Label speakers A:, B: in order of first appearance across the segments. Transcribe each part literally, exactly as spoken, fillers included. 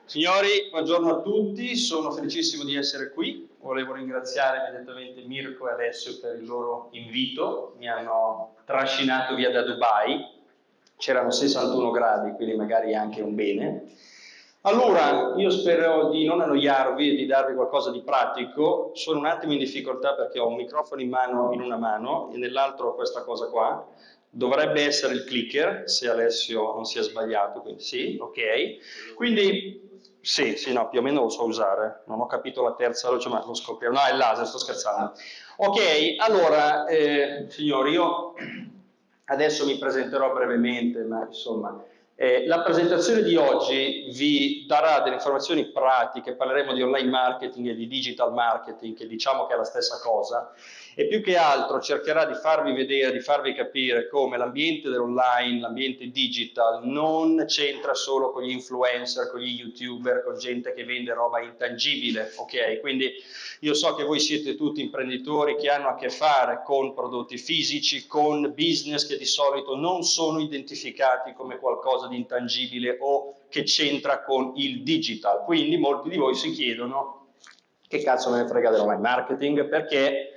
A: Signori, buongiorno a tutti, sono felicissimo di essere qui. Volevo ringraziare immediatamente Mirko e Alessio per il loro invito, mi hanno trascinato via da Dubai, c'erano sessantuno gradi, quindi magari anche un bene. Allora, io spero di non annoiarvi e di darvi qualcosa di pratico. Sono un attimo in difficoltà perché ho un microfono in mano in una mano e nell'altro questa cosa qua. Dovrebbe essere il clicker, se Alessio non si è sbagliato, quindi sì, ok. Quindi sì, sì, no, più o meno lo so usare, non ho capito la terza luce, ma lo scoprirò. No, è il laser, sto scherzando. Ok, allora, eh, signori, io adesso mi presenterò brevemente, ma insomma, eh, la presentazione di oggi vi darà delle informazioni pratiche, parleremo di online marketing e di digital marketing, che diciamo che è la stessa cosa, e più che altro cercherà di farvi vedere, di farvi capire come l'ambiente dell'online, l'ambiente digital non c'entra solo con gli influencer, con gli youtuber, con gente che vende roba intangibile, ok? Quindi io so che voi siete tutti imprenditori che hanno a che fare con prodotti fisici, con business che di solito non sono identificati come qualcosa di intangibile o che c'entra con il digital. Quindi molti di voi si chiedono che cazzo me ne frega dell'online marketing, perché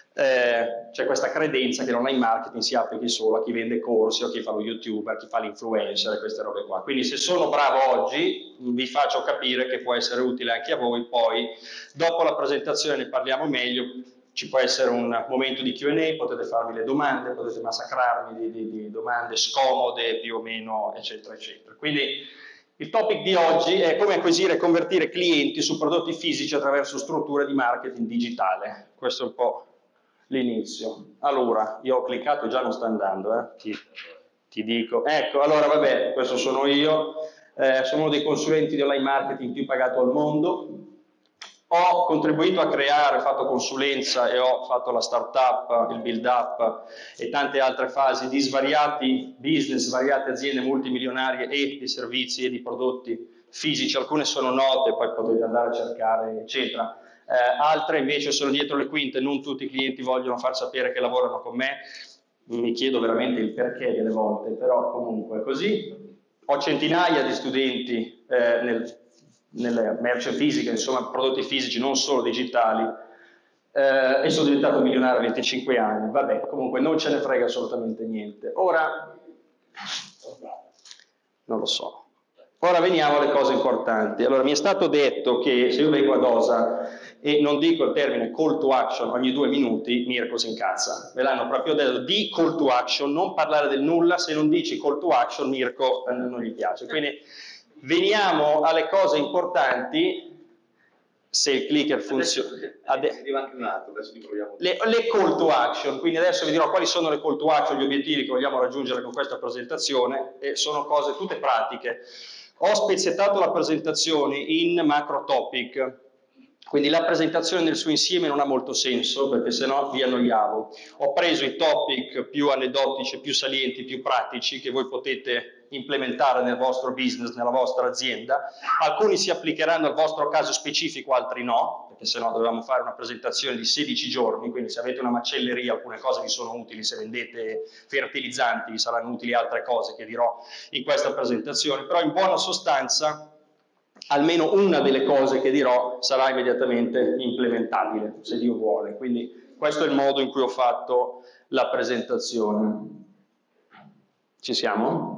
A: eh, c'è questa credenza che l'online marketing si applichi solo a chi vende corsi o a chi fa lo youtuber, a chi fa l'influencer e queste robe qua. Quindi se sono bravo oggi vi faccio capire che può essere utile anche a voi, poi dopo la presentazione ne parliamo meglio, ci può essere un momento di Q and A, potete farmi le domande, potete massacrarmi di, di, di domande scomode più o meno, eccetera, eccetera. Quindi il topic di oggi è come acquisire e convertire clienti su prodotti fisici attraverso strutture di marketing digitale. Questo è un po' l'inizio. Allora, io ho cliccato, già non sta andando, eh? ti, ti dico. Ecco, allora vabbè, questo sono io, eh, sono uno dei consulenti di online marketing più pagato al mondo. Ho contribuito a creare, ho fatto consulenza e ho fatto la startup, il build up e tante altre fasi di svariati business, svariate aziende multimilionarie e di servizi e di prodotti fisici. Alcune sono note, poi potete andare a cercare, eccetera. Eh, altre invece sono dietro le quinte, non tutti i clienti vogliono far sapere che lavorano con me. Mi chiedo veramente il perché delle volte, però comunque è così. Ho centinaia di studenti eh, nel nelle merce fisiche, insomma prodotti fisici non solo digitali, eh, e sono diventato milionario a venticinque anni. Vabbè, comunque non ce ne frega assolutamente niente. Ora, non lo so. Ora veniamo alle cose importanti. Allora, mi è stato detto che se io vengo ad Osa e non dico il termine call to action ogni due minuti, Mirko si incazza. Me l'hanno proprio detto, di call to action, non parlare del nulla, se non dici call to action Mirko eh, non gli piace. Quindi veniamo alle cose importanti, se il clicker funziona.
B: Arriva anche un altro, adesso li proviamo.
A: Le, le call to action, quindi adesso vi dirò quali sono le call to action, gli obiettivi che vogliamo raggiungere con questa presentazione, e sono cose tutte pratiche. Ho spezzettato la presentazione in macro topic, quindi la presentazione nel suo insieme non ha molto senso, perché sennò vi annoiavo. Ho preso i topic più aneddotici, più salienti, più pratici, che voi potete implementare nel vostro business, nella vostra azienda. Alcuni si applicheranno al vostro caso specifico, altri no, perché sennò dovevamo fare una presentazione di sedici giorni, quindi se avete una macelleria alcune cose vi sono utili, se vendete fertilizzanti vi saranno utili altre cose che dirò in questa presentazione, però in buona sostanza almeno una delle cose che dirò sarà immediatamente implementabile, se Dio vuole. Quindi questo è il modo in cui ho fatto la presentazione. Ci siamo?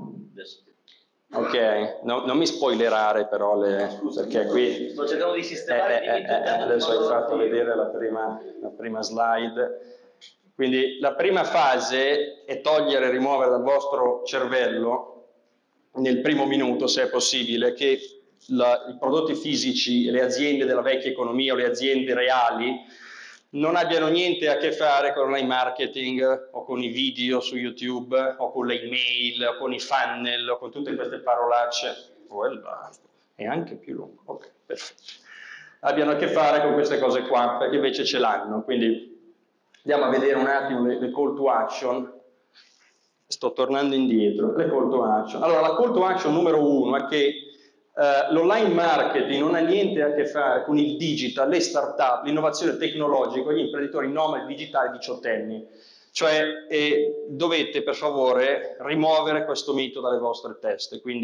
A: Ok, no, non mi spoilerare però, le, perché qui
B: sto cercando di sistemare
A: eh, eh, eh, adesso hai fatto vedere la prima, la prima slide. Quindi la prima fase è togliere e rimuovere dal vostro cervello nel primo minuto, se è possibile, che la, i prodotti fisici e le aziende della vecchia economia o le aziende reali non abbiano niente a che fare con l'online marketing o con i video su YouTube o con le email o con i funnel o con tutte queste parolacce. Quella è anche più lungo, ok, perfetto. Abbiano a che fare con queste cose qua, perché invece ce l'hanno. Quindi andiamo a vedere un attimo le, le call to action. Sto tornando indietro, le call to action. Allora, la call to action numero uno è che Uh, l'online marketing non ha niente a che fare con il digital, le start-up, l'innovazione tecnologica, gli imprenditori nomadi digitali diciottenni. Cioè eh, dovete per favore rimuovere questo mito dalle vostre teste, quindi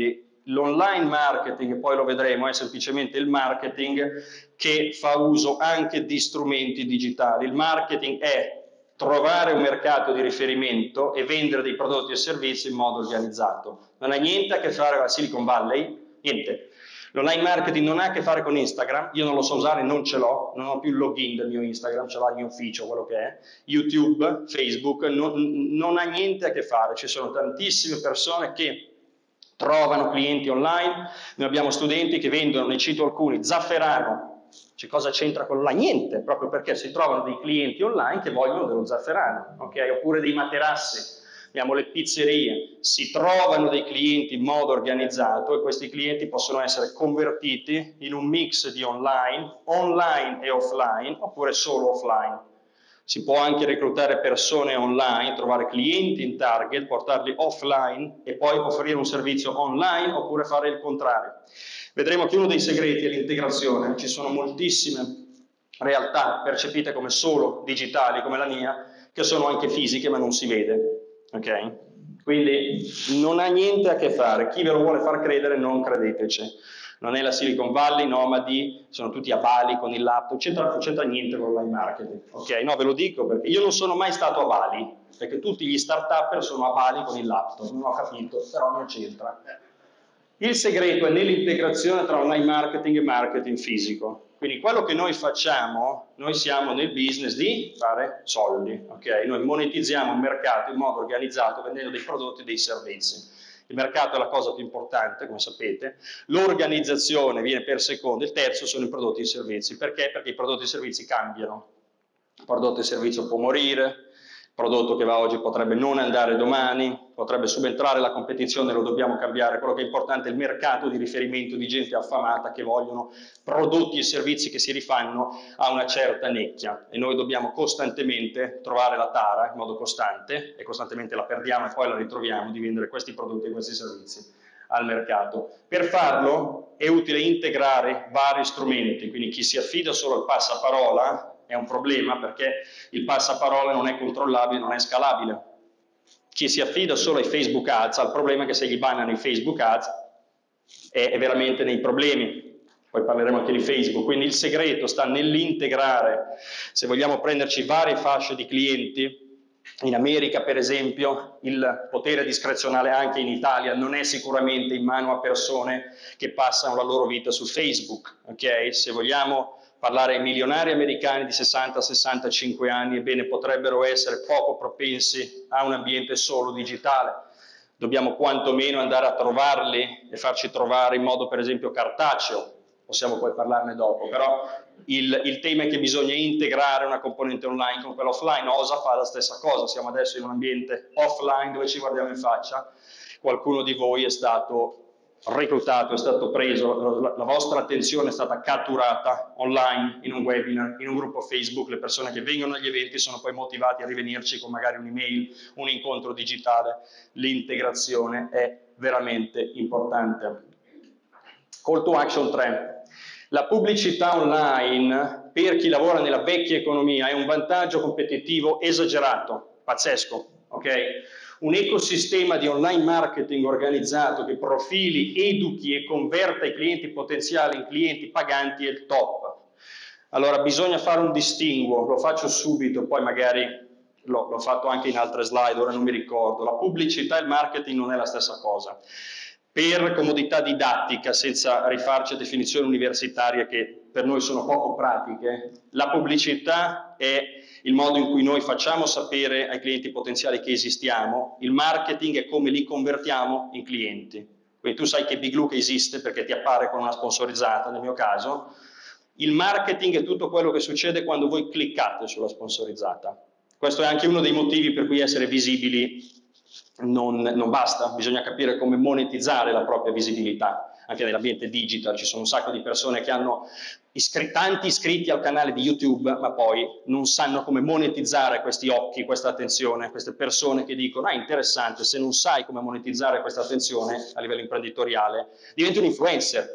A: l'online marketing, poi lo vedremo, è semplicemente il marketing che fa uso anche di strumenti digitali. Il marketing è trovare un mercato di riferimento e vendere dei prodotti e servizi in modo organizzato. Non ha niente a che fare con la Silicon Valley, niente. L'online marketing non ha a che fare con Instagram, io non lo so usare, non ce l'ho, non ho più il login del mio Instagram, ce l'ha il mio ufficio, quello che è. YouTube, Facebook, non, non ha niente a che fare, ci sono tantissime persone che trovano clienti online, noi abbiamo studenti che vendono, ne cito alcuni, zafferano. Cioè, cosa c'entra con la niente? Proprio perché si trovano dei clienti online che vogliono dello zafferano, ok? Oppure dei materassi, abbiamo le pizzerie, si trovano dei clienti in modo organizzato e questi clienti possono essere convertiti in un mix di online, online e offline, oppure solo offline. Si può anche reclutare persone online, trovare clienti in target, portarli offline e poi offrire un servizio online oppure fare il contrario. Vedremo che uno dei segreti è l'integrazione. Ci sono moltissime realtà percepite come solo digitali, come la mia, che sono anche fisiche ma non si vede. Ok? Quindi non ha niente a che fare. Chi ve lo vuole far credere, non credeteci. Non è la Silicon Valley, nomadi, sono tutti a Bali con il laptop, non c'entra niente con l'online marketing. Ok? No, ve lo dico perché io non sono mai stato a Bali, perché tutti gli start-upper sono a Bali con il laptop, non ho capito, però non c'entra. Il segreto è nell'integrazione tra online marketing e marketing fisico. Quindi quello che noi facciamo, noi siamo nel business di fare soldi, ok? Noi monetizziamo il mercato in modo organizzato vendendo dei prodotti e dei servizi. Il mercato è la cosa più importante, come sapete, l'organizzazione viene per secondo, il terzo sono i prodotti e i servizi. Perché? Perché i prodotti e i servizi cambiano. Il prodotto e servizio può morire, il prodotto che va oggi potrebbe non andare domani, potrebbe subentrare la competizione, lo dobbiamo cambiare. Quello che è importante è il mercato di riferimento di gente affamata che vogliono prodotti e servizi che si rifanno a una certa nicchia e noi dobbiamo costantemente trovare la tara in modo costante e costantemente la perdiamo e poi la ritroviamo di vendere questi prodotti e questi servizi al mercato. Per farlo è utile integrare vari strumenti, quindi chi si affida solo al passaparola è un problema perché il passaparola non è controllabile, non è scalabile. Chi si affida solo ai Facebook Ads ha il problema che se gli bannano i Facebook Ads è, è veramente nei problemi. Poi parleremo anche di Facebook. Quindi il segreto sta nell'integrare, se vogliamo prenderci varie fasce di clienti. In America, per esempio, il potere discrezionale anche in Italia non è sicuramente in mano a persone che passano la loro vita su Facebook. Okay? Se vogliamo parlare ai milionari americani di sessanta sessantacinque anni, ebbene potrebbero essere poco propensi a un ambiente solo digitale. Dobbiamo quantomeno andare a trovarli e farci trovare in modo per esempio cartaceo, possiamo poi parlarne dopo, però il, il tema è che bisogna integrare una componente online con quella offline. Osa fa la stessa cosa, siamo adesso in un ambiente offline dove ci guardiamo in faccia, qualcuno di voi è stato reclutato, è stato preso, la, la vostra attenzione è stata catturata online in un webinar, in un gruppo Facebook, le persone che vengono agli eventi sono poi motivati a rivenirci con magari un'email, un incontro digitale. L'integrazione è veramente importante. Call to action tre. La pubblicità online per chi lavora nella vecchia economia è un vantaggio competitivo esagerato, pazzesco, ok? Un ecosistema di online marketing organizzato che profili, educhi e converta i clienti potenziali in clienti paganti è il top. Allora bisogna fare un distinguo, lo faccio subito, poi magari l'ho fatto anche in altre slide, ora non mi ricordo. La pubblicità e il marketing non è la stessa cosa. Per comodità didattica, senza rifarci a definizioni universitarie che per noi sono poco pratiche, la pubblicità è il modo in cui noi facciamo sapere ai clienti potenziali che esistiamo, il marketing è come li convertiamo in clienti. Quindi tu sai che Big Look esiste perché ti appare con una sponsorizzata, nel mio caso. Il marketing è tutto quello che succede quando voi cliccate sulla sponsorizzata. Questo è anche uno dei motivi per cui essere visibili non, non basta, bisogna capire come monetizzare la propria visibilità. Anche nell'ambiente digital ci sono un sacco di persone che hanno iscri- tanti iscritti al canale di YouTube, ma poi non sanno come monetizzare questi occhi, questa attenzione, queste persone che dicono ah, interessante, se non sai come monetizzare questa attenzione a livello imprenditoriale, diventi un influencer.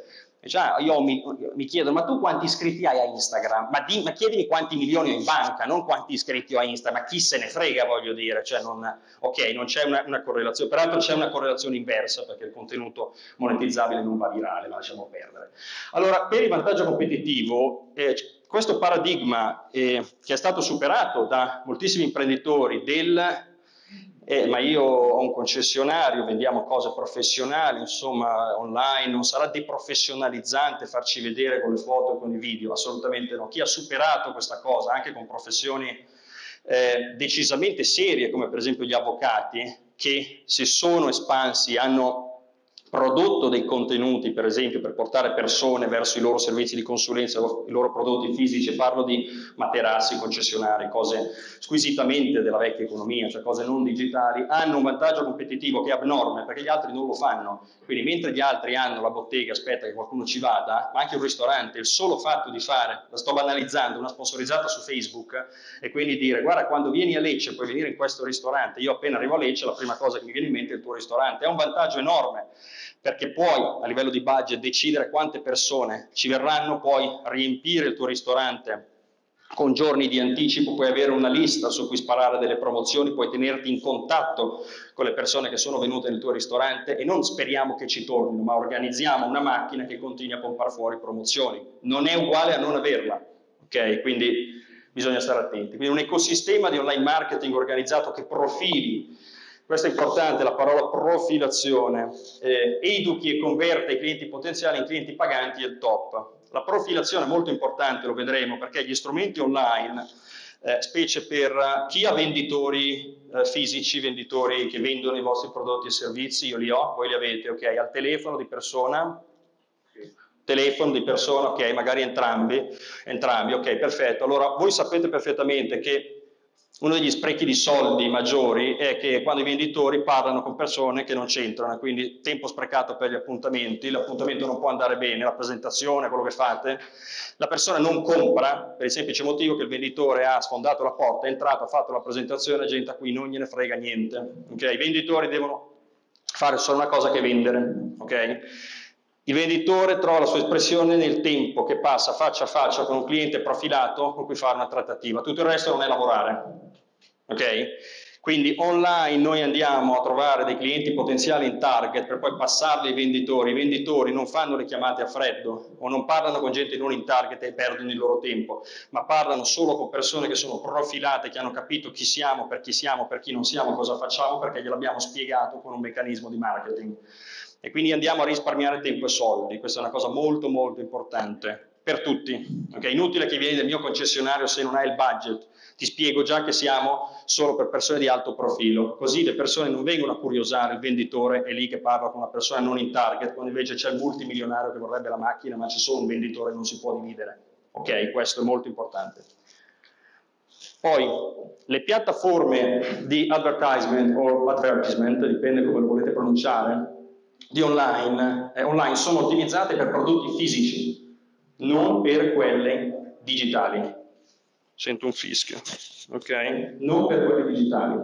A: Dice, ah, io mi, mi chiedono, ma tu quanti iscritti hai a Instagram? Ma, di, ma chiedimi quanti milioni ho in banca, non quanti iscritti ho a Instagram, ma chi se ne frega, voglio dire, cioè non, ok, non c'è una, una correlazione, peraltro c'è una correlazione inversa, perché il contenuto monetizzabile non va virale, ma lasciamo perdere. Allora, per il vantaggio competitivo, eh, questo paradigma eh, che è stato superato da moltissimi imprenditori del Eh, ma io ho un concessionario, vendiamo cose professionali, insomma, online, non sarà deprofessionalizzante farci vedere con le foto e con i video? Assolutamente no. Chi ha superato questa cosa, anche con professioni eh, decisamente serie, come per esempio gli avvocati, che si sono espansi, hanno prodotto dei contenuti, per esempio, per portare persone verso i loro servizi di consulenza, i loro prodotti fisici, parlo di materassi, concessionari, cose squisitamente della vecchia economia, cioè cose non digitali, hanno un vantaggio competitivo che è abnorme, perché gli altri non lo fanno. Quindi mentre gli altri hanno la bottega, aspetta che qualcuno ci vada, ma anche un ristorante, il solo fatto di fare, la sto banalizzando, una sponsorizzata su Facebook, e quindi dire, guarda, quando vieni a Lecce puoi venire in questo ristorante, io appena arrivo a Lecce la prima cosa che mi viene in mente è il tuo ristorante, è un vantaggio enorme, perché puoi a livello di budget decidere quante persone ci verranno, puoi riempire il tuo ristorante con giorni di anticipo, puoi avere una lista su cui sparare delle promozioni, puoi tenerti in contatto con le persone che sono venute nel tuo ristorante, e non speriamo che ci tornino, ma organizziamo una macchina che continui a pompare fuori promozioni. Non è uguale a non averla, ok? Quindi bisogna stare attenti. Quindi un ecosistema di online marketing organizzato che profili, questo è importante, la parola profilazione, eh, educhi e converte i clienti potenziali in clienti paganti è il top. La profilazione è molto importante, lo vedremo, perché gli strumenti online, eh, specie per chi ha venditori eh, fisici, venditori che vendono i vostri prodotti e servizi, io li ho, voi li avete, ok, al telefono di persona, telefono di persona, ok, magari entrambi, entrambi, ok, perfetto. Allora, voi sapete perfettamente che uno degli sprechi di soldi maggiori è che quando i venditori parlano con persone che non c'entrano, quindi tempo sprecato per gli appuntamenti, l'appuntamento non può andare bene, la presentazione, quello che fate, la persona non compra per il semplice motivo che il venditore ha sfondato la porta, è entrato, ha fatto la presentazione, la gente a cui non gliene frega niente, ok? I venditori devono fare solo una cosa, che vendere, ok? Il venditore trova la sua espressione nel tempo che passa faccia a faccia con un cliente profilato con cui fare una trattativa, tutto il resto non è lavorare, ok? Quindi online noi andiamo a trovare dei clienti potenziali in target per poi passarli ai venditori, i venditori non fanno le chiamate a freddo o non parlano con gente non in target e perdono il loro tempo, ma parlano solo con persone che sono profilate, che hanno capito chi siamo, per chi siamo, per chi non siamo, cosa facciamo, perché gliel'abbiamo spiegato con un meccanismo di marketing. E quindi andiamo a risparmiare tempo e soldi, questa è una cosa molto molto importante per tutti, okay? Inutile che vieni del mio concessionario se non hai il budget, ti spiego già che siamo solo per persone di alto profilo, così le persone non vengono a curiosare il venditore, è lì che parla con una persona non in target, quando invece c'è il multimilionario che vorrebbe la macchina ma c'è solo un venditore, non si può dividere, ok? Questo è molto importante. Poi le piattaforme di advertisement o advertisement, dipende come lo volete pronunciare, di online, eh, online sono ottimizzate per prodotti fisici, non per quelle digitali. Sento un fischio, ok? Non per quelle digitali.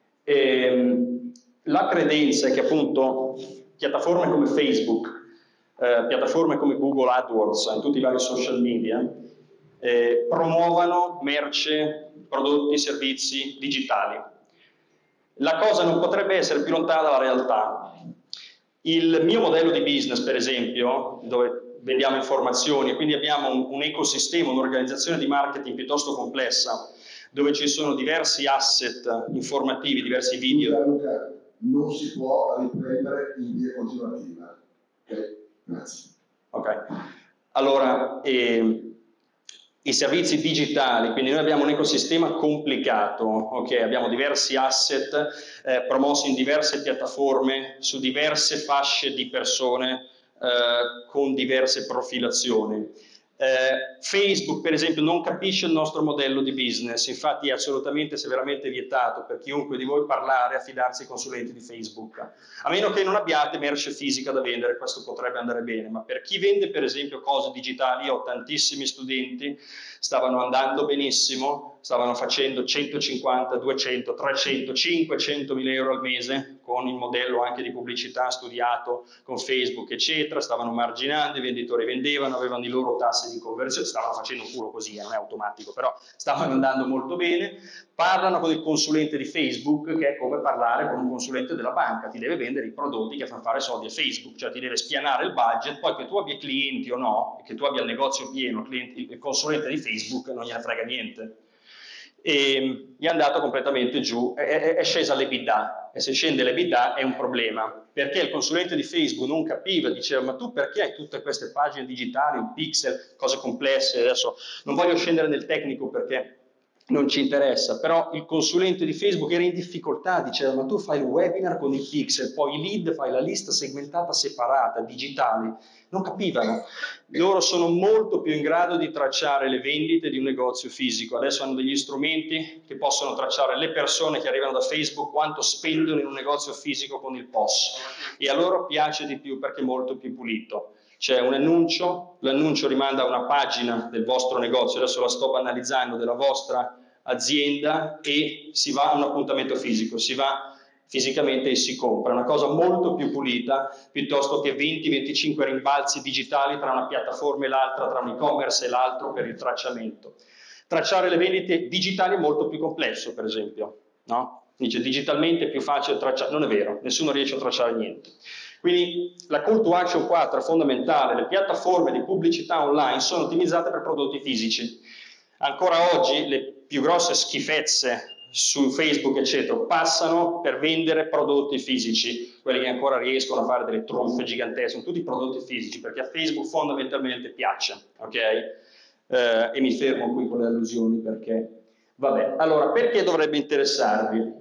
A: E, la credenza è che appunto piattaforme come Facebook, eh, piattaforme come Google AdWords, in tutti i vari social media, eh, promuovano merce, prodotti, servizi digitali. La cosa non potrebbe essere più lontana dalla realtà. Il mio modello di business, per esempio, dove vendiamo informazioni e quindi abbiamo un, un ecosistema, un'organizzazione di marketing piuttosto complessa, dove ci sono diversi asset informativi, diversi video.
C: Non si può riprendere in via continuativa. Ok, grazie.
A: Ok, allora, eh, i servizi digitali, quindi noi abbiamo un ecosistema complicato, ok? Abbiamo diversi asset eh, promossi in diverse piattaforme, su diverse fasce di persone eh, con diverse profilazioni. Eh, Facebook, per esempio, non capisce il nostro modello di business, infatti è assolutamente severamente vietato per chiunque di voi parlare a fidarsi ai consulenti di Facebook, a meno che non abbiate merce fisica da vendere, questo potrebbe andare bene, ma per chi vende per esempio cose digitali, io ho tantissimi studenti, stavano andando benissimo, stavano facendo centocinquanta, duecento, trecento, cinquecentomila euro al mese con il modello anche di pubblicità studiato con Facebook eccetera, stavano marginando, i venditori vendevano, avevano i loro tassi di conversione, stavano facendo un culo così, eh, non è automatico, però stavano andando molto bene. Parlano con il consulente di Facebook, che è come parlare con un consulente della banca, ti deve vendere i prodotti che fanno fare soldi a Facebook, cioè ti deve spianare il budget, poi che tu abbia clienti o no, che tu abbia il negozio pieno, clienti, il consulente di Facebook non gliene frega niente. E gli è andato completamente giù, è, è, è scesa l'EBITDA, e se scende l'EBITDA è un problema, perché il consulente di Facebook non capiva, diceva ma tu perché hai tutte queste pagine digitali, un pixel, cose complesse, adesso non voglio scendere nel tecnico perché non ci interessa, però il consulente di Facebook era in difficoltà, diceva ma tu fai il webinar con i pixel, poi i lead fai la lista segmentata separata, digitali, non capivano. Loro sono molto più in grado di tracciare le vendite di un negozio fisico, adesso hanno degli strumenti che possono tracciare le persone che arrivano da Facebook, quanto spendono in un negozio fisico con il P O S, e a loro piace di più perché è molto più pulito. C'è un annuncio, l'annuncio rimanda a una pagina del vostro negozio, adesso la sto banalizzando, della vostra azienda, e si va a un appuntamento fisico, si va fisicamente e si compra, una cosa molto più pulita piuttosto che venti venticinque rimbalzi digitali tra una piattaforma e l'altra, tra un e-commerce e l'altro per il tracciamento. Tracciare le vendite digitali è molto più complesso, per esempio, no? Dice digitalmente è più facile tracciare, non è vero, nessuno riesce a tracciare niente. Quindi la call to action quattro è fondamentale, le piattaforme di pubblicità online sono ottimizzate per prodotti fisici. Ancora oggi le più grosse schifezze su Facebook eccetera passano per vendere prodotti fisici, quelli che ancora riescono a fare delle truffe gigantesche, sono tutti prodotti fisici, perché a Facebook fondamentalmente piace, ok? Eh, e mi fermo qui con le allusioni perché, vabbè, allora perché dovrebbe interessarvi?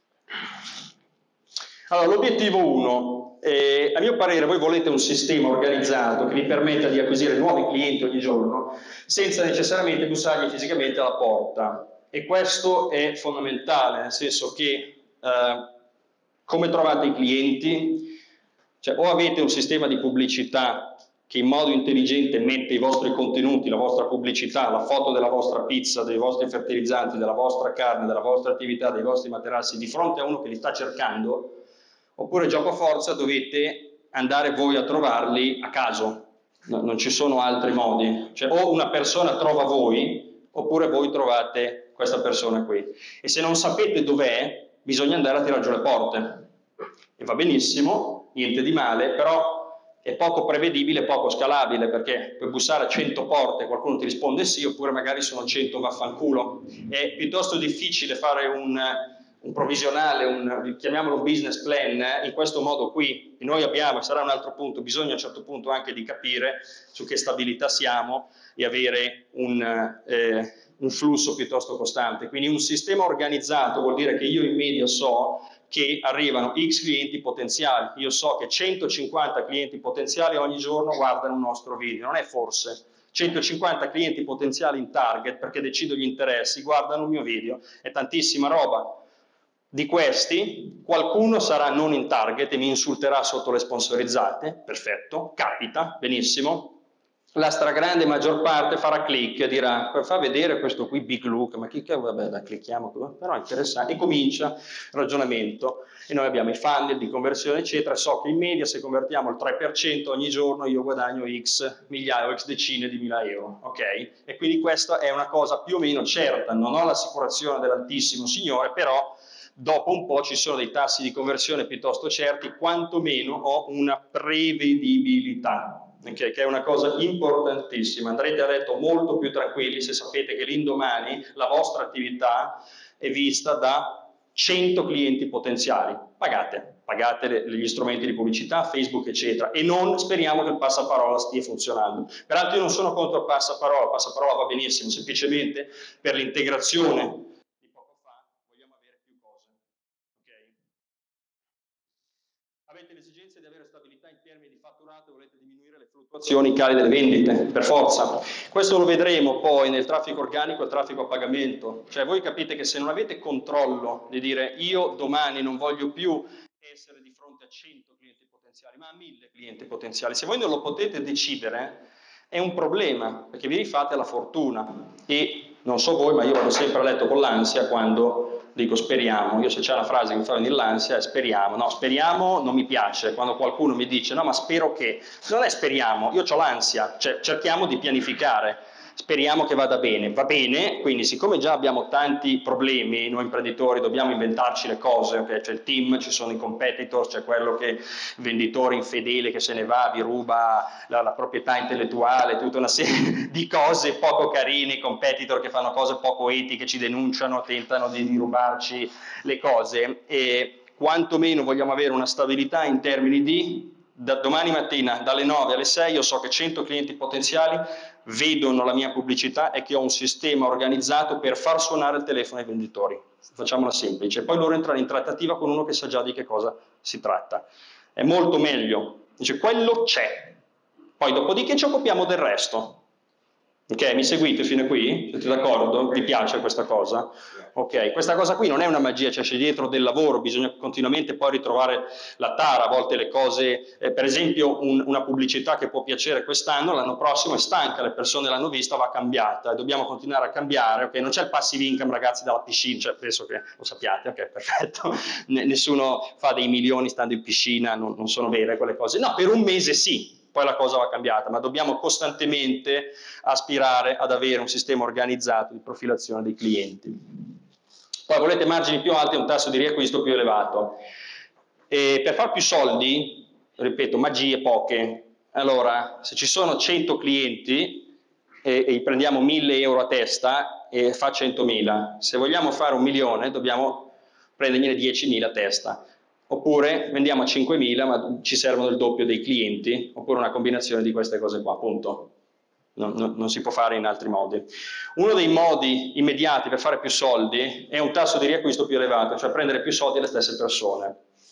A: Allora, l'obiettivo uno, eh, a mio parere voi volete un sistema organizzato che vi permetta di acquisire nuovi clienti ogni giorno senza necessariamente bussargli fisicamente alla porta, e questo è fondamentale, nel senso che eh, come trovate i clienti? Cioè, o avete un sistema di pubblicità che in modo intelligente mette i vostri contenuti, la vostra pubblicità, la foto della vostra pizza, dei vostri fertilizzanti, della vostra carne, della vostra attività, dei vostri materassi di fronte a uno che li sta cercando, oppure gioco forza dovete andare voi a trovarli a caso, no, non ci sono altri modi, cioè o una persona trova voi oppure voi trovate questa persona qui, e se non sapete dov'è bisogna andare a tirare giù le porte, e va benissimo, niente di male, però è poco prevedibile, poco scalabile, perché puoi bussare a cento porte, qualcuno ti risponde sì, oppure magari sono cento vaffanculo. È piuttosto difficile fare un, un provvisionale, un, chiamiamolo un business plan, eh, in questo modo qui. E noi abbiamo, sarà un altro punto, bisogna a un certo punto anche di capire su che stabilità siamo e avere un, eh, un flusso piuttosto costante. Quindi un sistema organizzato vuol dire che io in media so che arrivano X clienti potenziali, io so che centocinquanta clienti potenziali ogni giorno guardano un nostro video, non è forse, centocinquanta clienti potenziali in target perché decido gli interessi, guardano il mio video, è tantissima roba. Di questi qualcuno sarà non in target e mi insulterà sotto le sponsorizzate, perfetto, capita, benissimo. La stragrande maggior parte farà click e dirà fa vedere questo qui big look, ma chi che vabbè la clicchiamo, però è interessante, e comincia il ragionamento, e noi abbiamo i funnel di conversione eccetera, so che in media se convertiamo il tre per cento ogni giorno io guadagno x migliaia o x decine di mila euro, ok? E quindi questa è una cosa più o meno certa, non ho l'assicurazione dell'altissimo signore, però dopo un po' ci sono dei tassi di conversione piuttosto certi, quantomeno ho una prevedibilità. Okay, che è una cosa importantissima, andrete a letto molto più tranquilli se sapete che l'indomani la vostra attività è vista da cento clienti potenziali. Pagate, pagate gli strumenti di pubblicità, Facebook eccetera, e non speriamo che il passaparola stia funzionando. Peraltro io non sono contro il passaparola, il passaparola va benissimo, semplicemente per l'integrazione di poco fa vogliamo avere più cose. Okay? Avete l'esigenza di avere stabilità in termini di fatturato e volete diminuire le fluttuazioni cali delle vendite, per forza. Questo lo vedremo poi nel traffico organico e il traffico a pagamento. Cioè voi capite che se non avete controllo di dire io domani non voglio più essere di fronte a cento clienti potenziali, ma a mille clienti potenziali, se voi non lo potete decidere è un problema, perché vi rifate alla fortuna e Non so voi, ma io vado sempre a letto con l'ansia quando dico speriamo. Io se c'è una frase che mi fa venire l'ansia è speriamo. No, speriamo non mi piace. Quando qualcuno mi dice no, ma spero che... Non è speriamo, io ho l'ansia, cioè cerchiamo di pianificare. Speriamo che vada bene, va bene, quindi siccome già abbiamo tanti problemi, noi imprenditori dobbiamo inventarci le cose, okay? C'è il team, ci sono i competitor, c'è quello che, il venditore infedele che se ne va, vi ruba la, la proprietà intellettuale, tutta una serie di cose poco carine, i competitor che fanno cose poco etiche, ci denunciano, tentano di, di rubarci le cose e quantomeno vogliamo avere una stabilità in termini di... Da domani mattina dalle nove alle sei io so che cento clienti potenziali vedono la mia pubblicità e che ho un sistema organizzato per far suonare il telefono ai venditori. Facciamola semplice. Poi loro entrano in trattativa con uno che sa già di che cosa si tratta. È molto meglio. Dice, quello c'è. Poi dopodiché ci occupiamo del resto. Ok, mi seguite fino a qui? Siete d'accordo? Vi piace questa cosa? Ok, questa cosa qui non è una magia, cioè c'è dietro del lavoro, bisogna continuamente poi ritrovare la tara, a volte le cose, eh, per esempio un, una pubblicità che può piacere quest'anno, l'anno prossimo è stanca, le persone l'hanno vista, va cambiata, e dobbiamo continuare a cambiare, ok? Non c'è il passive income ragazzi dalla piscina, cioè penso che lo sappiate, ok, perfetto, nessuno fa dei milioni stando in piscina, non, non sono vere quelle cose, no, per un mese sì. Poi la cosa va cambiata, ma dobbiamo costantemente aspirare ad avere un sistema organizzato di profilazione dei clienti. Poi volete margini più alti e un tasso di riacquisto più elevato. E per far più soldi, ripeto, magie poche. Allora, se ci sono cento clienti e, e prendiamo mille euro a testa e fa centomila, se vogliamo fare un milione dobbiamo prendergliene diecimila a testa. Oppure vendiamo a cinquemila ma ci servono il doppio dei clienti, oppure una combinazione di queste cose qua, appunto. Non, non, non si può fare in altri modi. Uno dei modi immediati per fare più soldi è un tasso di riacquisto più elevato, cioè prendere più soldi alle stesse persone.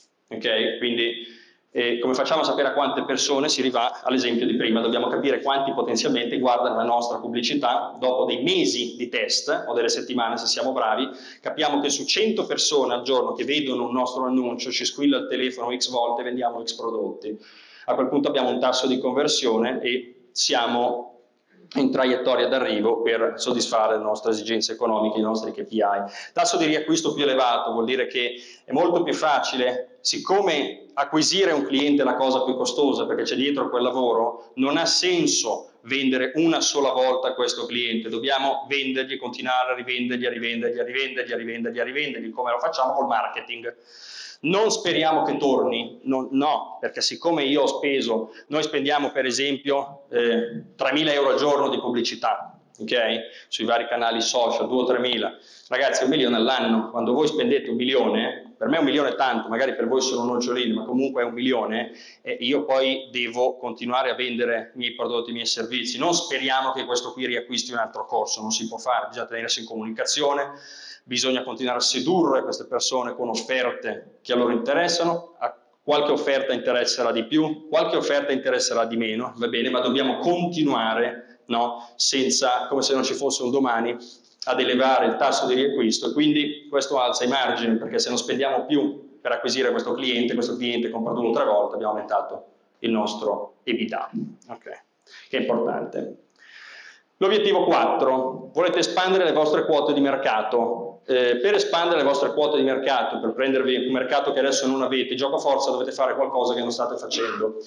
A: Ok? Quindi eh, come facciamo a sapere a quante persone si arriva all'esempio di prima? Dobbiamo capire quanti potenzialmente guardano la nostra pubblicità dopo dei mesi di test o delle settimane se siamo bravi, capiamo che su cento persone al giorno che vedono un nostro annuncio ci squilla il telefono X volte e vendiamo X prodotti. A quel punto abbiamo un tasso di conversione e siamo in traiettoria d'arrivo per soddisfare le nostre esigenze economiche, i nostri K P I. Tasso di riacquisto più elevato vuol dire che è molto più facile, siccome acquisire un cliente è la cosa più costosa perché c'è dietro quel lavoro, non ha senso vendere una sola volta a questo cliente, dobbiamo vendergli, continuare a rivendergli, a rivendergli, a rivendergli, a rivendergli, a rivendergli, come lo facciamo col marketing. Non speriamo che torni, no, no, perché siccome io ho speso, noi spendiamo per esempio eh, tremila euro al giorno di pubblicità, ok? Sui vari canali social, due o tremila, ragazzi un milione all'anno, quando voi spendete un milione, per me un milione è tanto, magari per voi sono nocciolini, ma comunque è un milione, e io poi devo continuare a vendere i miei prodotti, i miei servizi, non speriamo che questo qui riacquisti un altro corso, non si può fare, bisogna tenersi in comunicazione, bisogna continuare a sedurre queste persone con offerte che a loro interessano, a qualche offerta interesserà di più, qualche offerta interesserà di meno, va bene, ma dobbiamo continuare, no, senza, come se non ci fosse un domani, ad elevare il tasso di riacquisto e quindi questo alza i margini, perché se non spendiamo più per acquisire questo cliente, questo cliente compra due o tre volte, abbiamo aumentato il nostro EBITDA, okay, che è importante. L'obiettivo quattro, volete espandere le vostre quote di mercato. Eh, per espandere le vostre quote di mercato, per prendervi un mercato che adesso non avete, gioco forza dovete fare qualcosa che non state facendo.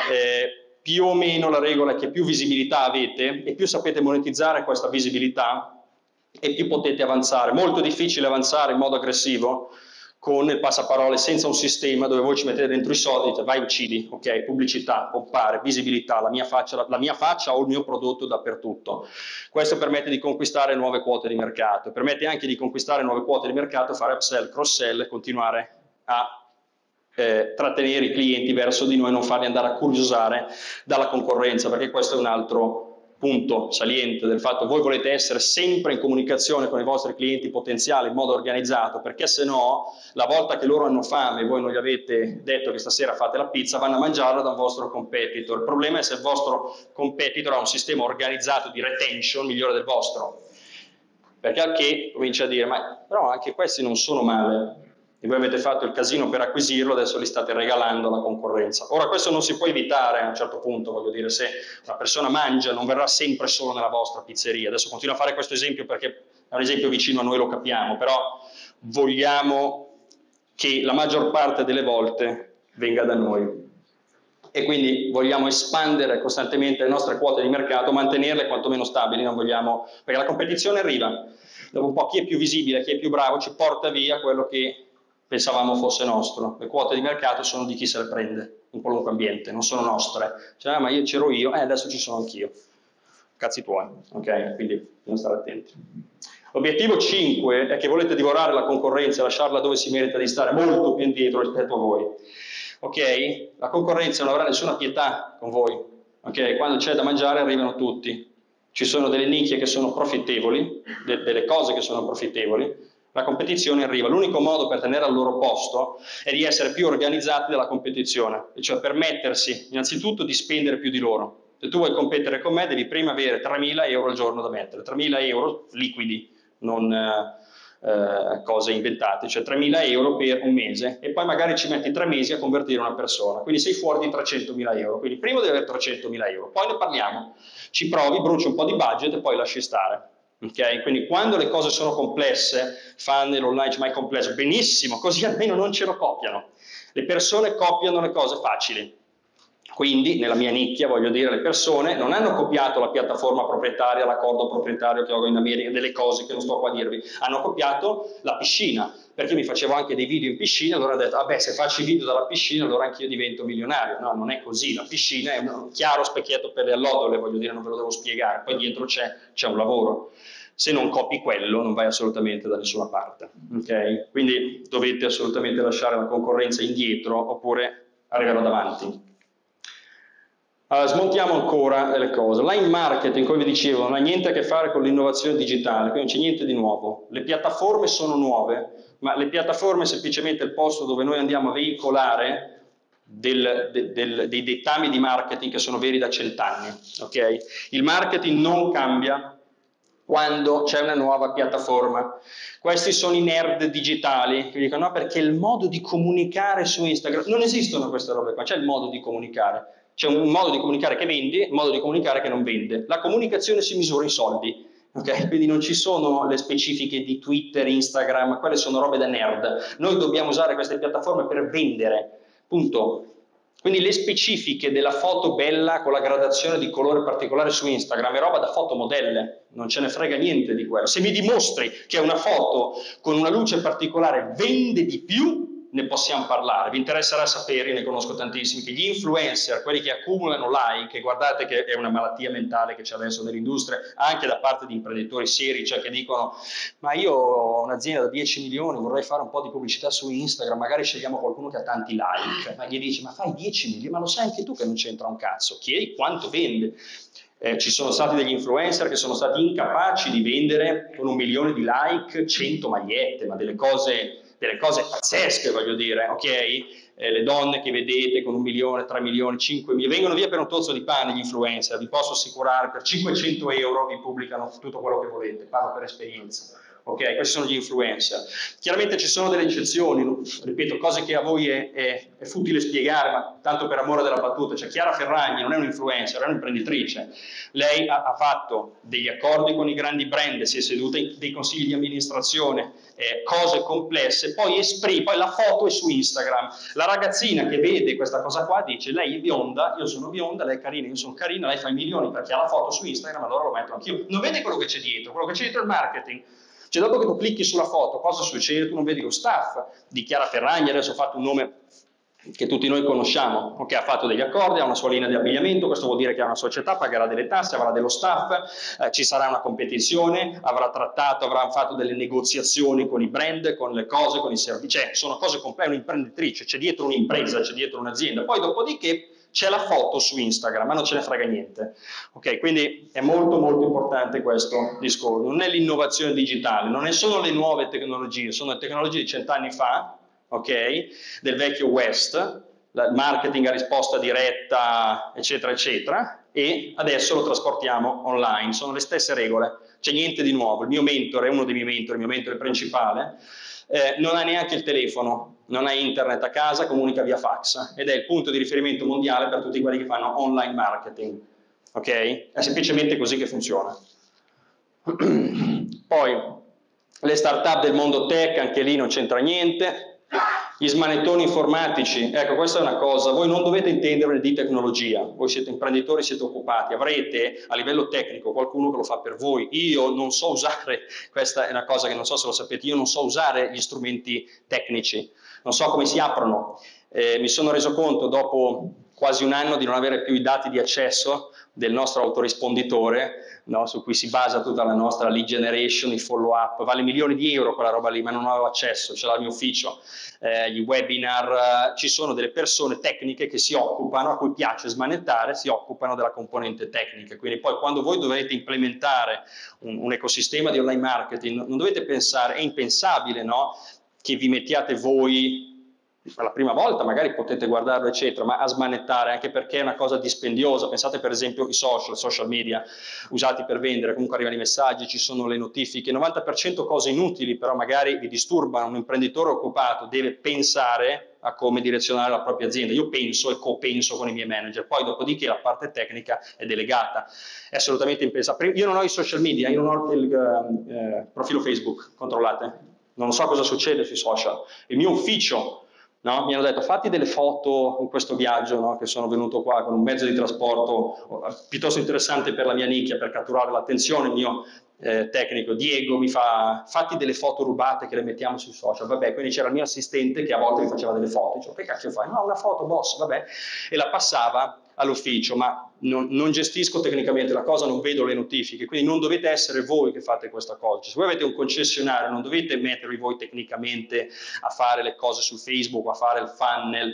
A: Eh, più o meno la regola è che più visibilità avete e più sapete monetizzare questa visibilità e più potete avanzare. Molto difficile avanzare in modo aggressivo con il passaparole senza un sistema dove voi ci mettete dentro i soldi e dite vai uccidi, ok, pubblicità, pompare, visibilità, la mia, faccia, la, la mia faccia o il mio prodotto dappertutto. Questo permette di conquistare nuove quote di mercato, permette anche di conquistare nuove quote di mercato, fare upsell, cross-sell e continuare a eh, trattenere i clienti verso di noi, non farli andare a curiosare dalla concorrenza, perché questo è un altro punto saliente del fatto che voi volete essere sempre in comunicazione con i vostri clienti potenziali in modo organizzato, perché se no la volta che loro hanno fame e voi non gli avete detto che stasera fate la pizza vanno a mangiarla da un vostro competitor. Il problema è se il vostro competitor ha un sistema organizzato di retention migliore del vostro, perché al che comincia a dire ma però anche questi non sono male, e voi avete fatto il casino per acquisirlo, adesso li state regalando alla concorrenza. Ora questo non si può evitare a un certo punto, voglio dire, se una persona mangia non verrà sempre solo nella vostra pizzeria. Adesso continuo a fare questo esempio perché è un esempio vicino a noi, lo capiamo, però vogliamo che la maggior parte delle volte venga da noi e quindi vogliamo espandere costantemente le nostre quote di mercato, mantenerle quantomeno stabili, non vogliamo, perché la competizione arriva, dopo un po' chi è più visibile, chi è più bravo ci porta via quello che pensavamo fosse nostro. Le quote di mercato sono di chi se le prende in qualunque ambiente, non sono nostre. Cioè, ah, ma io c'ero io, eh, adesso ci sono anch'io. Cazzi tuoi, ok? Quindi bisogna stare attenti. L'obiettivo cinque è che volete divorare la concorrenza e lasciarla dove si merita di stare, molto più indietro rispetto a voi. Ok? La concorrenza non avrà nessuna pietà con voi. Ok? Quando c'è da mangiare arrivano tutti. Ci sono delle nicchie che sono profittevoli, de- delle cose che sono profittevoli. La competizione arriva. L'unico modo per tenere al loro posto è di essere più organizzati della competizione, e cioè permettersi innanzitutto di spendere più di loro. Se tu vuoi competere con me devi prima avere tremila euro al giorno da mettere, tremila euro liquidi, non eh, cose inventate, cioè tremila euro per un mese e poi magari ci metti tre mesi a convertire una persona, quindi sei fuori di trecentomila euro, quindi prima devi avere trecentomila euro, poi ne parliamo, ci provi, bruci un po' di budget e poi lasci stare. Okay? Quindi quando le cose sono complesse, funnel online, ma è complesso, benissimo, così almeno non ce lo copiano. Le persone copiano le cose facili. Quindi, nella mia nicchia, voglio dire, le persone non hanno copiato la piattaforma proprietaria, l'accordo proprietario che ho in America, delle cose che non sto qua a dirvi, hanno copiato la piscina, perché mi facevo anche dei video in piscina, allora ho detto, vabbè, se faccio i video dalla piscina, allora anch'io divento milionario. No, non è così, la piscina è un chiaro specchietto per le allodole, voglio dire, non ve lo devo spiegare, poi dietro c'è, c'è un lavoro. Se non copi quello non vai assolutamente da nessuna parte, ok? Quindi dovete assolutamente lasciare la concorrenza indietro oppure arriverò davanti. Uh, smontiamo ancora le cose. Line marketing, come vi dicevo, non ha niente a che fare con l'innovazione digitale, quindi non c'è niente di nuovo. Le piattaforme sono nuove, ma le piattaforme è semplicemente il posto dove noi andiamo a veicolare del, del, del, dei dettami di marketing che sono veri da cent'anni. Okay? Il marketing non cambia quando c'è una nuova piattaforma. Questi sono i nerd digitali che dicono no, perché il modo di comunicare su Instagram, non esistono queste robe qua, c'è il modo di comunicare. C'è un modo di comunicare che vende, un modo di comunicare che non vende. La comunicazione si misura in soldi, okay? Quindi non ci sono le specifiche di Twitter, Instagram, quelle sono robe da nerd. Noi dobbiamo usare queste piattaforme per vendere, punto. Quindi le specifiche della foto bella con la gradazione di colore particolare su Instagram è roba da fotomodelle, non ce ne frega niente di quello. Se mi dimostri che una foto con una luce particolare vende di più, ne possiamo parlare. Vi interesserà sapere, ne conosco tantissimi, che gli influencer, quelli che accumulano like, guardate che è una malattia mentale che c'è adesso nell'industria, anche da parte di imprenditori seri, cioè che dicono ma io ho un'azienda da dieci milioni, vorrei fare un po' di pubblicità su Instagram, magari scegliamo qualcuno che ha tanti like, ma gli dici ma fai dieci milioni, ma lo sai anche tu che non c'entra un cazzo, chiedi quanto vende. Eh, ci sono stati degli influencer che sono stati incapaci di vendere con un milione di like cento magliette, ma delle cose delle cose pazzesche, voglio dire, ok? Eh, le donne che vedete con un milione, tre milioni, cinque milioni, vengono via per un tozzo di pane gli influencer, vi posso assicurare, per cinquecento euro vi pubblicano tutto quello che volete, parlo per esperienza. Ok, questi sono gli influencer. Chiaramente ci sono delle eccezioni, ripeto, cose che a voi è, è, è futile spiegare, ma tanto per amore della battuta, cioè Chiara Ferragni non è un influencer, è un'imprenditrice. Lei ha, ha fatto degli accordi con i grandi brand, si è seduta in dei consigli di amministrazione, eh, cose complesse, poi esprime, poi la foto è su Instagram. La ragazzina che vede questa cosa qua dice, lei è bionda, io sono bionda, lei è carina, io sono carina, lei fa i milioni perché ha la foto su Instagram, allora lo metto anch'io. Non vede quello che c'è dietro, quello che c'è dietro è il marketing. Cioè dopo che tu clicchi sulla foto, cosa succede? Tu non vedi lo staff di Chiara Ferragni, adesso ho fatto un nome che tutti noi conosciamo, ok? Ha fatto degli accordi, ha una sua linea di abbigliamento, questo vuol dire che ha una società, pagherà delle tasse, avrà dello staff, eh, ci sarà una competizione, avrà trattato, avrà fatto delle negoziazioni con i brand, con le cose, con i servizi, cioè sono cose complesse, è un'imprenditrice, c'è dietro un'impresa, c'è dietro un'azienda, poi dopodiché c'è la foto su Instagram, ma non ce ne frega niente. Ok, quindi è molto molto importante questo discorso. Non è l'innovazione digitale, non sono le nuove tecnologie, sono le tecnologie di cent'anni fa, ok, del vecchio West, il marketing a risposta diretta, eccetera, eccetera, e adesso lo trasportiamo online. Sono le stesse regole, c'è niente di nuovo. Il mio mentore, uno dei miei mentori, il mio mentore principale, eh, non ha neanche il telefono, non ha internet a casa, comunica via fax ed è il punto di riferimento mondiale per tutti quelli che fanno online marketing. Ok? È semplicemente così che funziona. Poi le start-up del mondo tech, anche lì non c'entra niente. Gli smanettoni informatici, ecco, questa è una cosa, voi non dovete intendere di tecnologia, voi siete imprenditori, siete occupati, avrete a livello tecnico qualcuno che lo fa per voi. Io non so usare, questa è una cosa che non so se lo sapete, io non so usare gli strumenti tecnici, non so come si aprono. Eh, mi sono reso conto dopo quasi un anno di non avere più i dati di accesso del nostro autorisponditore, no, su cui si basa tutta la nostra lead generation, il follow up, vale milioni di euro quella roba lì, ma non avevo accesso, ce l'ha il mio ufficio, eh, gli webinar, eh, ci sono delle persone tecniche che si occupano, a cui piace smanettare, si occupano della componente tecnica, quindi poi quando voi dovete implementare un, un ecosistema di online marketing, non dovete pensare, è impensabile, no, che vi mettiate voi per la prima volta, magari potete guardarlo eccetera, ma a smanettare, anche perché è una cosa dispendiosa. Pensate per esempio ai social, social media usati per vendere, comunque arrivano i messaggi, ci sono le notifiche, novanta per cento cose inutili, però magari vi disturbano. Un imprenditore occupato deve pensare a come direzionare la propria azienda. Io penso e co-penso con i miei manager, poi dopodiché la parte tecnica è delegata, è assolutamente impensabile. Io non ho i social media, io non ho il eh, profilo Facebook, controllate, non so cosa succede sui social. Il mio ufficio, no? Mi hanno detto fatti delle foto in questo viaggio, no? Che sono venuto qua con un mezzo di trasporto piuttosto interessante per la mia nicchia, per catturare l'attenzione. Il mio eh, tecnico Diego mi fa fatti delle foto rubate che le mettiamo sui social. Vabbè, quindi c'era il mio assistente che a volte mi faceva delle foto, dicevo che cazzo fai? No, una foto boss, vabbè, e la passava all'ufficio, ma non, non gestisco tecnicamente la cosa, non vedo le notifiche, quindi non dovete essere voi che fate questa cosa. Se voi avete un concessionario non dovete mettervi voi tecnicamente a fare le cose su Facebook, a fare il funnel.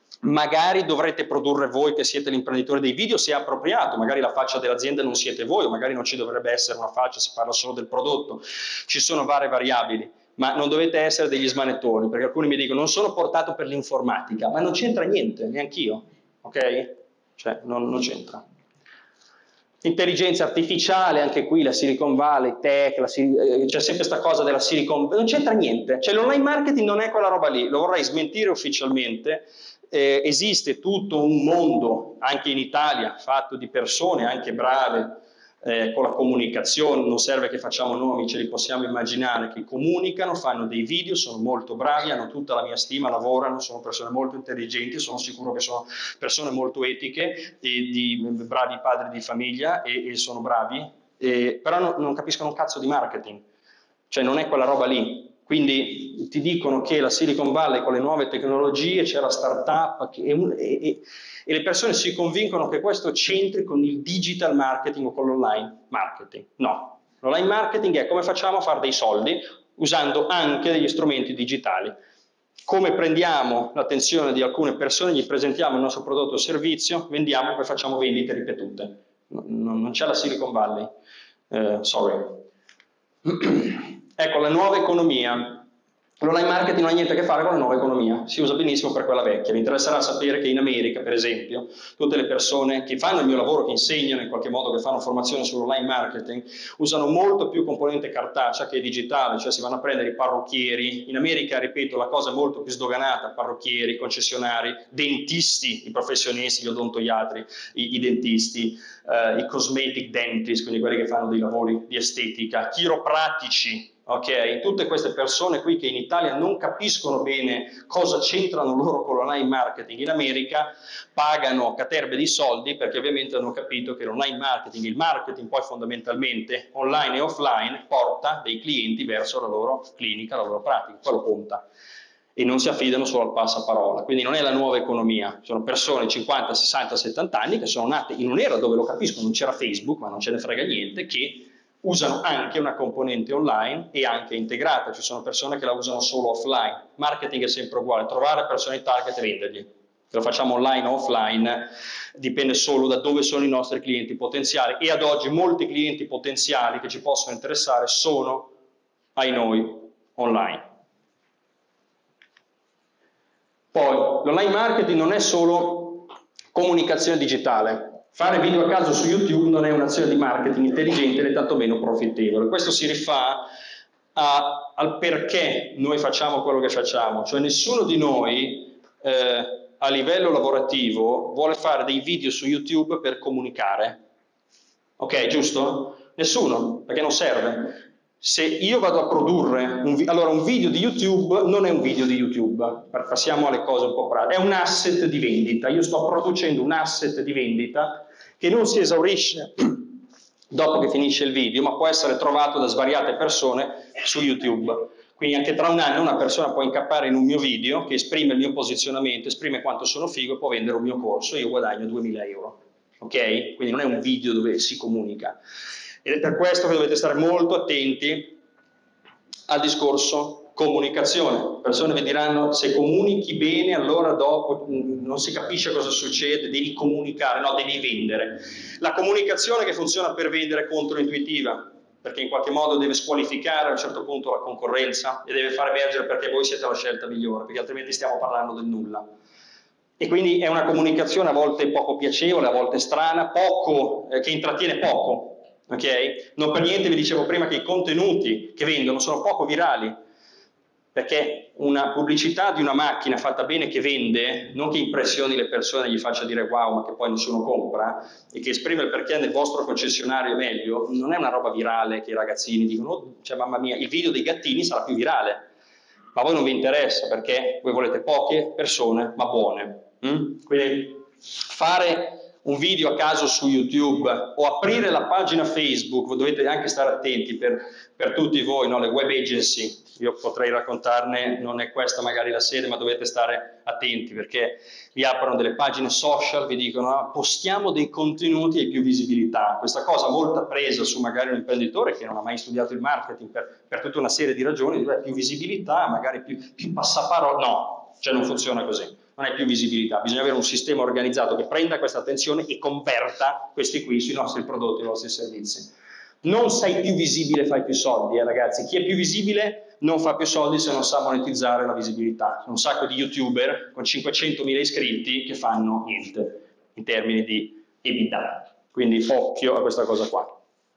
A: Magari dovrete produrre voi che siete l'imprenditore dei video, se è appropriato, magari la faccia dell'azienda non siete voi, o magari non ci dovrebbe essere una faccia, si parla solo del prodotto. Ci sono varie variabili, ma non dovete essere degli smanettoni, perché alcuni mi dicono non sono portato per l'informatica, ma non c'entra niente, neanch'io, ok? Cioè non, non c'entra. Intelligenza artificiale, anche qui la Silicon Valley, tech, la, eh, c'è sempre questa cosa della Silicon Valley, non c'entra niente, cioè l'online marketing non è quella roba lì, lo vorrei smentire ufficialmente. Eh, esiste tutto un mondo, anche in Italia, fatto di persone anche brave, eh, con la comunicazione, non serve che facciamo nomi, ce li possiamo immaginare, che comunicano, fanno dei video, sono molto bravi, hanno tutta la mia stima, lavorano, sono persone molto intelligenti, sono sicuro che sono persone molto etiche, e di, bravi padri di famiglia e, e sono bravi, e, però non, non capiscono un cazzo di marketing, cioè non è quella roba lì. Quindi ti dicono che la Silicon Valley con le nuove tecnologie c'è la startup che, e, e, e le persone si convincono che questo c'entri con il digital marketing o con l'online marketing. No, l'online marketing è come facciamo a fare dei soldi usando anche degli strumenti digitali. Come prendiamo l'attenzione di alcune persone, gli presentiamo il nostro prodotto o servizio, vendiamo e poi facciamo vendite ripetute. Non, non c'è la Silicon Valley, uh, sorry. Ecco, la nuova economia. L'online marketing non ha niente a che fare con la nuova economia, si usa benissimo per quella vecchia. Mi interesserà sapere che in America, per esempio, tutte le persone che fanno il mio lavoro, che insegnano in qualche modo, che fanno formazione sull'online marketing, usano molto più componente cartacea che digitale, cioè si vanno a prendere i parrucchieri. In America, ripeto, la cosa è molto più sdoganata: parrucchieri, concessionari, dentisti, i professionisti, gli odontoiatri, i, i dentisti, eh, i cosmetic dentist, quindi quelli che fanno dei lavori di estetica, chiropratici. Ok, tutte queste persone qui che in Italia non capiscono bene cosa c'entrano loro con l'online marketing, in America pagano caterbe di soldi perché ovviamente hanno capito che l'online marketing, il marketing poi fondamentalmente online e offline, porta dei clienti verso la loro clinica, la loro pratica, quello conta. E non si affidano solo al passaparola, quindi non è la nuova economia, sono persone di cinquanta, sessanta, settanta anni che sono nate in un'era dove, lo capisco, non c'era Facebook, ma non ce ne frega niente, che usano anche una componente online e anche integrata. Ci sono persone che la usano solo offline. Marketing è sempre uguale: trovare persone target e vendergli. Se lo facciamo online o offline dipende solo da dove sono i nostri clienti potenziali, e ad oggi molti clienti potenziali che ci possono interessare sono, ai noi, online. Poi l'online marketing non è solo comunicazione digitale. Fare video a caso su YouTube non è un'azione di marketing intelligente né tantomeno profittevole. Questo si rifà a, al perché noi facciamo quello che facciamo, cioè nessuno di noi eh, a livello lavorativo vuole fare dei video su YouTube per comunicare, ok, giusto? Nessuno, perché non serve. Se io vado a produrre un, allora un video di YouTube non è un video di YouTube, passiamo alle cose un po' pratiche, è un asset di vendita. Io sto producendo un asset di vendita che non si esaurisce dopo che finisce il video, ma può essere trovato da svariate persone su YouTube. Quindi anche tra un anno una persona può incappare in un mio video che esprime il mio posizionamento, esprime quanto sono figo e può vendere un mio corso e io guadagno duemila euro. Ok? Quindi non è un video dove si comunica. Ed è per questo che dovete stare molto attenti al discorso comunicazione. Le persone vi diranno: se comunichi bene, allora dopo non si capisce cosa succede, devi comunicare, no, devi vendere. La comunicazione che funziona per vendere è controintuitiva, perché in qualche modo deve squalificare a un certo punto la concorrenza e deve far emergere perché voi siete la scelta migliore, perché altrimenti stiamo parlando del nulla. E quindi è una comunicazione a volte poco piacevole, a volte strana, poco, eh, che intrattiene poco. Okay? Non per niente vi dicevo prima che i contenuti che vendono sono poco virali, perché una pubblicità di una macchina fatta bene che vende, non che impressioni le persone e gli faccia dire wow, ma che poi nessuno compra, e che esprime il perché nel vostro concessionario è meglio, non è una roba virale che i ragazzini dicono, oh, cioè mamma mia, il video dei gattini sarà più virale, ma a voi non vi interessa perché voi volete poche persone ma buone. Mm? Quindi fare un video a caso su YouTube o aprire la pagina Facebook, dovete anche stare attenti per, per tutti voi, no? Le web agency, io potrei raccontarne, non è questa magari la sede, ma dovete stare attenti perché vi aprono delle pagine social, vi dicono ah, postiamo dei contenuti e più visibilità. Questa cosa molto presa su magari un imprenditore che non ha mai studiato il marketing per, per tutta una serie di ragioni, beh, più visibilità, magari più, più passaparola, no, cioè non funziona così. Non è più visibilità, bisogna avere un sistema organizzato che prenda questa attenzione e converta questi qui sui nostri prodotti, i nostri servizi. Non sei più visibile, fai più soldi, eh, ragazzi. Chi è più visibile non fa più soldi se non sa monetizzare la visibilità. C'è un sacco di youtuber con cinquecentomila iscritti che fanno niente in termini di EBITDA. Quindi occhio a questa cosa qua.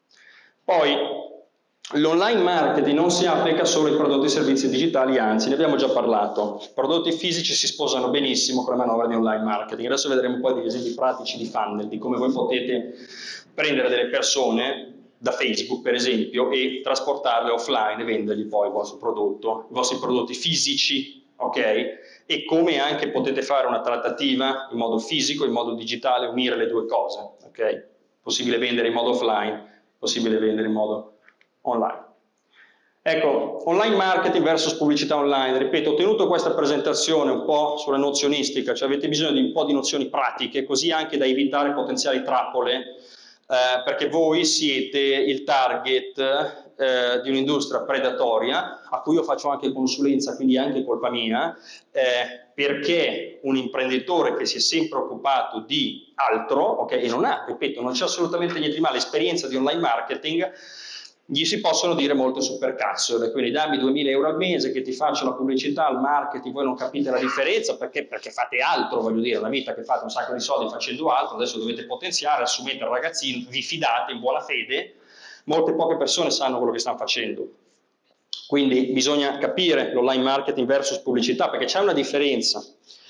A: Poi l'online marketing non si applica solo ai prodotti e servizi digitali, anzi ne abbiamo già parlato. I prodotti fisici si sposano benissimo con la manovra di online marketing. Adesso vedremo un po' degli esempi pratici di funnel, di come voi potete prendere delle persone da Facebook per esempio e trasportarle offline e vendergli poi il vostro prodotto, i vostri prodotti fisici, ok? E come anche potete fare una trattativa in modo fisico, in modo digitale, unire le due cose, ok? Possibile vendere in modo offline, possibile vendere in modo online. Ecco, online marketing versus pubblicità online. Ripeto, ho tenuto questa presentazione un po' sulla nozionistica, cioè avete bisogno di un po' di nozioni pratiche, così anche da evitare potenziali trappole, eh, perché voi siete il target eh, di un'industria predatoria, a cui io faccio anche consulenza, quindi è anche colpa mia, eh, perché un imprenditore che si è sempre occupato di altro, ok, e non ha, ripeto, non c'è assolutamente niente di male, esperienza di online marketing, gli si possono dire molte supercazzole, quindi dammi duemila euro al mese che ti faccio la pubblicità, il marketing, voi non capite la differenza perché, perché fate altro, voglio dire, la vita che fate un sacco di soldi facendo altro, adesso dovete potenziare, assumete il ragazzino, vi fidate in buona fede, molte poche persone sanno quello che stanno facendo. Quindi bisogna capire l'online marketing versus pubblicità perché c'è una differenza.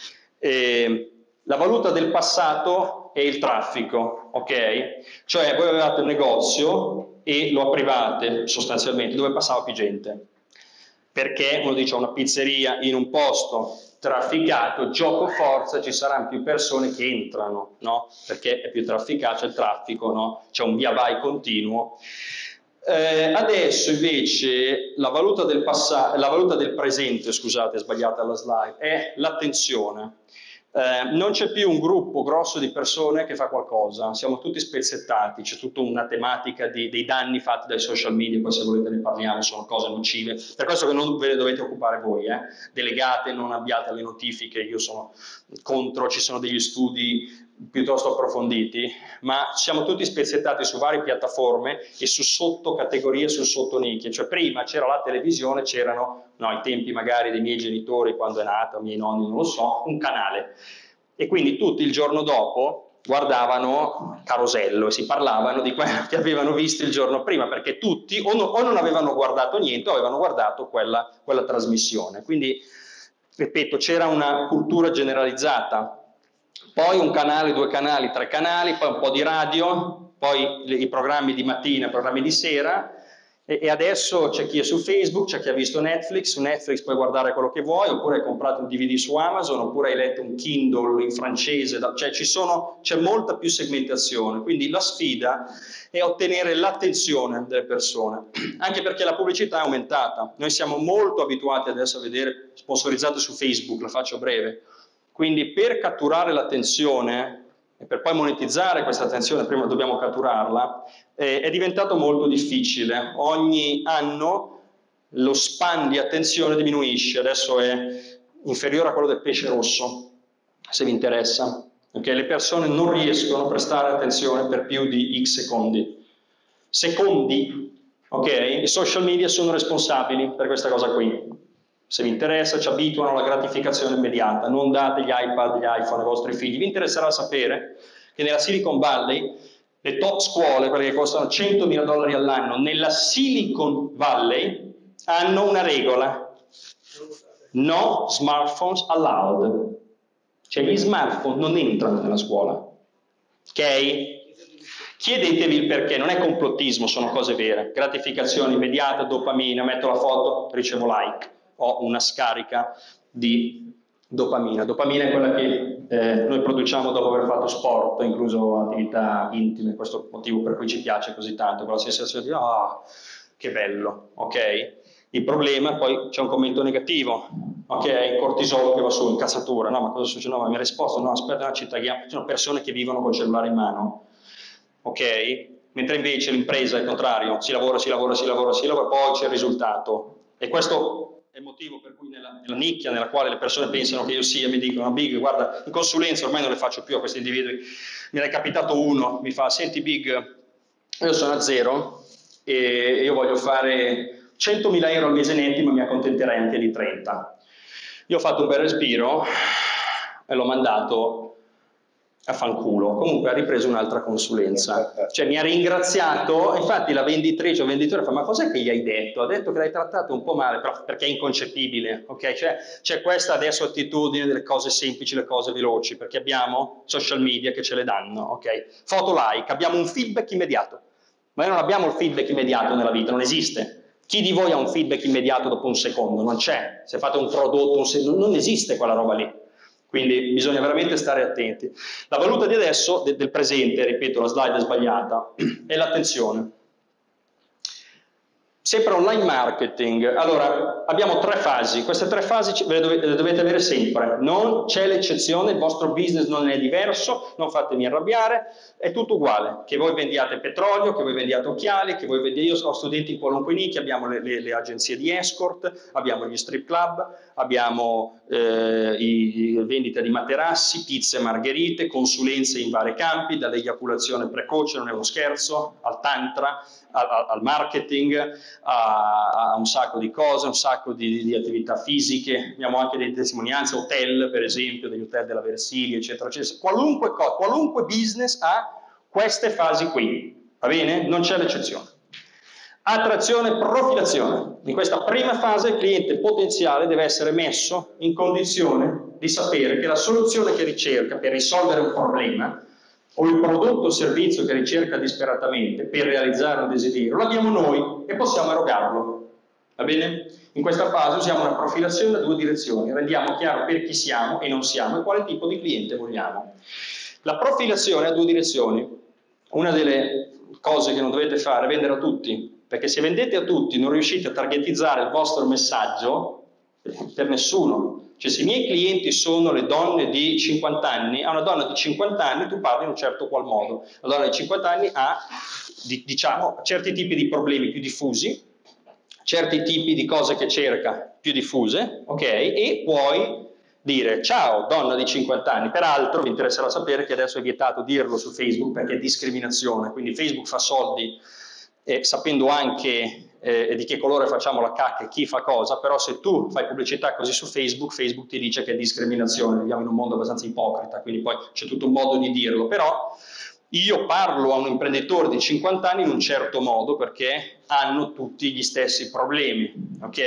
A: Eh, la valuta del passato è il traffico, ok? Cioè voi avevate un negozio e lo aprivate sostanzialmente dove passava più gente, perché uno dice una pizzeria in un posto trafficato, gioco forza, ci saranno più persone che entrano, no? Perché è più trafficato, c'è il traffico, no? C'è un via vai continuo. Eh, adesso invece la valuta del passato, la valuta del presente, scusate, è sbagliata la slide, è l'attenzione. Eh, non c'è più un gruppo grosso di persone che fa qualcosa, siamo tutti spezzettati, c'è tutta una tematica di, dei danni fatti dai social media, poi se volete ne parliamo, sono cose nocive, per questo che non ve ne dovete occupare voi, eh. Delegate, non abbiate le notifiche, io sono contro, ci sono degli studi piuttosto approfonditi, ma siamo tutti spezzettati su varie piattaforme e su sottocategorie, su sottonicchie, cioè prima c'era la televisione, c'erano, no, ai tempi magari dei miei genitori, quando è nata, i miei nonni, non lo so, un canale, e quindi tutti il giorno dopo guardavano Carosello e si parlavano di quello che avevano visto il giorno prima, perché tutti o, no, o non avevano guardato niente o avevano guardato quella, quella trasmissione. Quindi, ripeto, c'era una cultura generalizzata, poi un canale, due canali, tre canali, poi un po' di radio, poi le, i programmi di mattina, i programmi di sera, e adesso c'è chi è su Facebook, c'è chi ha visto Netflix, su Netflix puoi guardare quello che vuoi, oppure hai comprato un D V D su Amazon, oppure hai letto un Kindle in francese, cioè ci sono, c'è molta più segmentazione, quindi la sfida è ottenere l'attenzione delle persone, anche perché la pubblicità è aumentata. Noi siamo molto abituati adesso a vedere sponsorizzate su Facebook, la faccio breve, quindi per catturare l'attenzione e per poi monetizzare questa attenzione, prima dobbiamo catturarla, eh, è diventato molto difficile. Ogni anno lo span di attenzione diminuisce, adesso è inferiore a quello del pesce rosso, se vi interessa. Okay? Le persone non riescono a prestare attenzione per più di X secondi. Secondi, ok? I social media sono responsabili per questa cosa qui. Se vi interessa, ci abituano alla gratificazione immediata, non date gli iPad, gli iPhone ai vostri figli. Vi interesserà sapere che nella Silicon Valley, le top scuole, quelle che costano centomila dollari all'anno, nella Silicon Valley hanno una regola: no smartphones allowed. Cioè gli smartphone non entrano nella scuola. Ok? Chiedetevi il perché, non è complottismo, sono cose vere. Gratificazione immediata, dopamina, metto la foto, ricevo like. Ho una scarica di dopamina. Dopamina è quella che eh, noi produciamo dopo aver fatto sport, incluso attività intime, questo è il motivo per cui ci piace così tanto, quella sensazione di ah, oh, che bello, ok? Il problema, poi c'è un commento negativo, ok? Il cortisolo che va su, incazzatura, no, ma cosa succede? No, ma mi ha risposto, no, aspetta, no, ci tagliamo. Ci sono persone che vivono col cellulare in mano, ok? Mentre invece l'impresa è il contrario, si lavora, si lavora, si lavora, si lavora, poi c'è il risultato. E questo è il motivo per cui nella, nella nicchia nella quale le persone pensano che io sia, mi dicono, Big, guarda, in consulenza ormai non le faccio più a questi individui. Me ne è capitato uno, mi fa, senti Big, io sono a zero e io voglio fare centomila euro al mese netti, ma mi accontenterei anche di trenta. Io ho fatto un bel respiro e l'ho mandato a fanculo. Comunque ha ripreso un'altra consulenza, cioè mi ha ringraziato. Infatti la venditrice o venditore fa: ma cos'è che gli hai detto? Ha detto che l'hai trattato un po' male, però perché è inconcepibile, ok? Cioè c'è questa adesso attitudine delle cose semplici, le cose veloci, perché abbiamo social media che ce le danno, ok? Foto like, abbiamo un feedback immediato, ma noi non abbiamo il feedback immediato nella vita, non esiste. Chi di voi ha un feedback immediato dopo un secondo? Non c'è. Se fate un prodotto, un se- non esiste quella roba lì. Quindi bisogna veramente stare attenti. La valuta di adesso, de- del presente, ripeto, la slide è sbagliata, è l'attenzione. Sempre online marketing. Allora, abbiamo tre fasi. Queste tre fasi ve le dovete, le dovete avere sempre. Non c'è l'eccezione, il vostro business non è diverso, non fatemi arrabbiare, è tutto uguale. Che voi vendiate petrolio, che voi vendiate occhiali, che voi vendiate... Io ho studenti in qualunque nicchia, abbiamo le, le, le agenzie di escort, abbiamo gli strip club, abbiamo eh, i, i vendita di materassi, pizze e margherite, consulenze in vari campi, dall'eiaculazione precoce, non è uno scherzo, al tantra, al, al marketing, a, a un sacco di cose, un sacco di, di attività fisiche. Abbiamo anche delle testimonianze, hotel per esempio, degli hotel della Versilia, eccetera, eccetera. Qualunque cosa, qualunque business ha queste fasi qui, va bene? Non c'è l'eccezione. Attrazione, profilazione. In questa prima fase il cliente potenziale deve essere messo in condizione di sapere che la soluzione che ricerca per risolvere un problema o il prodotto o servizio che ricerca disperatamente per realizzare un desiderio l'abbiamo noi e possiamo erogarlo. Va bene? In questa fase usiamo una profilazione da due direzioni, rendiamo chiaro per chi siamo e non siamo e quale tipo di cliente vogliamo. La profilazione ha due direzioni. Una delle cose che non dovete fare è vendere a tutti, perché se vendete a tutti non riuscite a targetizzare il vostro messaggio per nessuno. Cioè se i miei clienti sono le donne di cinquanta anni, a una donna di cinquanta anni tu parli in un certo qual modo. La donna di cinquanta anni ha, diciamo, certi tipi di problemi più diffusi, certi tipi di cose che cerca più diffuse, ok? E puoi dire ciao donna di cinquanta anni. Peraltro vi interesserà sapere che adesso è vietato dirlo su Facebook perché è discriminazione, quindi Facebook fa soldi eh, sapendo anche eh, e di che colore facciamo la cacca e chi fa cosa, però se tu fai pubblicità così su Facebook, Facebook ti dice che è discriminazione, viviamo in un mondo abbastanza ipocrita, quindi poi c'è tutto un modo di dirlo, però io parlo a un imprenditore di cinquanta anni in un certo modo perché hanno tutti gli stessi problemi, ok?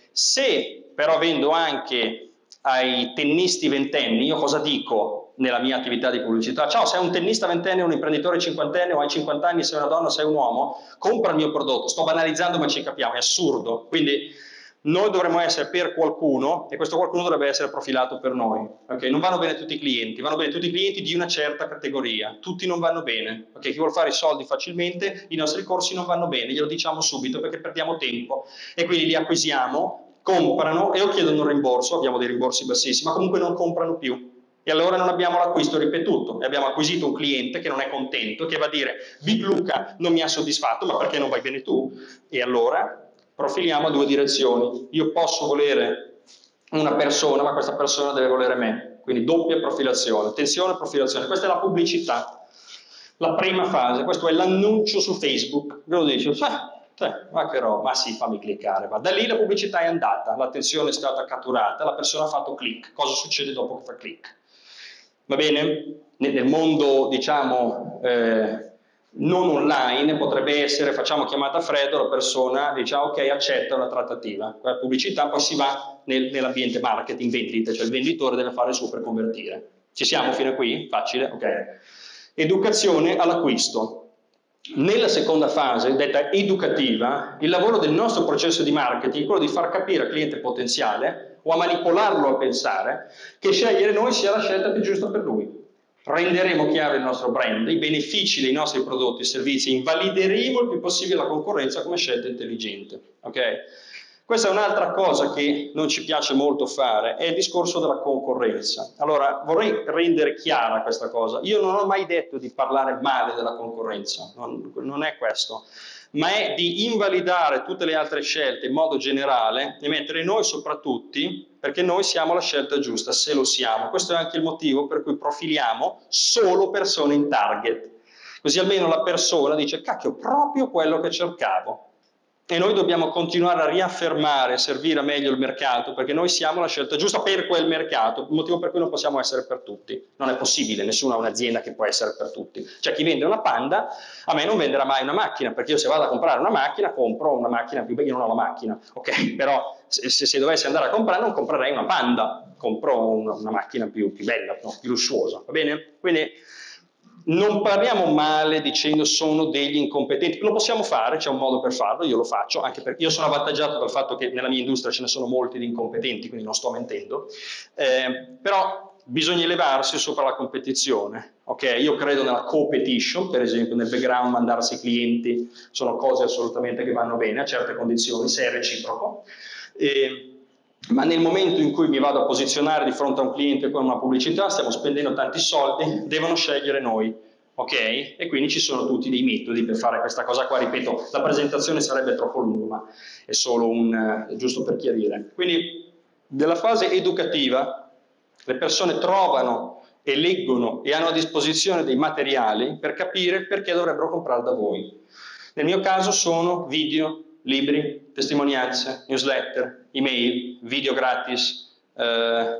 A: Se però vendo anche ai tennisti ventenni, io cosa dico nella mia attività di pubblicità? Ciao, sei un tennista ventenne, un imprenditore cinquantenne o hai cinquanta anni, sei una donna, sei un uomo, compra il mio prodotto. Sto banalizzando ma ci capiamo, è assurdo. Quindi noi dovremmo essere per qualcuno e questo qualcuno dovrebbe essere profilato per noi. Okay? Non vanno bene tutti i clienti, vanno bene tutti i clienti di una certa categoria, tutti non vanno bene. Okay? Chi vuole fare i soldi facilmente, i nostri corsi non vanno bene, glielo diciamo subito perché perdiamo tempo e quindi li acquisiamo, comprano e o chiedono un rimborso, abbiamo dei rimborsi bassissimi, ma comunque non comprano più. E allora non abbiamo l'acquisto ripetuto e abbiamo acquisito un cliente che non è contento, che va a dire Big Luca non mi ha soddisfatto, ma perché non vai bene tu? E allora profiliamo a due direzioni. Io posso volere una persona, ma questa persona deve volere me. Quindi doppia profilazione. Attenzione, profilazione. Questa è la pubblicità. La prima fase, questo è l'annuncio su Facebook. Ve lo dice, cioè, ma che roba, ma sì, fammi cliccare. Va. Da lì la pubblicità è andata, l'attenzione è stata catturata, la persona ha fatto click. Cosa succede dopo che fa click? Va bene? Nel mondo, diciamo, eh, non online potrebbe essere, facciamo chiamata a freddo, la persona dice ok, accetta una trattativa, la pubblicità, poi si va nel, nell'ambiente marketing, vendite, cioè il venditore deve fare il suo per convertire. Ci siamo fino a qui? Facile? Ok. Educazione all'acquisto. Nella seconda fase, detta educativa, il lavoro del nostro processo di marketing è quello di far capire al cliente potenziale o a manipolarlo a pensare che scegliere noi sia la scelta più giusta per lui. Renderemo chiaro il nostro brand, i benefici dei nostri prodotti e servizi, invalideremo il più possibile la concorrenza come scelta intelligente. Okay? Questa è un'altra cosa che non ci piace molto fare, è il discorso della concorrenza. Allora, vorrei rendere chiara questa cosa. Io non ho mai detto di parlare male della concorrenza, non, non è questo, ma è di invalidare tutte le altre scelte in modo generale e mettere noi sopra tutti, perché noi siamo la scelta giusta, se lo siamo. Questo è anche il motivo per cui profiliamo solo persone in target. Così almeno la persona dice, cacchio, proprio quello che cercavo. E noi dobbiamo continuare a riaffermare e servire meglio il mercato, perché noi siamo la scelta giusta per quel mercato, il motivo per cui non possiamo essere per tutti. Non è possibile, nessuna ha un'azienda che può essere per tutti. Cioè chi vende una Panda, a me non venderà mai una macchina, perché io se vado a comprare una macchina, compro una macchina più bella, io non ho la macchina, ok? Però se, se dovessi andare a comprare non comprerei una Panda, compro una, una macchina più, più bella, no, più lussuosa, va bene? Quindi non parliamo male dicendo sono degli incompetenti, lo possiamo fare, c'è un modo per farlo, io lo faccio, anche perché io sono avvantaggiato dal fatto che nella mia industria ce ne sono molti di incompetenti, quindi non sto mentendo, eh, però bisogna elevarsi sopra la competizione, ok? Io credo nella competition, per esempio nel background mandarsi clienti, sono cose assolutamente che vanno bene a certe condizioni, se è reciproco, eh, ma nel momento in cui mi vado a posizionare di fronte a un cliente con una pubblicità, stiamo spendendo tanti soldi, devono scegliere noi, ok? E quindi ci sono tutti dei metodi per fare questa cosa qua, ripeto, la presentazione sarebbe troppo lunga, ma è solo un, giusto per chiarire. Quindi, nella fase educativa, le persone trovano e leggono e hanno a disposizione dei materiali per capire perché dovrebbero comprare da voi. Nel mio caso sono video, libri, testimonianze, newsletter, email, video gratis, eh,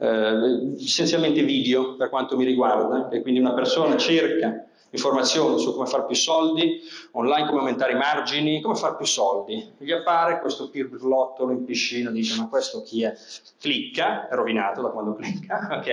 A: eh, essenzialmente video per quanto mi riguarda, e quindi una persona cerca informazioni su come fare più soldi, online come aumentare i margini, come fare più soldi. Gli appare questo pirlottolo in piscina, dice ma questo chi è? Clicca, è rovinato da quando clicca, ok?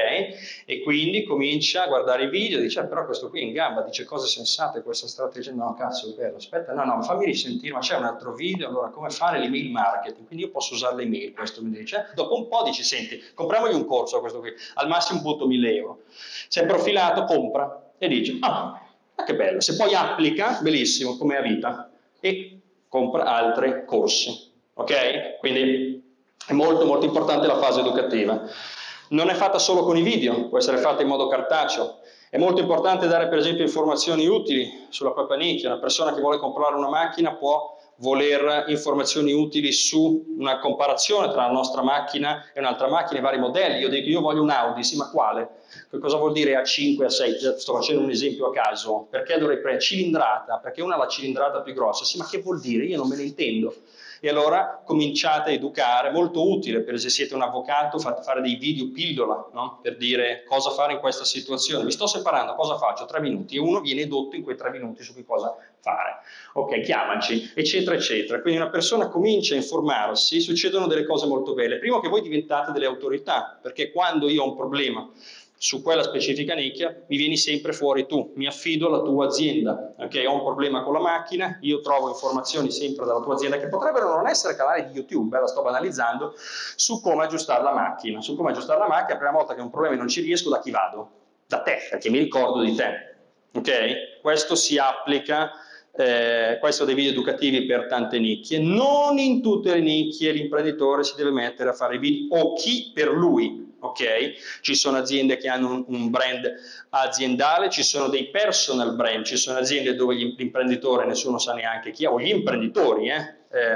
A: E quindi comincia a guardare i video, dice ah, però questo qui in gamba dice cose sensate, questa strategia, no cazzo è vero, aspetta, no no, fammi risentire, ma c'è un altro video, allora come fare l'email marketing, quindi io posso usare le email, questo mi dice, dopo un po' dici senti, compriamogli un corso a questo qui, al massimo butto mille euro, si è profilato, compra e dice ah, ah che bello, se poi applica, bellissimo, come a vita, e compra altri corsi, ok? Quindi è molto molto importante la fase educativa. Non è fatta solo con i video, può essere fatta in modo cartaceo. È molto importante dare per esempio informazioni utili sulla propria nicchia. Una persona che vuole comprare una macchina può voler informazioni utili su una comparazione tra la nostra macchina e un'altra macchina e vari modelli. Io dico io voglio un Audi, sì, ma quale? Che cosa vuol dire A cinque, A sei? Sto facendo un esempio a caso. Perché dovrei prendere cilindrata? Perché una ha la cilindrata più grossa. Sì, ma che vuol dire? Io non me ne intendo. E allora cominciate a educare, molto utile, per se siete un avvocato fate fare dei video pillola, no? Per dire cosa fare in questa situazione. Mi sto separando, cosa faccio? Tre minuti, e uno viene edotto in quei tre minuti su che cosa fare. Ok, chiamaci, eccetera, eccetera. Quindi una persona comincia a informarsi, succedono delle cose molto belle. Primo che voi diventate delle autorità, perché quando io ho un problema su quella specifica nicchia, mi vieni sempre fuori tu, mi affido alla tua azienda, ok? Ho un problema con la macchina, io trovo informazioni sempre dalla tua azienda che potrebbero non essere canali di YouTube, eh, la sto banalizzando, su come aggiustare la macchina, su come aggiustare la macchina, la prima volta che ho un problema e non ci riesco, da chi vado? Da te, perché mi ricordo di te, ok? Questo si applica, eh, questo sono dei video educativi per tante nicchie, non in tutte le nicchie l'imprenditore si deve mettere a fare video, o chi per lui. Ok, ci sono aziende che hanno un, un brand aziendale, ci sono dei personal brand, ci sono aziende dove l'imprenditore nessuno sa neanche chi è, o gli imprenditori, eh, eh,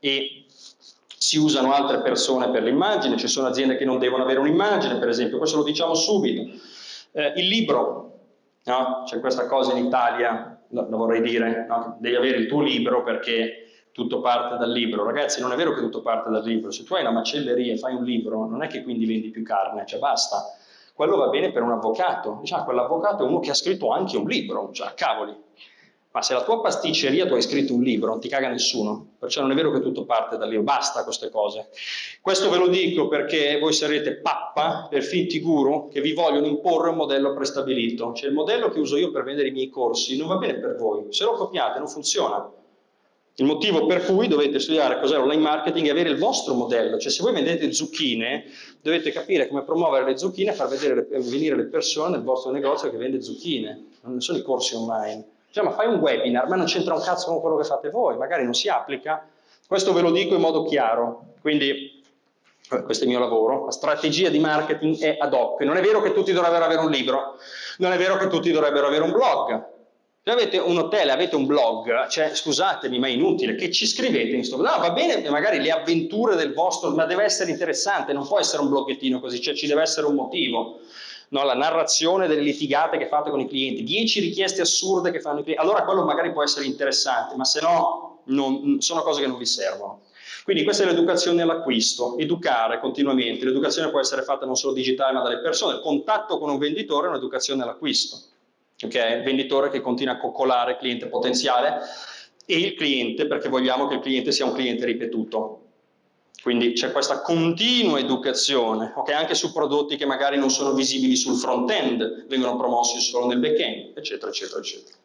A: e si usano altre persone per l'immagine, ci sono aziende che non devono avere un'immagine, per esempio, questo lo diciamo subito. Eh, il libro, no? C'è questa cosa in Italia, lo, lo vorrei dire, no? Devi avere il tuo libro perché tutto parte dal libro. Ragazzi, non è vero che tutto parte dal libro. Se tu hai una macelleria e fai un libro, non è che quindi vendi più carne, cioè basta. Quello va bene per un avvocato. Cioè, quell'avvocato è uno che ha scritto anche un libro, cioè cavoli. Ma se la tua pasticceria tu hai scritto un libro, non ti caga nessuno. Perciò non è vero che tutto parte dal libro, basta queste cose. Questo ve lo dico perché voi sarete pappa per finti guru che vi vogliono imporre un modello prestabilito. Cioè il modello che uso io per vendere i miei corsi non va bene per voi. Se lo copiate non funziona. Il motivo per cui dovete studiare cos'è l'online marketing e avere il vostro modello, cioè se voi vendete zucchine dovete capire come promuovere le zucchine e far vedere le, venire le persone nel vostro negozio che vende zucchine, non sono i corsi online. Cioè, ma fai un webinar, ma non c'entra un cazzo con quello che fate voi, magari non si applica. Questo ve lo dico in modo chiaro, quindi questo è il mio lavoro, la strategia di marketing è ad hoc. Non è vero che tutti dovrebbero avere un libro, non è vero che tutti dovrebbero avere un blog. Se avete un hotel, avete un blog, cioè scusatemi ma è inutile, che ci scrivete in sto blog? No, va bene magari le avventure del vostro, ma deve essere interessante, non può essere un bloggettino così, cioè ci deve essere un motivo. No, la narrazione delle litigate che fate con i clienti, dieci richieste assurde che fanno i clienti, allora quello magari può essere interessante, ma se no non, sono cose che non vi servono. Quindi questa è l'educazione all'acquisto, educare continuamente, l'educazione può essere fatta non solo digitale ma dalle persone, il contatto con un venditore è un'educazione all'acquisto. Okay? Il venditore che continua a coccolare il cliente potenziale e il cliente perché vogliamo che il cliente sia un cliente ripetuto. Quindi c'è questa continua educazione, okay? Anche su prodotti che magari non sono visibili sul front-end, vengono promossi solo nel back-end, eccetera, eccetera, eccetera.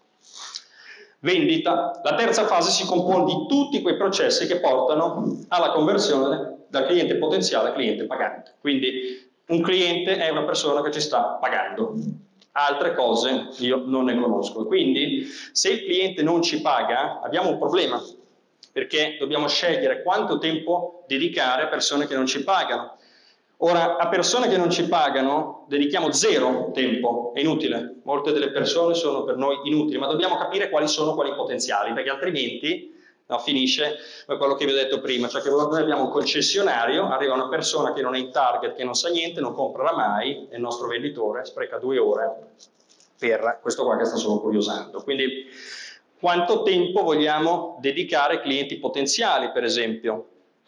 A: Vendita. La terza fase si compone di tutti quei processi che portano alla conversione dal cliente potenziale al cliente pagante. Quindi un cliente è una persona che ci sta pagando. Altre cose io non ne conosco. Quindi se il cliente non ci paga abbiamo un problema, perché dobbiamo scegliere quanto tempo dedicare a persone che non ci pagano. Ora, a persone che non ci pagano dedichiamo zero tempo, è inutile. Molte delle persone sono per noi inutili, ma dobbiamo capire quali sono quali potenziali, perché altrimenti no, finisce quello che vi ho detto prima, cioè che noi abbiamo un concessionario, arriva una persona che non è in target, che non sa niente, non comprerà mai, e il nostro venditore spreca due ore per questo qua che sta solo curiosando. Quindi quanto tempo vogliamo dedicare ai clienti potenziali, per esempio?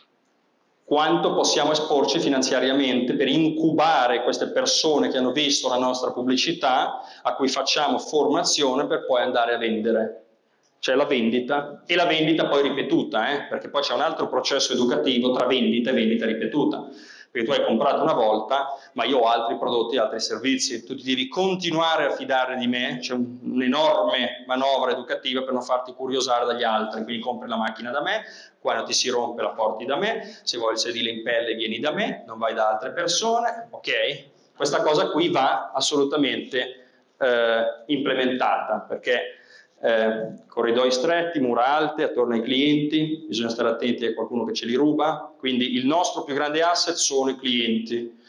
A: Quanto possiamo esporci finanziariamente per incubare queste persone che hanno visto la nostra pubblicità, a cui facciamo formazione per poi andare a vendere. C'è la vendita e la vendita poi ripetuta, eh? Perché poi c'è un altro processo educativo tra vendita e vendita ripetuta. Perché tu hai comprato una volta, ma io ho altri prodotti e altri servizi, tu ti devi continuare a fidare di me, c'è un, un'enorme manovra educativa per non farti curiosare dagli altri, quindi compri la macchina da me, quando ti si rompe la porti da me, se vuoi il sedile in pelle vieni da me, non vai da altre persone, ok? Questa cosa qui va assolutamente eh, implementata, perché Eh, corridoi stretti, mura alte attorno ai clienti, bisogna stare attenti a qualcuno che ce li ruba, quindi il nostro più grande asset sono i clienti.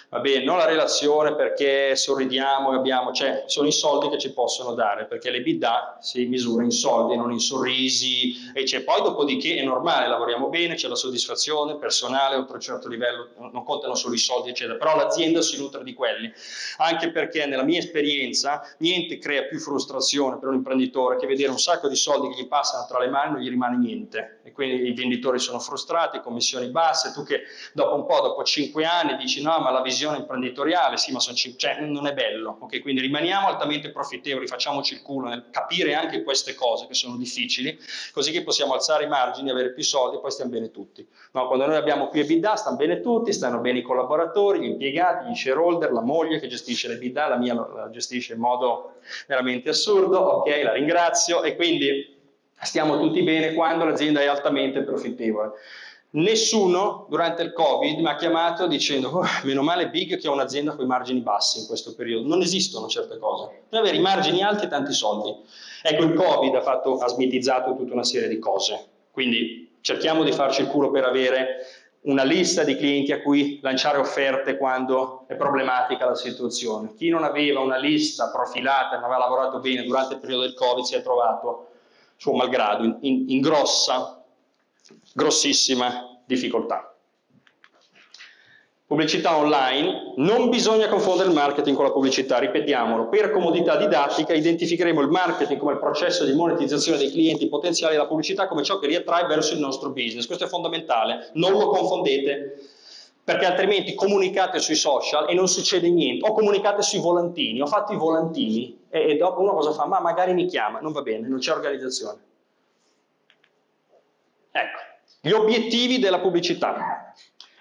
A: Va bene, non la relazione perché sorridiamo e abbiamo, cioè sono i soldi che ci possono dare, perché l'EBITDA si misura in soldi, non in sorrisi, e c'è poi dopodiché è normale, lavoriamo bene, c'è la soddisfazione personale, oltre a un certo livello, non contano solo i soldi, eccetera, però l'azienda si nutre di quelli, anche perché nella mia esperienza niente crea più frustrazione per un imprenditore che vedere un sacco di soldi che gli passano tra le mani e non gli rimane niente, e quindi i venditori sono frustrati, commissioni basse, tu che dopo un po', dopo cinque anni dici no, ma la visione imprenditoriale, sì, ma sono cioè, non è bello, ok? Quindi rimaniamo altamente profittevoli, facciamoci il culo nel capire anche queste cose che sono difficili, così che possiamo alzare i margini, avere più soldi e poi stiamo bene tutti. No, quando noi abbiamo più EBITDA stanno bene tutti, stanno bene i collaboratori, gli impiegati, gli shareholder, la moglie che gestisce l'EBITDA, la mia la gestisce in modo veramente assurdo, ok, la ringrazio, e quindi stiamo tutti bene quando l'azienda è altamente profittevole. Nessuno durante il Covid mi ha chiamato dicendo oh, meno male Big che ho un'azienda con i margini bassi in questo periodo. Non esistono certe cose. Devi avere i margini alti e tanti soldi. Ecco, il Covid ha, fatto, ha smitizzato tutta una serie di cose. Quindi cerchiamo di farci il culo per avere una lista di clienti a cui lanciare offerte quando è problematica la situazione. Chi non aveva una lista profilata, non aveva lavorato bene durante il periodo del Covid, si è trovato, suo malgrado, in, in, in grossa grossissima difficoltà. Pubblicità online, non bisogna confondere il marketing con la pubblicità, ripetiamolo, per comodità didattica identificheremo il marketing come il processo di monetizzazione dei clienti potenziali e la pubblicità come ciò che riattrae verso il nostro business. Questo è fondamentale, non lo confondete, perché altrimenti comunicate sui social e non succede niente, o comunicate sui volantini, ho fatto i volantini e, e dopo uno cosa fa? Ma magari mi chiama, non va bene, non c'è organizzazione. Ecco, gli obiettivi della pubblicità.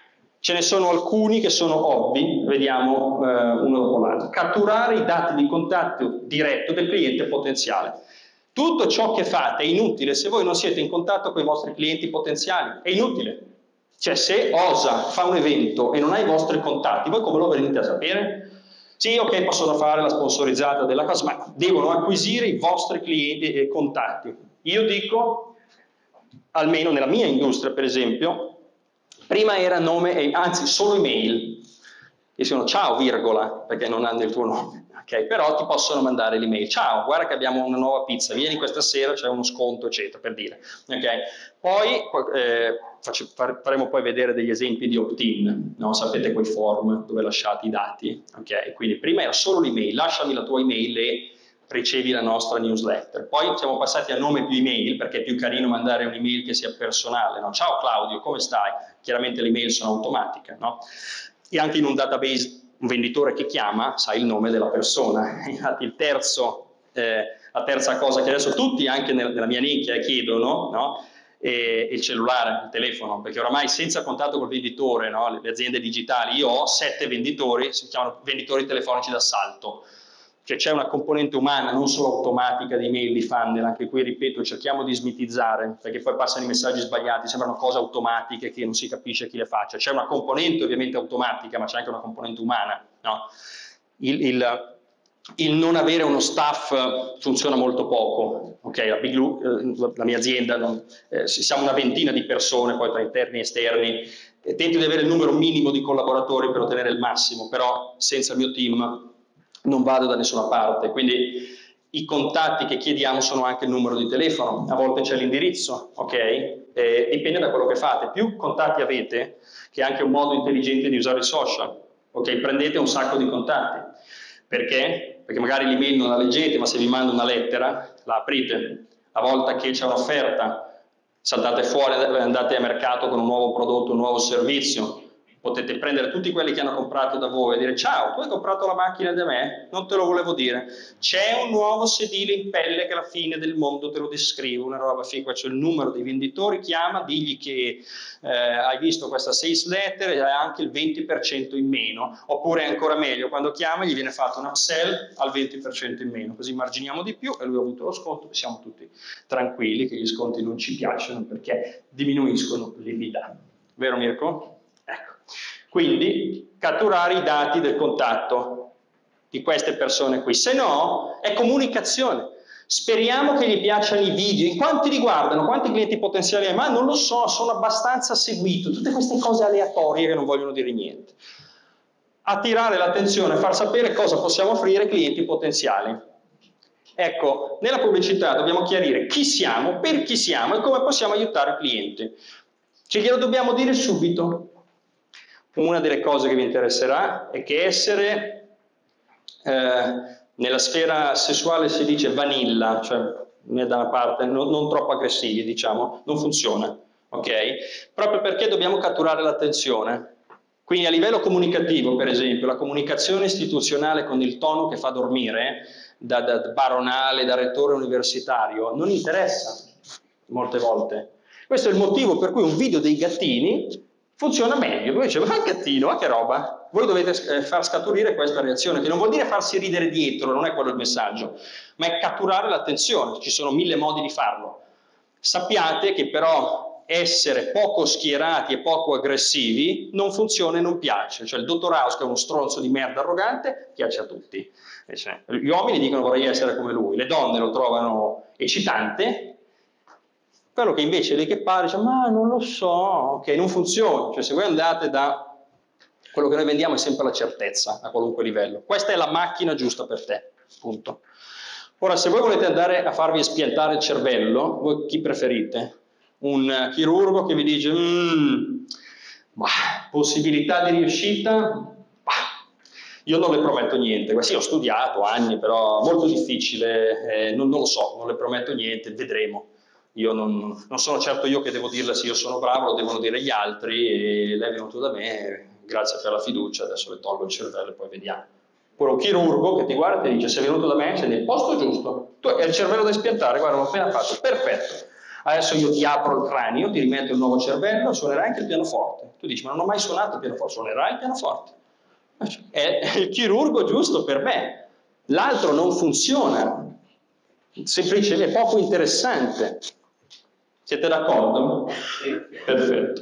A: Ce ne sono alcuni che sono ovvi, vediamo eh, uno dopo l'altro. Catturare i dati di contatto diretto del cliente potenziale. Tutto ciò che fate è inutile se voi non siete in contatto con i vostri clienti potenziali, è inutile. Cioè se Osa fa un evento e non ha i vostri contatti, voi come lo venite a sapere? Sì, ok, possono fare la sponsorizzata della cosa, ma devono acquisire i vostri clienti e contatti. Io dico, almeno nella mia industria per esempio, prima era nome, e anzi solo email, e sono ciao virgola, perché non hanno il tuo nome, ok? Però ti possono mandare l'email, ciao, guarda che abbiamo una nuova pizza, vieni questa sera, c'è uno sconto, eccetera, per dire, ok? Poi eh, faccio, faremo poi vedere degli esempi di opt-in, no? Sapete quei form dove lasciate i dati, ok? Quindi prima era solo l'email, lasciami la tua email e ricevi la nostra newsletter. Poi siamo passati a nome più email, perché è più carino mandare un'email che sia personale, no? Ciao Claudio, come stai? Chiaramente le email sono automatiche, no? E anche in un database un venditore che chiama sa il nome della persona. Infatti il terzo, eh, la terza cosa che adesso tutti, anche nella mia nicchia, chiedono, no? È il cellulare, il telefono, perché oramai senza contatto col venditore, no? Le aziende digitali, io ho sette venditori, si chiamano venditori telefonici d'assalto. Cioè c'è una componente umana, non solo automatica di email, di funnel, anche qui ripeto, cerchiamo di smitizzare, perché poi passano i messaggi sbagliati, sembrano cose automatiche che non si capisce chi le faccia. C'è una componente ovviamente automatica, ma c'è anche una componente umana, no? Il, il, il non avere uno staff funziona molto poco, ok? La Big Blue, eh, la mia azienda, non, eh, siamo una ventina di persone, poi tra interni e esterni, e tento di avere il numero minimo di collaboratori per ottenere il massimo, però senza il mio team non vado da nessuna parte, quindi i contatti che chiediamo sono anche il numero di telefono, a volte c'è l'indirizzo, ok? Eh, dipende da quello che fate, più contatti avete, che è anche un modo intelligente di usare i social, ok? Prendete un sacco di contatti, perché? Perché magari l'email non la leggete, ma se vi mando una lettera, la aprite, a volta che c'è un'offerta, saltate fuori, andate a mercato con un nuovo prodotto, un nuovo servizio, potete prendere tutti quelli che hanno comprato da voi e dire ciao, tu hai comprato la macchina da me? Non te lo volevo dire. C'è un nuovo sedile in pelle che alla fine del mondo te lo descrivo, una roba figa, c'è il numero dei venditori, chiama, digli che eh, hai visto questa sales letter e hai anche il venti per cento in meno, oppure ancora meglio, quando chiama gli viene fatto un upsell al venti per cento in meno, così marginiamo di più e lui ha avuto lo sconto e siamo tutti tranquilli che gli sconti non ci piacciono perché diminuiscono l'EBITDA. Vero Mirko? Ecco. Quindi catturare i dati del contatto di queste persone qui, se no è comunicazione. Speriamo che gli piacciono i video. In quanti riguardano? Quanti clienti potenziali hai? Ma non lo so, sono abbastanza seguito. Tutte queste cose aleatorie che non vogliono dire niente. attirare l'attenzione, far sapere cosa possiamo offrire ai clienti potenziali. Ecco, nella pubblicità dobbiamo chiarire chi siamo, per chi siamo e come possiamo aiutare il cliente. Ce glielo dobbiamo dire subito. Una delle cose che vi interesserà è che essere eh, nella sfera sessuale si dice vanilla, cioè da una parte non, non troppo aggressivi, diciamo, non funziona, ok? Proprio perché dobbiamo catturare l'attenzione. Quindi a livello comunicativo, per esempio, la comunicazione istituzionale con il tono che fa dormire, da, da baronale, da rettore universitario, non interessa molte volte. Questo è il motivo per cui un video dei gattini funziona meglio. Voi dicete, ma il gattino, ma che roba? Voi dovete far scaturire questa reazione, che non vuol dire farsi ridere dietro, non è quello il messaggio, ma è catturare l'attenzione. Ci sono mille modi di farlo. Sappiate che però essere poco schierati e poco aggressivi non funziona e non piace. Cioè il dottor House, che è uno stronzo di merda arrogante, piace a tutti. Cioè, gli uomini dicono vorrei essere come lui, le donne lo trovano eccitante. Quello che invece lei che parla dice, ma non lo so, ok, non funziona. Cioè se voi andate da... quello che noi vendiamo è sempre la certezza, a qualunque livello. Questa è la macchina giusta per te, punto. Ora, se voi volete andare a farvi espiantare il cervello, voi chi preferite? Un chirurgo che vi dice, mm, bah, possibilità di riuscita? Bah, io non le prometto niente. Sì, ho studiato anni, però molto difficile, eh, non, non lo so, non le prometto niente, vedremo. Io non, non sono certo io che devo dirle se io sono bravo, lo devono dire gli altri, e lei è venuto da me, grazie per la fiducia, adesso le tolgo il cervello e poi vediamo. Pure un chirurgo che ti guarda e ti dice, sei venuto da me, sei nel posto giusto, tu hai il cervello da espiantare, guarda, l'ho appena fatto, perfetto. Adesso io ti apro il cranio, ti rimetto il nuovo cervello, suonerai anche il pianoforte. Tu dici, ma non ho mai suonato il pianoforte, suonerai il pianoforte. È il chirurgo giusto per me. L'altro non funziona, semplicemente è poco interessante. Siete d'accordo? Sì. Perfetto.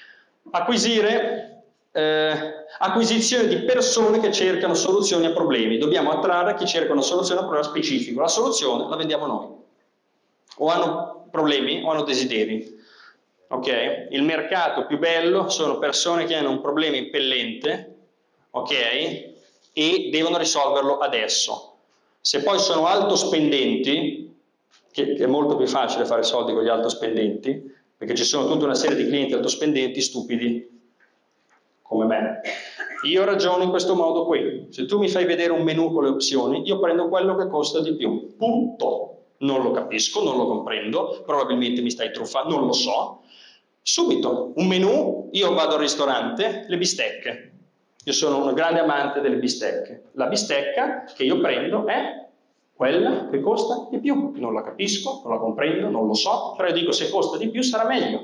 A: Acquisire, eh, acquisizione di persone che cercano soluzioni a problemi. Dobbiamo attrarre chi cerca una soluzione a un problema specifico. La soluzione la vendiamo noi. O hanno problemi o hanno desideri. Ok? Il mercato più bello sono persone che hanno un problema impellente, ok? E devono risolverlo adesso. Se poi sono altospendenti, che è molto più facile fare soldi con gli altospendenti, perché ci sono tutta una serie di clienti altospendenti stupidi, come me. Io ragiono in questo modo qui. Se tu mi fai vedere un menu con le opzioni, io prendo quello che costa di più. Punto. Non lo capisco, non lo comprendo, probabilmente mi stai truffando, non lo so. Subito, un menu, io vado al ristorante, le bistecche. Io sono un grande amante delle bistecche. La bistecca che io prendo è quella che costa di più. Non la capisco, non la comprendo, non lo so, però io dico se costa di più sarà meglio.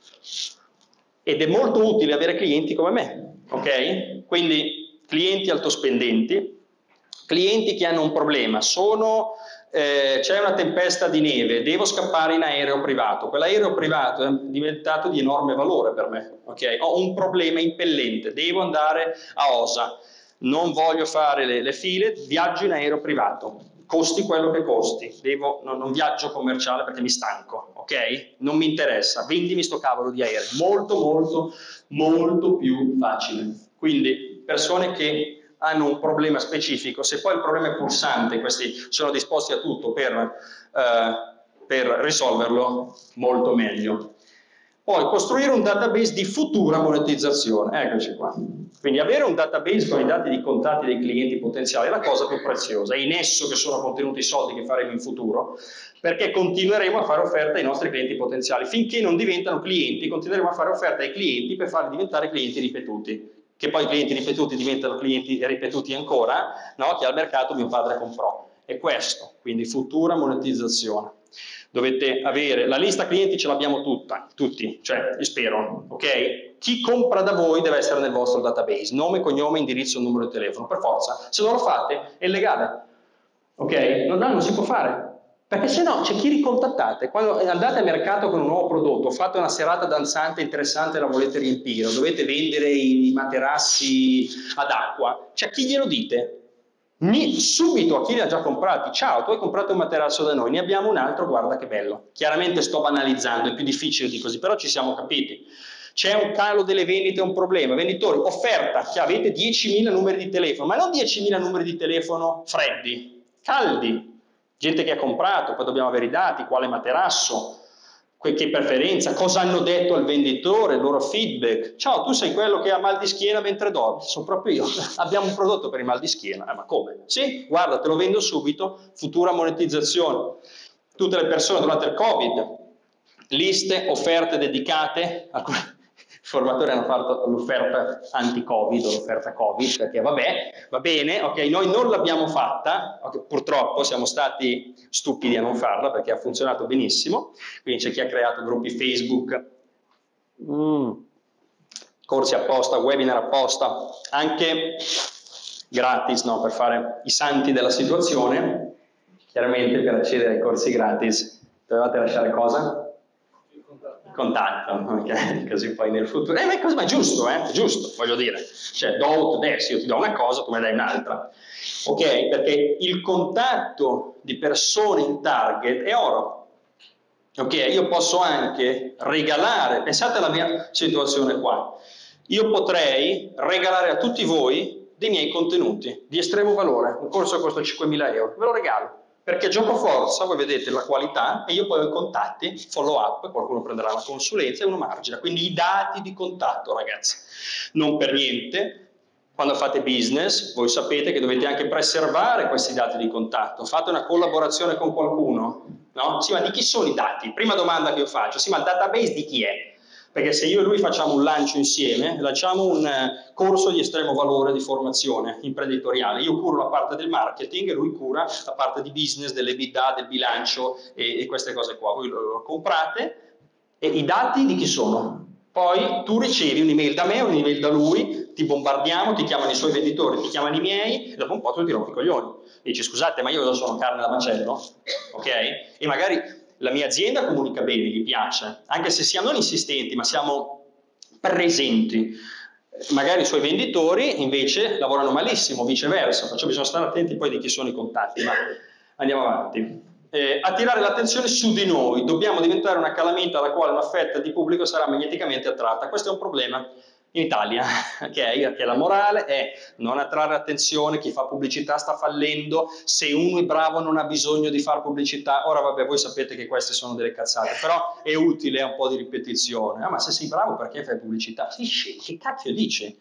A: Ed è molto utile avere clienti come me, ok? Quindi clienti altospendenti, clienti che hanno un problema, sono, eh, c'è una tempesta di neve, devo scappare in aereo privato, quell'aereo privato è diventato di enorme valore per me, ok? Ho un problema impellente, devo andare a Osa, non voglio fare le, le file, viaggio in aereo privato. Costi quello che costi, devo, non, non viaggio commerciale perché mi stanco, ok? Non mi interessa, vendimi sto cavolo di aereo, molto molto molto più facile. Quindi persone che hanno un problema specifico, se poi il problema è pulsante, questi sono disposti a tutto per, eh, per risolverlo molto meglio. Poi costruire un database di futura monetizzazione, eccoci qua. Quindi avere un database con i dati di contatti dei clienti potenziali è la cosa più preziosa, è in esso che sono contenuti i soldi che faremo in futuro, perché continueremo a fare offerte ai nostri clienti potenziali. Finché non diventano clienti, continueremo a fare offerte ai clienti per farli diventare clienti ripetuti, che poi i clienti ripetuti diventano clienti ripetuti ancora, no? Che al mercato mio padre comprò. È questo, quindi futura monetizzazione. Dovete avere, la lista clienti ce l'abbiamo tutta, tutti, cioè, io spero, ok? Chi compra da voi deve essere nel vostro database, nome, cognome, indirizzo, numero di telefono, per forza. Se non lo fate è illegale, ok? No, no, non si può fare, perché se no c'è chi ricontattate. Quando andate al mercato con un nuovo prodotto, fate una serata danzante, interessante, la volete riempire, dovete vendere i materassi ad acqua, cioè chi glielo dite? Mi, subito a chi li ha già comprati, ciao, tu hai comprato un materasso da noi, ne abbiamo un altro, guarda che bello. Chiaramente sto banalizzando, è più difficile di così, però ci siamo capiti. C'è un calo delle vendite, è un problema. Venditori, offerta, che avete diecimila numeri di telefono, ma non diecimila numeri di telefono freddi, caldi. Gente che ha comprato, poi dobbiamo avere i dati, quale materasso, che preferenza, cosa hanno detto al venditore, il loro feedback. Ciao, tu sei quello che ha mal di schiena mentre dormi? Sono proprio io. Abbiamo un prodotto per il mal di schiena. Eh, ma come? Sì, guarda, te lo vendo subito, futura monetizzazione. Tutte le persone durante il Covid, liste, offerte dedicate. I formatori hanno fatto l'offerta anti-Covid o l'offerta Covid, perché vabbè, va bene, ok, noi non l'abbiamo fatta, okay, purtroppo siamo stati stupidi a non farla perché ha funzionato benissimo, quindi c'è chi ha creato gruppi Facebook, mm, corsi apposta, webinar apposta, anche gratis, no, per fare i santi della situazione. Chiaramente per accedere ai corsi gratis dovevate lasciare cosa? Contatto, ok? Così poi nel futuro, eh, ma è, così, ma è giusto, eh? È giusto, voglio dire, cioè do ut des, io ti do una cosa, tu me ne dai un'altra, ok? Perché il contatto di persone in target è oro, ok? Io posso anche regalare, pensate alla mia situazione qua, io potrei regalare a tutti voi dei miei contenuti di estremo valore, un corso che costa cinquemila euro, ve lo regalo. Perché gioco forza, voi vedete la qualità, e io poi ho i contatti, follow up, qualcuno prenderà la consulenza e uno margina. Quindi i dati di contatto, ragazzi. Non per niente, quando fate business, voi sapete che dovete anche preservare questi dati di contatto. Fate una collaborazione con qualcuno, no? Sì, ma di chi sono i dati? Prima domanda che io faccio, sì, ma il database di chi è? Perché se io e lui facciamo un lancio insieme, lanciamo un uh, corso di estremo valore di formazione imprenditoriale, io curo la parte del marketing e lui cura la parte di business, dell'EBITDA, del bilancio e, e queste cose qua. Voi lo, lo comprate e i dati di chi sono? Poi tu ricevi un'email da me, un'email da lui, ti bombardiamo, ti chiamano i suoi venditori, ti chiamano i miei e dopo un po' tu ti rompi i coglioni. E dici scusate ma io cosa sono, carne da macello? Ok? E magari la mia azienda comunica bene, gli piace, anche se siamo non insistenti, ma siamo presenti. Magari i suoi venditori invece lavorano malissimo, viceversa, perciò bisogna stare attenti poi di chi sono i contatti, ma andiamo avanti. Eh, attirare l'attenzione su di noi, dobbiamo diventare una calamita alla quale una fetta di pubblico sarà magneticamente attratta. Questo è un problema in Italia, okay? Perché la morale è non attrarre attenzione, chi fa pubblicità sta fallendo, se uno è bravo non ha bisogno di fare pubblicità. Ora vabbè, voi sapete che queste sono delle cazzate, però è utile un po' di ripetizione. Ah, ma se sei bravo perché fai pubblicità? Sì, che cacchio dici?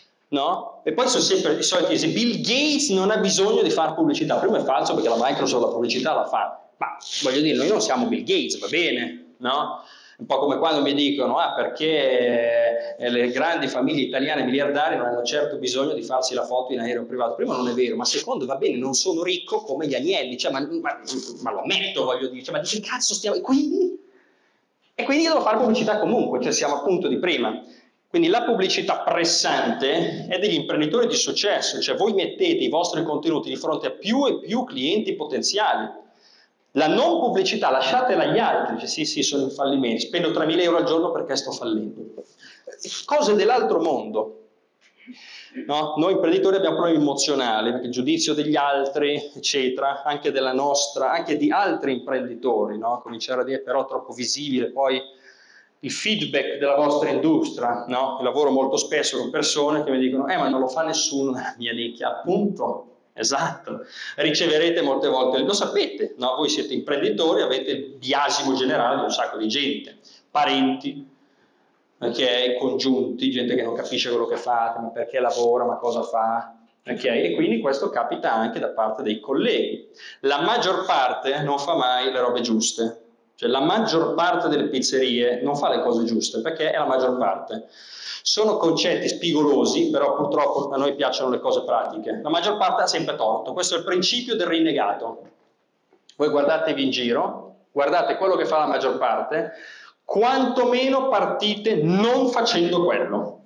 A: No? E poi sono sempre i soliti esempi. Bill Gates non ha bisogno di fare pubblicità. Primo è falso perché la Microsoft la pubblicità la fa, ma voglio dire, noi non siamo Bill Gates, va bene, no? Un po' come quando mi dicono ah, perché le grandi famiglie italiane miliardarie non hanno certo bisogno di farsi la foto in aereo privato. Primo non è vero, ma secondo va bene, non sono ricco come gli agnelli, cioè, ma, ma, ma lo ammetto, voglio dire, cioè, ma di che cazzo stiamo? E quindi? E quindi io devo fare pubblicità comunque, cioè siamo appunto di prima. Quindi la pubblicità pressante è degli imprenditori di successo, cioè voi mettete i vostri contenuti di fronte a più e più clienti potenziali. La non pubblicità lasciatela agli altri, dice sì sì sono in fallimento, spendo tremila euro al giorno perché sto fallendo. Cose dell'altro mondo. No? Noi imprenditori abbiamo problemi emozionali, perché il giudizio degli altri, eccetera, anche della nostra, anche di altri imprenditori, no? Cominciare a dire però troppo visibile, poi il feedback della vostra industria, no? Io lavoro molto spesso con persone che mi dicono eh ma non lo fa nessuno nella mia nicchia, appunto. Esatto, riceverete molte volte, lo sapete, no? Voi siete imprenditori, avete il biasimo generale di un sacco di gente, parenti, okay? Congiunti, gente che non capisce quello che fate, ma perché lavora, ma cosa fa, okay? E quindi questo capita anche da parte dei colleghi. La maggior parte non fa mai le robe giuste, cioè la maggior parte delle pizzerie non fa le cose giuste, perché è la maggior parte. Sono concetti spigolosi, però purtroppo a noi piacciono le cose pratiche. La maggior parte ha sempre torto. Questo è il principio del rinnegato. Voi guardatevi in giro, guardate quello che fa la maggior parte, quantomeno partite non facendo quello.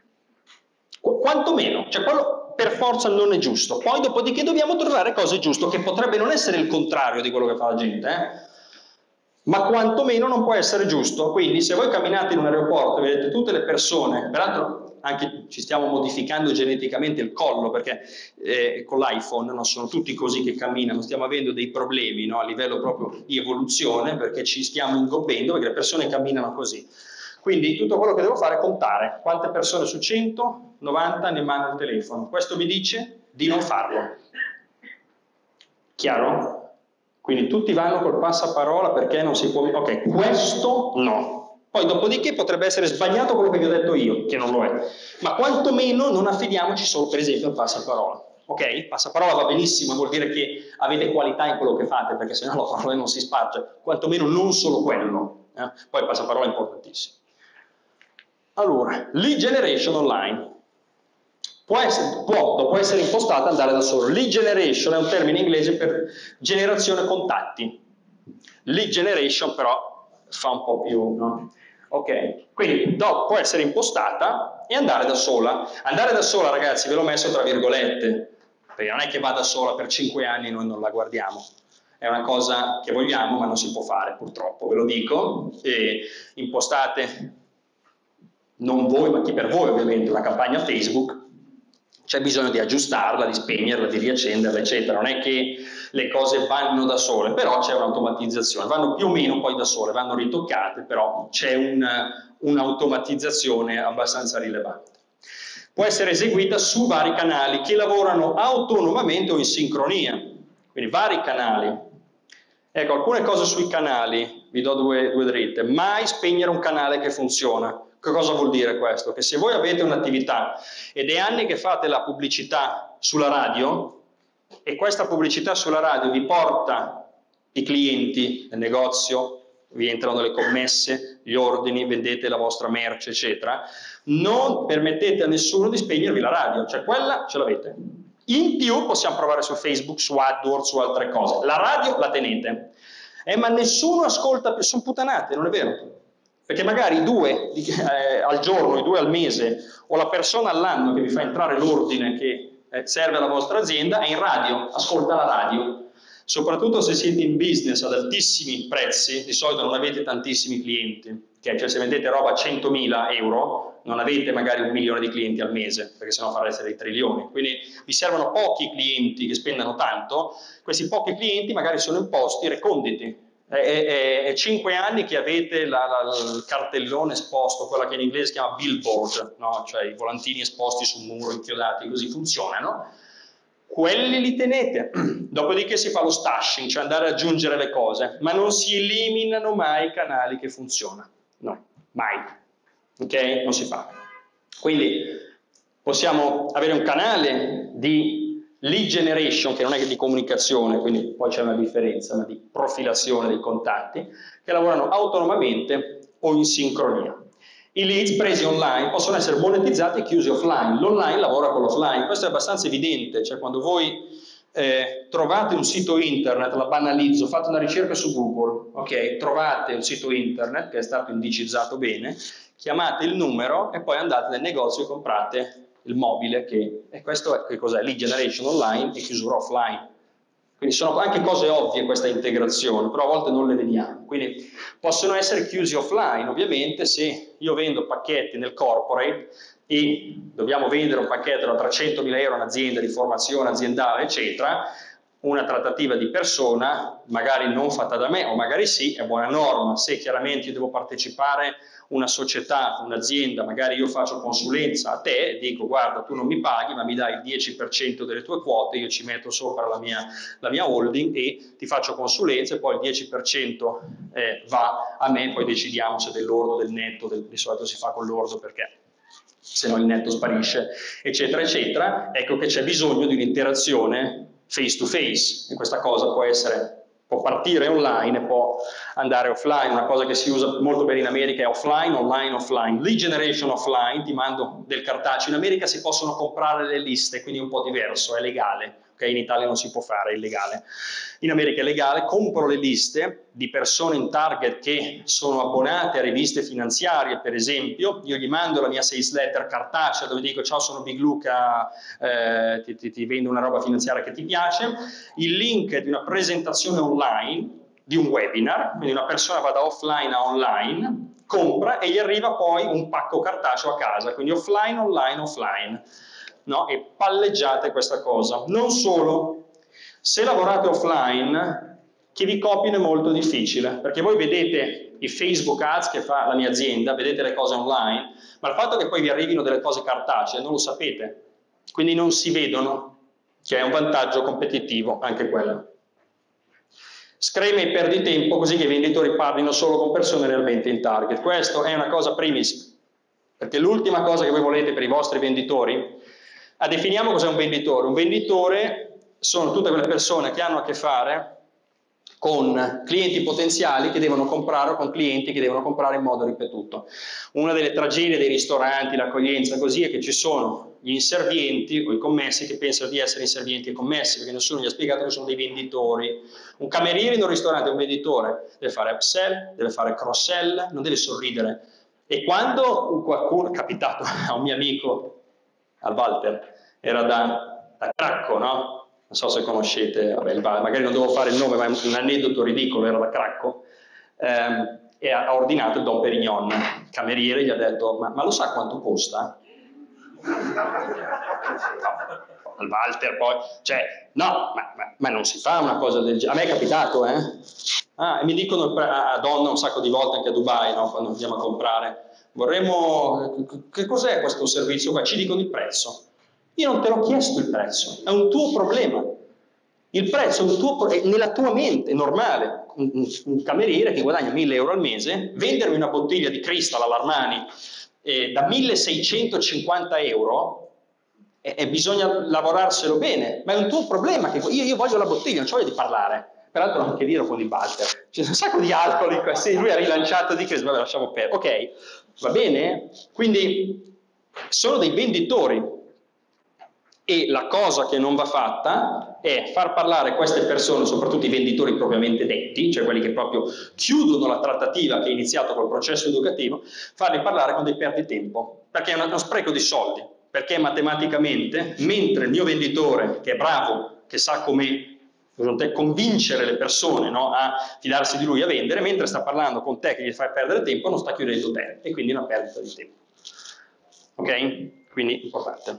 A: Qu- quantomeno, cioè quello per forza non è giusto. Poi dopodiché dobbiamo trovare cose giuste, che potrebbe non essere il contrario di quello che fa la gente, eh? Ma quantomeno non può essere giusto. Quindi se voi camminate in un aeroporto e vedete tutte le persone, peraltro anche ci stiamo modificando geneticamente il collo, perché eh, con l'iPhone non sono tutti così che camminano, stiamo avendo dei problemi, no, a livello proprio di evoluzione, perché ci stiamo ingobbendo, perché le persone camminano così. Quindi tutto quello che devo fare è contare quante persone su centonovanta ne hanno il telefono. Questo mi dice di non farlo. Chiaro? Quindi tutti vanno col passaparola perché non si può... Ok, questo no. Poi dopodiché potrebbe essere sbagliato quello che vi ho detto io, che non lo è. Ma quantomeno non affidiamoci solo per esempio al passaparola. Ok? Passaparola va benissimo, vuol dire che avete qualità in quello che fate, perché sennò la parola non si sparge. Quantomeno non solo quello. Eh? Poi il passaparola è importantissimo. Allora, lead generation online. Può, essere, può, dopo essere impostata, andare da solo. Lead generation è un termine inglese per generazione contatti. Lead generation però fa un po' più, no? Ok, quindi dopo può essere impostata e andare da sola. Andare da sola, ragazzi, ve l'ho messo tra virgolette, perché non è che va da sola per cinque anni e noi non la guardiamo. È una cosa che vogliamo ma non si può fare, purtroppo, ve lo dico. E impostate, non voi, ma chi per voi ovviamente, una campagna Facebook, c'è bisogno di aggiustarla, di spegnerla, di riaccenderla, eccetera. Non è che le cose vanno da sole, però c'è un'automatizzazione, vanno più o meno poi da sole, vanno ritoccate, però c'è un'automatizzazione abbastanza rilevante. Può essere eseguita su vari canali che lavorano autonomamente o in sincronia, quindi vari canali. Ecco, alcune cose sui canali, vi do due, due dritte. Mai spegnere un canale che funziona. Che cosa vuol dire questo? Che se voi avete un'attività ed è anni che fate la pubblicità sulla radio e questa pubblicità sulla radio vi porta i clienti nel negozio, vi entrano le commesse, gli ordini, vendete la vostra merce, eccetera, non permettete a nessuno di spegnervi la radio, cioè quella ce l'avete. In più possiamo provare su Facebook, su AdWords, su altre cose. La radio la tenete. Eh, ma nessuno ascolta più, sono puttanate, non è vero? Perché magari i due eh, al giorno, i due al mese, o la persona all'anno che vi fa entrare l'ordine che eh, serve alla vostra azienda è in radio, ascolta la radio. Soprattutto se siete in business ad altissimi prezzi, di solito non avete tantissimi clienti, okay? Cioè se vendete roba a centomila euro, non avete magari un milione di clienti al mese, perché sennò fareste dei trilioni. Quindi vi servono pochi clienti che spendano tanto, questi pochi clienti magari sono imposti reconditi. È, è, è cinque anni che avete la, la, il cartellone esposto, quella che in inglese si chiama billboard, no? Cioè i volantini esposti sul muro, inchiodati, così funzionano. Quelli li tenete, dopodiché si fa lo stashing, cioè andare ad aggiungere le cose, ma non si eliminano mai i canali che funzionano, no, mai, ok? Non si fa. Quindi possiamo avere un canale di lead generation, che non è di comunicazione, quindi poi c'è una differenza, ma di profilazione dei contatti, che lavorano autonomamente o in sincronia. I leads presi online possono essere monetizzati e chiusi offline. L'online lavora con l'offline, questo è abbastanza evidente, cioè quando voi eh, trovate un sito internet, la banalizzo, fate una ricerca su Google, ok? Trovate un sito internet che è stato indicizzato bene, chiamate il numero e poi andate nel negozio e comprate il mobile, che, e questo è che cos'è? Lead generation online e chiusura offline. Quindi sono anche cose ovvie questa integrazione, però a volte non le vediamo. Quindi possono essere chiusi offline, ovviamente, se io vendo pacchetti nel corporate e dobbiamo vendere un pacchetto da trecentomila euro a un'azienda di formazione aziendale, eccetera, una trattativa di persona, magari non fatta da me, o magari sì, è buona norma. Se chiaramente io devo partecipare una società, un'azienda, magari io faccio consulenza a te, dico guarda tu non mi paghi ma mi dai il dieci per cento delle tue quote, io ci metto sopra la mia, la mia holding e ti faccio consulenza e poi il dieci per cento eh, va a me, poi decidiamo se dell'ordo, del netto, del, di solito si fa con l'ordo perché se no il netto sparisce, eccetera, eccetera. Ecco che c'è bisogno di un'interazione face to face e questa cosa può essere può partire online e può andare offline. Una cosa che si usa molto bene in America è offline, online, offline. Lead generation offline, ti mando del cartaceo. In America si possono comprare le liste, quindi è un po' diverso, è legale. Okay? In Italia non si può fare, è illegale. In America è legale, compro le liste di persone in target che sono abbonate a riviste finanziarie, per esempio, io gli mando la mia sales letter cartacea dove dico ciao sono Big Luca, eh, ti, ti, ti vendo una roba finanziaria che ti piace, il link di una presentazione online, di un webinar, quindi una persona va da offline a online, compra e gli arriva poi un pacco cartaceo a casa, quindi offline, online, offline. No? E palleggiate questa cosa. Non solo, se lavorate offline, che vi copino è molto difficile, perché voi vedete i Facebook ads che fa la mia azienda, vedete le cose online, ma il fatto che poi vi arrivino delle cose cartacee non lo sapete, quindi non si vedono, che è un vantaggio competitivo anche quello. Screma e perdi tempo così che i venditori parlino solo con persone realmente in target. Questo è una cosa primis, perché l'ultima cosa che voi volete per i vostri venditori, ah, definiamo cos'è un venditore. Un venditore sono tutte quelle persone che hanno a che fare con clienti potenziali che devono comprare o con clienti che devono comprare in modo ripetuto. Una delle tragedie dei ristoranti, l'accoglienza così, è che ci sono gli inservienti o i commessi che pensano di essere inservienti e commessi, perché nessuno gli ha spiegato che sono dei venditori. Un cameriere in un ristorante è un venditore, deve fare upsell, deve fare cross-sell, non deve sorridere. E quando qualcuno, è capitato a un mio amico, al Walter, era da, da Cracco, no? Non so se conoscete, vabbè, magari non devo fare il nome, ma è un aneddoto ridicolo, era da Cracco, ehm, e ha ordinato il Dom Perignon. Il cameriere gli ha detto, ma, ma lo sa quanto costa? Al Walter poi, cioè, no, ma, ma, ma non si fa una cosa del genere. A me è capitato, eh? Ah, e mi dicono a donna un sacco di volte anche a Dubai, no? Quando andiamo a comprare, vorremmo, che cos'è questo servizio qua? Ci dicono il prezzo. Io non te l'ho chiesto il prezzo, è un tuo problema. Il prezzo è, un tuo, è nella tua mente, è normale. Un, un, un cameriere che guadagna mille euro al mese, vendermi una bottiglia di Cristal all'Armani eh, da milleseicentocinquanta euro, e, e bisogna lavorarselo bene, ma è un tuo problema. Che io, io voglio la bottiglia, non ci voglio di parlare. Peraltro anche dire con i Walter, c'è un sacco di alcol in questo, sì, lui ha rilanciato di Cristal, vabbè, lasciamo perdere. Ok, va bene? Quindi sono dei venditori. E la cosa che non va fatta è far parlare queste persone, soprattutto i venditori propriamente detti, cioè quelli che proprio chiudono la trattativa che è iniziata col processo educativo, farli parlare con dei perditempo, perché è uno spreco di soldi, perché matematicamente, mentre il mio venditore, che è bravo, che sa come convincere le persone, no, a fidarsi di lui, a vendere, mentre sta parlando con te che gli fai perdere tempo, non sta chiudendo te, e quindi è una perdita di tempo. Ok? Quindi importante.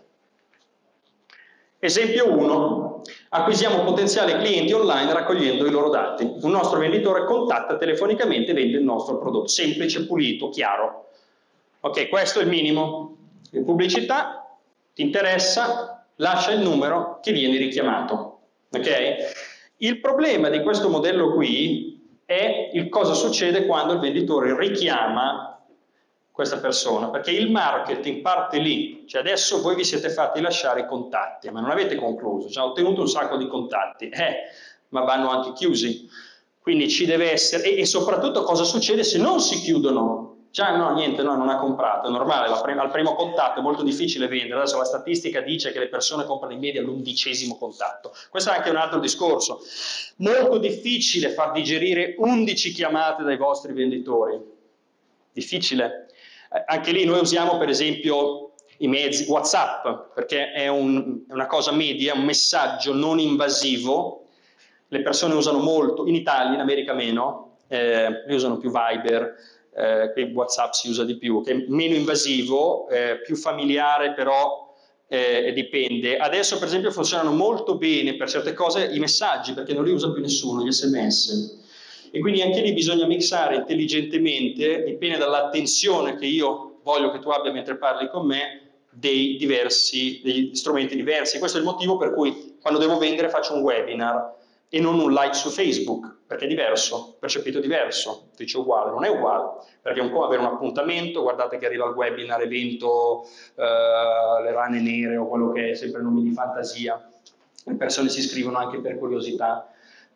A: Esempio uno, acquisiamo potenziali clienti online raccogliendo i loro dati. Un nostro venditore contatta telefonicamente e vende il nostro prodotto, semplice, pulito, chiaro. Ok, questo è il minimo. In pubblicità, ti interessa, lascia il numero che viene richiamato. Ok? Il problema di questo modello qui è il cosa succede quando il venditore richiama questa persona, perché il marketing parte lì, cioè adesso voi vi siete fatti lasciare i contatti, ma non avete concluso, cioè, ho ottenuto un sacco di contatti, eh, ma vanno anche chiusi, quindi ci deve essere, e, e soprattutto cosa succede se non si chiudono? Già no, niente, no, non ha comprato, è normale, la prim- al primo contatto è molto difficile vendere, adesso la statistica dice che le persone comprano in media all'undicesimo contatto, questo è anche un altro discorso, molto difficile far digerire undici chiamate dai vostri venditori, difficile. Anche lì noi usiamo per esempio i mezzi WhatsApp, perché è, un, è una cosa media, un messaggio non invasivo, le persone usano molto, in Italia, in America meno, eh, usano più Viber, eh, qui WhatsApp si usa di più, che è meno invasivo, eh, più familiare però eh, dipende. Adesso per esempio funzionano molto bene per certe cose i messaggi, perché non li usa più nessuno, gli sms. E quindi anche lì bisogna mixare intelligentemente, dipende dall'attenzione che io voglio che tu abbia mentre parli con me, dei diversi, degli strumenti diversi. Questo è il motivo per cui quando devo vendere faccio un webinar e non un like su Facebook, perché è diverso, percepito diverso, tu dici uguale, non è uguale, perché è un po' avere un appuntamento, guardate che arriva il webinar, evento, eh, le rane nere o quello che è, sempre nomi di fantasia, le persone si iscrivono anche per curiosità.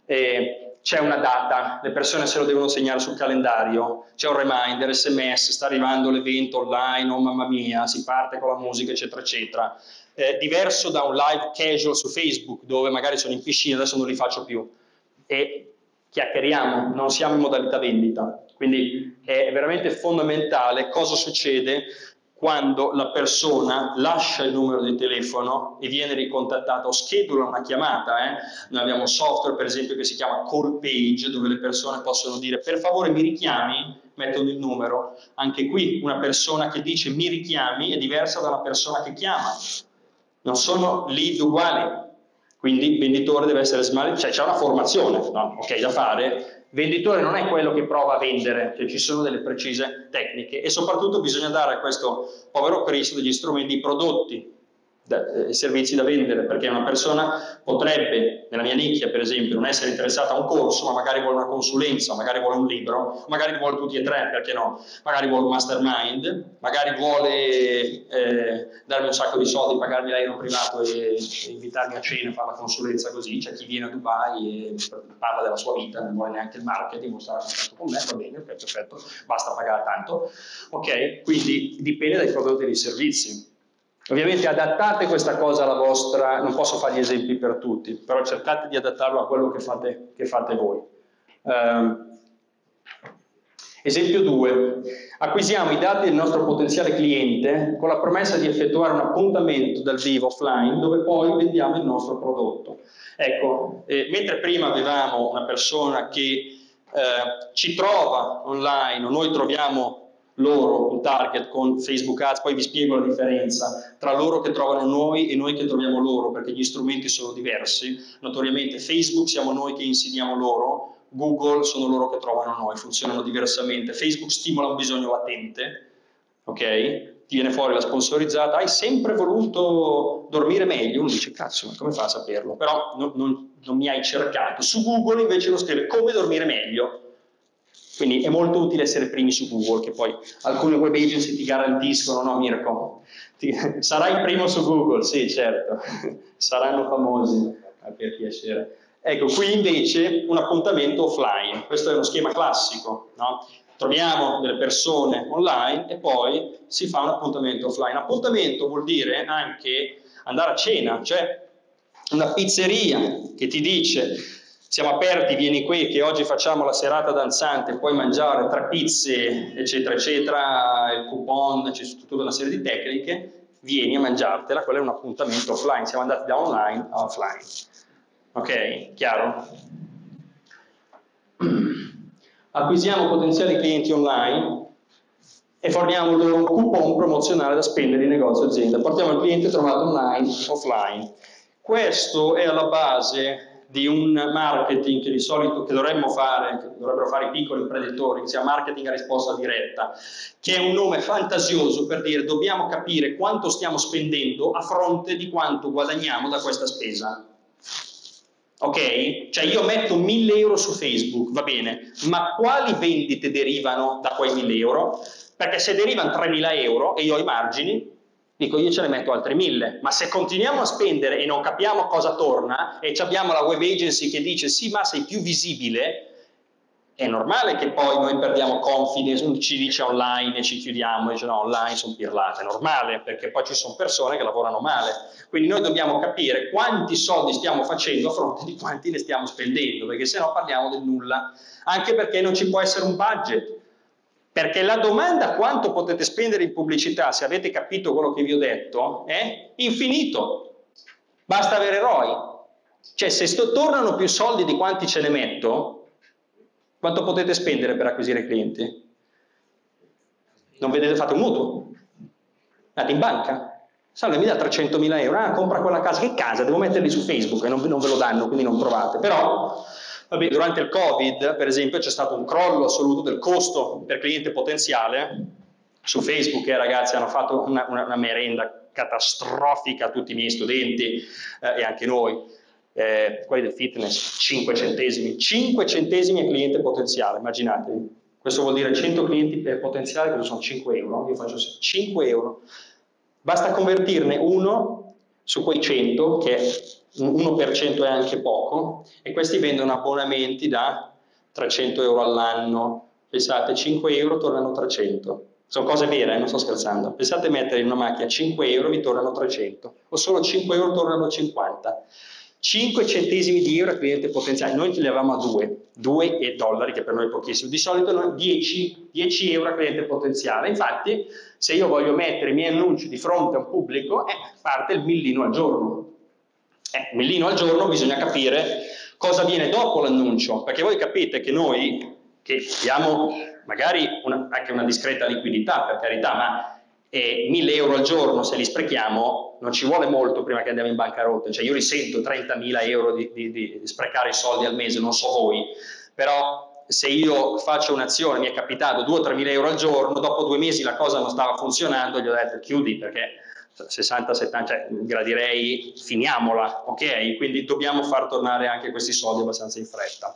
A: E c'è una data, le persone se lo devono segnare sul calendario, c'è un reminder, sms, sta arrivando l'evento online, oh mamma mia, si parte con la musica, eccetera, eccetera. Eh, diverso da un live casual su Facebook, dove magari sono in piscina, adesso non li faccio più, e chiacchieriamo, non siamo in modalità vendita. Quindi è veramente fondamentale cosa succede quando la persona lascia il numero di telefono e viene ricontattata o schedula una chiamata. Eh? Noi abbiamo un software per esempio che si chiama Call Page, dove le persone possono dire per favore mi richiami, mettono il numero. Anche qui una persona che dice mi richiami è diversa da una persona che chiama, non sono lead uguali. Quindi il venditore deve essere smart, cioè c'è una formazione, no? Ok, da fare. Il venditore non è quello che prova a vendere, cioè ci sono delle precise tecniche e soprattutto bisogna dare a questo povero Cristo degli strumenti, i prodotti e servizi da vendere, perché una persona potrebbe, nella mia nicchia per esempio, non essere interessata a un corso, ma magari vuole una consulenza, magari vuole un libro, magari vuole tutti e tre, perché no? Magari vuole un mastermind, magari vuole eh, darmi un sacco di soldi, pagarmi l'aereo privato e, e invitarmi a cena e fare la consulenza così. C'è chi viene a Dubai e parla della sua vita, non vuole neanche il marketing, non stare a contatto con me, va bene, ok, perfetto, basta pagare tanto. Ok, quindi dipende dai prodotti e dai servizi. Ovviamente adattate questa cosa alla vostra, non posso fare gli esempi per tutti, però cercate di adattarlo a quello che fate, che fate voi. Uh, esempio due. Acquisiamo i dati del nostro potenziale cliente con la promessa di effettuare un appuntamento dal vivo offline dove poi vendiamo il nostro prodotto. Ecco, eh, mentre prima avevamo una persona che eh, ci trova online o noi troviamo loro un target con Facebook Ads, poi vi spiego la differenza tra loro che trovano noi e noi che troviamo loro, perché gli strumenti sono diversi. Notoriamente Facebook siamo noi che insegniamo loro, Google sono loro che trovano noi, funzionano diversamente. Facebook stimola un bisogno latente, ok? Ti viene fuori la sponsorizzata, hai sempre voluto dormire meglio, uno dice cazzo, ma come fa a saperlo? Però non, non, non mi hai cercato. Su Google invece lo scrive come dormire meglio. Quindi è molto utile essere primi su Google, che poi alcune web agency ti garantiscono, no Mirko? Ti, sarai il primo su Google, sì certo, saranno famosi, per piacere. Ecco, qui invece un appuntamento offline, questo è uno schema classico, no? Troviamo delle persone online e poi si fa un appuntamento offline. Appuntamento vuol dire anche andare a cena, cioè una pizzeria che ti dice siamo aperti, vieni qui che oggi facciamo la serata danzante, puoi mangiare tre pizze, eccetera, eccetera, il coupon, c'è tutta una serie di tecniche, vieni a mangiartela, quello è un appuntamento offline, siamo andati da online a offline. Ok? Chiaro? Acquisiamo potenziali clienti online e forniamo loro un coupon promozionale da spendere in negozio azienda. Portiamo il cliente trovato online, offline. Questo è alla base di un marketing che di solito che dovremmo fare, che dovrebbero fare i piccoli imprenditori, che si chiama marketing a risposta diretta, che è un nome fantasioso per dire dobbiamo capire quanto stiamo spendendo a fronte di quanto guadagniamo da questa spesa. Ok? Cioè io metto mille euro su Facebook, va bene, ma quali vendite derivano da quei mille euro? Perché se derivano tremila euro e io ho i margini, dico io ce ne metto altri mille, ma se continuiamo a spendere e non capiamo cosa torna e abbiamo la web agency che dice sì ma sei più visibile, è normale che poi noi perdiamo confidence, uno ci dice online e ci chiudiamo e dice no online sono pirlate, è normale perché poi ci sono persone che lavorano male, quindi noi dobbiamo capire quanti soldi stiamo facendo a fronte di quanti ne stiamo spendendo, perché se no parliamo del nulla, anche perché non ci può essere un budget. Perché la domanda quanto potete spendere in pubblicità, se avete capito quello che vi ho detto, è infinito. Basta avere R O I. Cioè se sto, tornano più soldi di quanti ce ne metto, quanto potete spendere per acquisire clienti? Non vedete, fate un mutuo. Andate in banca. Salve, mi dà trecentomila euro. Ah, compra quella casa. Che casa? Devo metterli su Facebook e non, non ve lo danno, quindi non provate. Però... Vabbè, durante il Covid, per esempio, c'è stato un crollo assoluto del costo per cliente potenziale. Su Facebook, eh, ragazzi, hanno fatto una, una, una merenda catastrofica a tutti i miei studenti eh, e anche noi, eh, quelli del fitness, cinque centesimi. cinque centesimi a cliente potenziale, immaginatevi. Questo vuol dire cento clienti per potenziale, che sono cinque euro. Io faccio cinque euro. Basta convertirne uno su quei cento, che uno per cento è anche poco, e questi vendono abbonamenti da trecento euro all'anno. Pensate, cinque euro tornano trecento. Sono cose vere, eh? Non sto scherzando. Pensate mettere in una macchina cinque euro vi tornano trecento, o solo cinque euro tornano cinquanta. cinque centesimi di euro a cliente potenziale, noi ce li avevamo a due, due dollari, che per noi è pochissimo. Di solito noi dieci, dieci euro a cliente potenziale. Infatti, se io voglio mettere i miei annunci di fronte a un pubblico, eh, parte il millino al giorno. Eh, millino al giorno bisogna capire cosa viene dopo l'annuncio, perché voi capite che noi, che abbiamo magari una, anche una discreta liquidità, per carità, ma e mille euro al giorno se li sprechiamo non ci vuole molto prima che andiamo in bancarotta, cioè io risento trentamila euro di, di, di sprecare i soldi al mese, non so voi, però se io faccio un'azione, mi è capitato due o tremila euro al giorno, dopo due mesi la cosa non stava funzionando, gli ho detto chiudi perché sessanta settanta, cioè gradirei finiamola, ok? Quindi dobbiamo far tornare anche questi soldi abbastanza in fretta.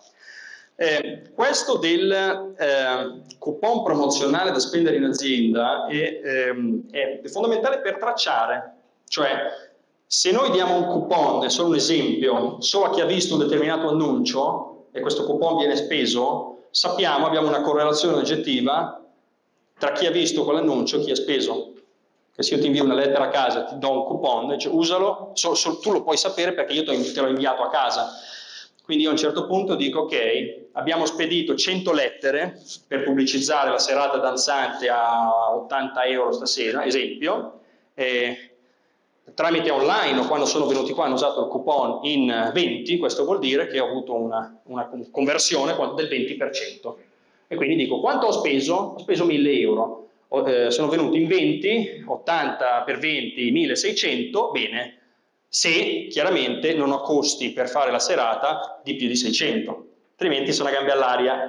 A: Eh, questo del eh, coupon promozionale da spendere in azienda è, ehm, è fondamentale per tracciare, cioè se noi diamo un coupon, è solo un esempio, solo a chi ha visto un determinato annuncio e questo coupon viene speso, sappiamo, abbiamo una correlazione oggettiva tra chi ha visto quell'annuncio e chi ha speso. Che se io ti invio una lettera a casa, ti do un coupon, cioè usalo, so, so, tu lo puoi sapere perché io te l'ho inviato a casa. Quindi io a un certo punto dico ok, abbiamo spedito cento lettere per pubblicizzare la serata danzante a ottanta euro stasera, esempio, e tramite online o quando sono venuti qua hanno usato il coupon in venti, questo vuol dire che ho avuto una, una conversione del venti per cento. E quindi dico quanto ho speso? Ho speso mille euro. Eh, sono venuti in venti, ottanta per venti, milleseicento, bene, se chiaramente non ho costi per fare la serata di più di seicento, altrimenti sono a gambe all'aria.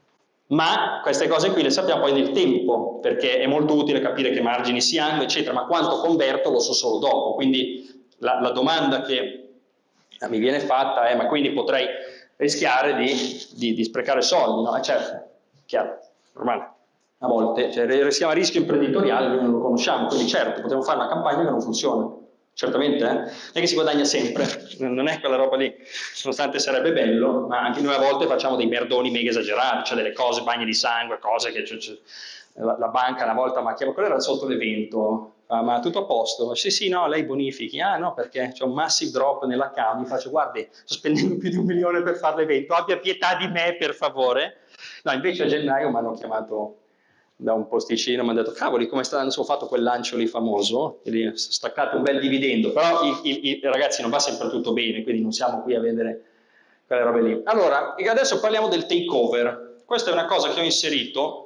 A: Ma queste cose qui le sappiamo poi nel tempo, perché è molto utile capire che margini si hanno, eccetera, ma quanto converto lo so solo dopo. Quindi la, la domanda che mi viene fatta è: ma quindi potrei rischiare di, di, di sprecare soldi? No, certo, chiaro, normale. A volte, cioè, siamo a rischio imprenditoriale, noi non lo conosciamo, quindi certo, potremmo fare una campagna che non funziona, certamente, eh? Non è che si guadagna sempre, non è quella roba lì, nonostante sarebbe bello, ma anche noi a volte facciamo dei merdoni mega esagerati, cioè delle cose, bagni di sangue, cose che... Cioè, cioè, la, la banca una volta mi ha chiamato, quello era sotto l'evento, ah, ma tutto a posto? Sì, sì, no, lei bonifichi, ah no, perché c'è un massive drop nell'account, mi faccio, guardi, sto spendendo più di un milione per fare l'evento, abbia pietà di me, per favore. No, invece a gennaio mi hanno chiamato da un posticino, mi hanno detto cavoli come sta andando, ho fatto quel lancio lì famoso, e lì staccato un bel dividendo, però i, i, i, ragazzi non va sempre tutto bene, quindi non siamo qui a vedere quelle robe lì. Allora, adesso parliamo del takeover. Questa è una cosa che ho inserito,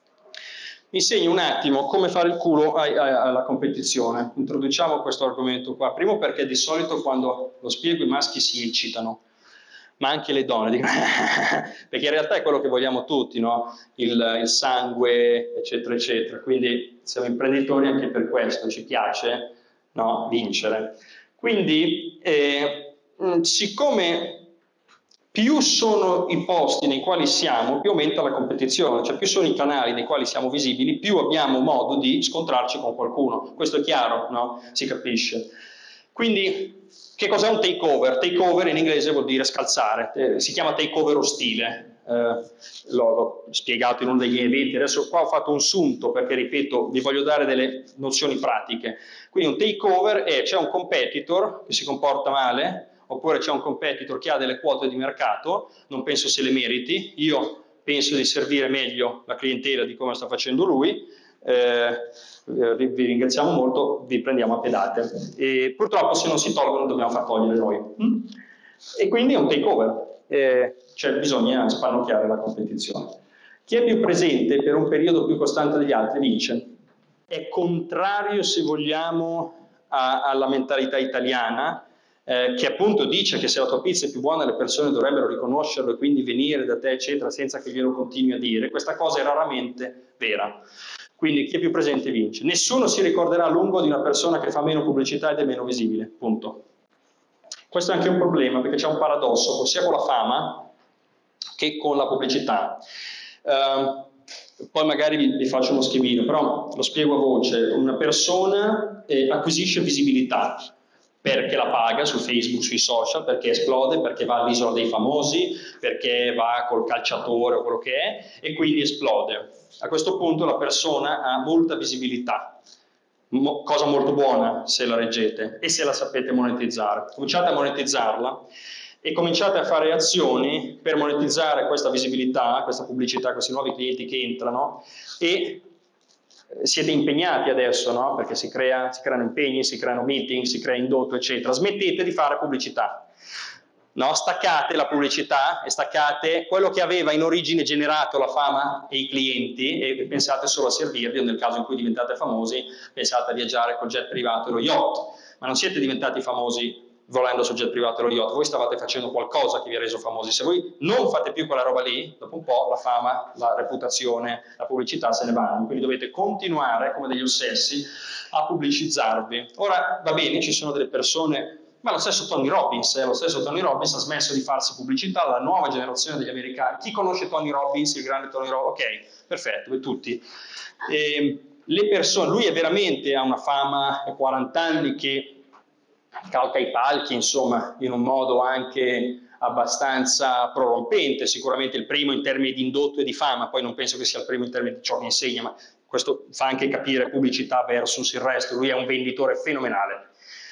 A: mi insegno un attimo come fare il culo alla competizione. Introduciamo questo argomento qua, primo perché di solito quando lo spiego i maschi si eccitano, ma anche le donne, dicono perché in realtà è quello che vogliamo tutti, no? il, il sangue, eccetera, eccetera. Quindi siamo imprenditori anche per questo, ci piace, no? Vincere. Quindi, eh, siccome più sono i posti nei quali siamo, più aumenta la competizione, cioè più sono i canali nei quali siamo visibili, più abbiamo modo di scontrarci con qualcuno. Questo è chiaro, no? Si capisce. Quindi, che cos'è un takeover? Takeover in inglese vuol dire scalzare, eh, si chiama takeover ostile, eh, l'ho spiegato in uno degli eventi, adesso qua ho fatto un sunto perché, ripeto, vi voglio dare delle nozioni pratiche. Quindi un takeover è, c'è un competitor che si comporta male, oppure c'è un competitor che ha delle quote di mercato, non penso se le meriti, io penso di servire meglio la clientela di come sta facendo lui, eh, vi ringraziamo molto, vi prendiamo a pedate. E purtroppo se non si tolgono dobbiamo far togliere noi. E quindi è un takeover, eh, cioè bisogna spannocchiare la competizione. Chi è più presente per un periodo più costante degli altri vince. È contrario, se vogliamo, a, alla mentalità italiana, eh, che appunto dice che se la tua pizza è più buona le persone dovrebbero riconoscerlo e quindi venire da te, eccetera, senza che glielo continui a dire. Questa cosa è raramente vera. Quindi chi è più presente vince. Nessuno si ricorderà a lungo di una persona che fa meno pubblicità ed è meno visibile, punto. Questo è anche un problema, perché c'è un paradosso, sia con la fama che con la pubblicità. Uh, poi magari vi, vi faccio uno schemino, però lo spiego a voce. Una persona eh, acquisisce visibilità perché la paga su Facebook, sui social, perché esplode, perché va all'isola dei famosi, perché va col calciatore o quello che è, e quindi esplode. A questo punto la persona ha molta visibilità, Mo- cosa molto buona se la reggete e se la sapete monetizzare. Cominciate a monetizzarla e cominciate a fare azioni per monetizzare questa visibilità, questa pubblicità, questi nuovi clienti che entrano, e siete impegnati adesso, no? Perché si, crea, si creano impegni, si creano meeting, si crea indotto, eccetera. Smettete di fare pubblicità. no? Staccate la pubblicità e staccate quello che aveva in origine generato la fama e i clienti e pensate solo a servirvi, o nel caso in cui diventate famosi pensate a viaggiare col jet privato e lo yacht, ma non siete diventati famosi volando sul jet privato e lo yacht, voi stavate facendo qualcosa che vi ha reso famosi. Se voi non fate più quella roba lì, dopo un po' la fama, la reputazione, la pubblicità se ne vanno, quindi dovete continuare come degli ossessi a pubblicizzarvi. Ora va bene, ci sono delle persone, ma lo stesso Tony Robbins, eh, lo stesso Tony Robbins ha smesso di farsi pubblicità, la nuova generazione degli americani. Chi conosce Tony Robbins, il grande Tony Robbins? Ok, perfetto, per tutti. E le persone, lui è veramente, ha una fama, ha quaranta anni che calca i palchi, insomma, in un modo anche abbastanza prorompente, sicuramente il primo in termini di indotto e di fama, poi non penso che sia il primo in termini di ciò che insegna, ma questo fa anche capire pubblicità versus il resto, lui è un venditore fenomenale.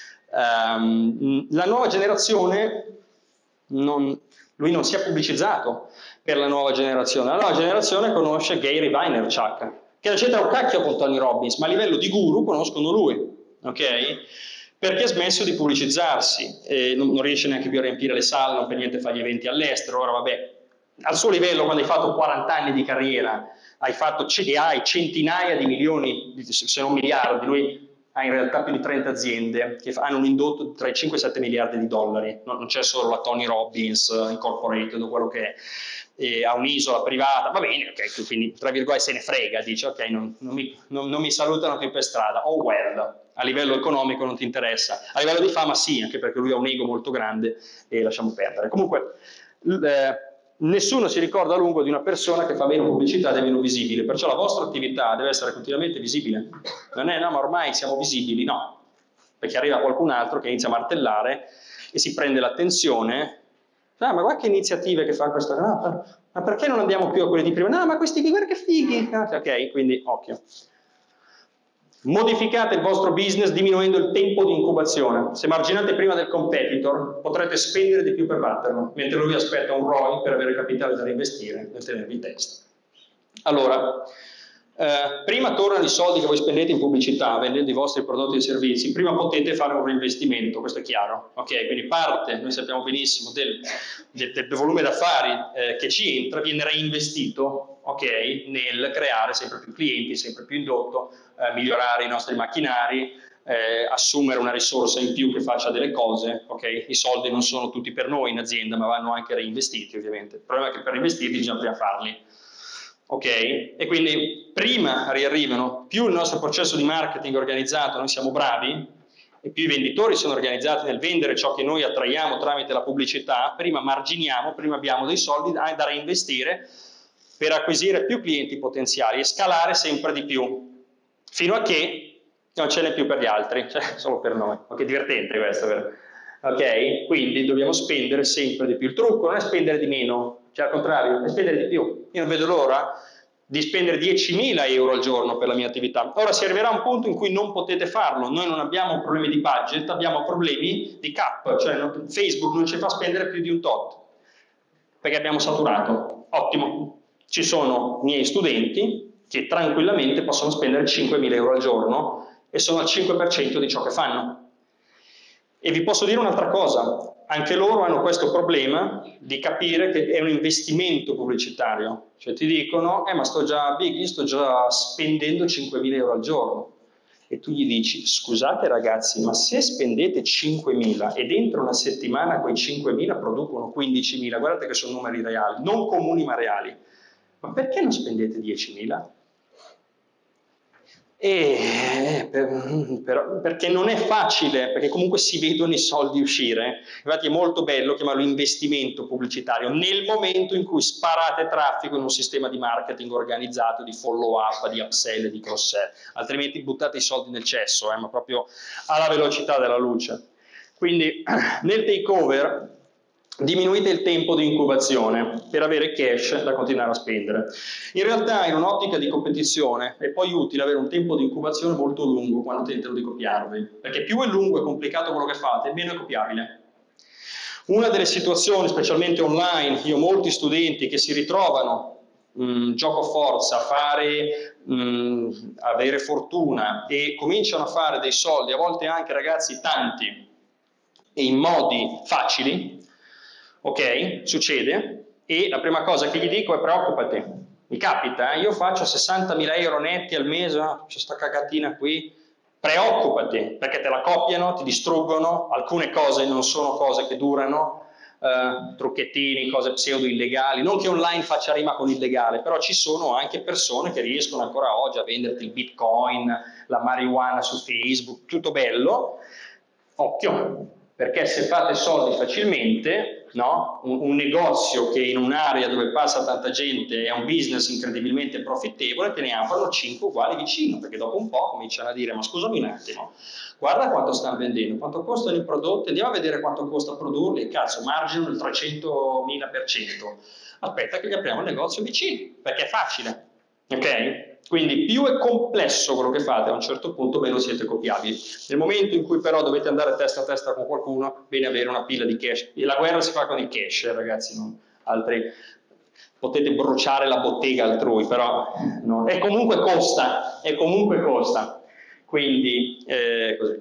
A: Um, la nuova generazione, non, lui non si è pubblicizzato per la nuova generazione, la nuova generazione conosce Gary Vaynerchuk, che non c'entra un cacchio con Tony Robbins, ma a livello di guru conoscono lui, ok? Perché ha smesso di pubblicizzarsi, e non, non riesce neanche più a riempire le sale, non per niente fa gli eventi all'estero. Ora vabbè, al suo livello, quando hai fatto quaranta anni di carriera, hai fatto e hai centinaia di milioni, se non miliardi, lui ha in realtà più di trenta aziende che hanno un indotto tra i cinque e sette miliardi di dollari, no, non c'è solo la Tony Robbins Incorporated o quello che è, e ha un'isola privata, va bene, ok, quindi tra virgolette se ne frega, dice ok, non, non, mi, non, non mi salutano più per strada, oh well, a livello economico non ti interessa, a livello di fama sì, anche perché lui ha un ego molto grande e lasciamo perdere. Comunque eh, nessuno si ricorda a lungo di una persona che fa meno pubblicità ed è meno visibile, perciò la vostra attività deve essere continuamente visibile, non è no ma ormai siamo visibili, no, perché arriva qualcun altro che inizia a martellare e si prende l'attenzione. Ah, ma guarda che iniziative che fa questa, no, ma perché non andiamo più a quelli di prima? No, ma questi qui, guarda che fighi, ok, quindi occhio. Modificate il vostro business diminuendo il tempo di incubazione. Se marginate prima del competitor, potrete spendere di più per batterlo, mentre lui aspetta un R O I per avere capitale da reinvestire e tenervi in testa. Allora, eh, prima tornano i soldi che voi spendete in pubblicità, vendendo i vostri prodotti e servizi, prima potete fare un reinvestimento, questo è chiaro. Ok, quindi parte, noi sappiamo benissimo, del, del, del volume d'affari eh, che ci entra, viene reinvestito, ok, nel creare sempre più clienti, sempre più indotto, eh, migliorare i nostri macchinari, eh, assumere una risorsa in più che faccia delle cose, ok? I soldi non sono tutti per noi in azienda, ma vanno anche reinvestiti ovviamente. Il problema è che per reinvestirli bisogna prima farli. Ok? E quindi prima riarrivano, più il nostro processo di marketing è organizzato, noi siamo bravi, e più i venditori sono organizzati nel vendere ciò che noi attraiamo tramite la pubblicità, prima marginiamo, prima abbiamo dei soldi da, da reinvestire per acquisire più clienti potenziali e scalare sempre di più, fino a che non ce n'è più per gli altri, cioè solo per noi. Ok, divertente questo, vero? Ok? Quindi dobbiamo spendere sempre di più. Il trucco non è spendere di meno, cioè al contrario, è spendere di più. Io non vedo l'ora di spendere diecimila euro al giorno per la mia attività. Ora si arriverà a un punto in cui non potete farlo, noi non abbiamo problemi di budget, abbiamo problemi di cap, cioè Facebook non ci fa spendere più di un tot, perché abbiamo saturato. Ottimo, ci sono miei studenti che tranquillamente possono spendere cinquemila euro al giorno e sono al cinque per cento di ciò che fanno. E vi posso dire un'altra cosa, anche loro hanno questo problema di capire che è un investimento pubblicitario, cioè ti dicono, eh ma sto già, Big, sto già spendendo cinquemila euro al giorno, e tu gli dici, scusate ragazzi, ma se spendete cinquemila e dentro una settimana quei cinquemila producono quindicimila, guardate che sono numeri reali, non comuni ma reali, ma perché non spendete diecimila? E per, per, perché non è facile, perché comunque si vedono i soldi uscire. Infatti è molto bello chiamarlo investimento pubblicitario nel momento in cui sparate traffico in un sistema di marketing organizzato, di follow up, di upsell e di cross sell, altrimenti buttate i soldi nel cesso, eh, ma proprio alla velocità della luce. Quindi nel takeover diminuite il tempo di incubazione per avere cash da continuare a spendere. In realtà in un'ottica di competizione è poi utile avere un tempo di incubazione molto lungo quando tentano di copiarvi, perché più è lungo e complicato quello che fate, meno è copiabile. Una delle situazioni, specialmente online, io ho molti studenti che si ritrovano mh, gioco forza, fare, mh, avere fortuna e cominciano a fare dei soldi, a volte anche ragazzi tanti, e in modi facili, Ok? Succede, e la prima cosa che gli dico è preoccupati. Mi capita, eh? Io faccio sessantamila euro netti al mese, ah, c'è sta cagatina qui, preoccupati, perché te la copiano, ti distruggono, alcune cose non sono cose che durano, Uh, trucchettini, cose pseudo illegali, non che online faccia rima con illegale, però ci sono anche persone che riescono ancora oggi a venderti il bitcoin, la marijuana su Facebook, tutto bello, occhio, perché se fate soldi facilmente, no? un, un negozio che in un'area dove passa tanta gente è un business incredibilmente profittevole, te ne aprono cinque uguali vicino, perché dopo un po' cominciano a dire, ma scusami un attimo, guarda quanto stanno vendendo, quanto costano i prodotti, andiamo a vedere quanto costa produrli, cazzo, margine del trecentomila per cento. Aspetta che gli apriamo il negozio vicino, perché è facile, ok? Quindi più è complesso quello che fate, a un certo punto meno siete copiabili. Nel momento in cui però dovete andare testa a testa con qualcuno, bene avere una pila di cash. La guerra si fa con i cash, ragazzi, non altri. Potete bruciare la bottega altrui, però no. E comunque costa, e comunque costa. Quindi, eh, così.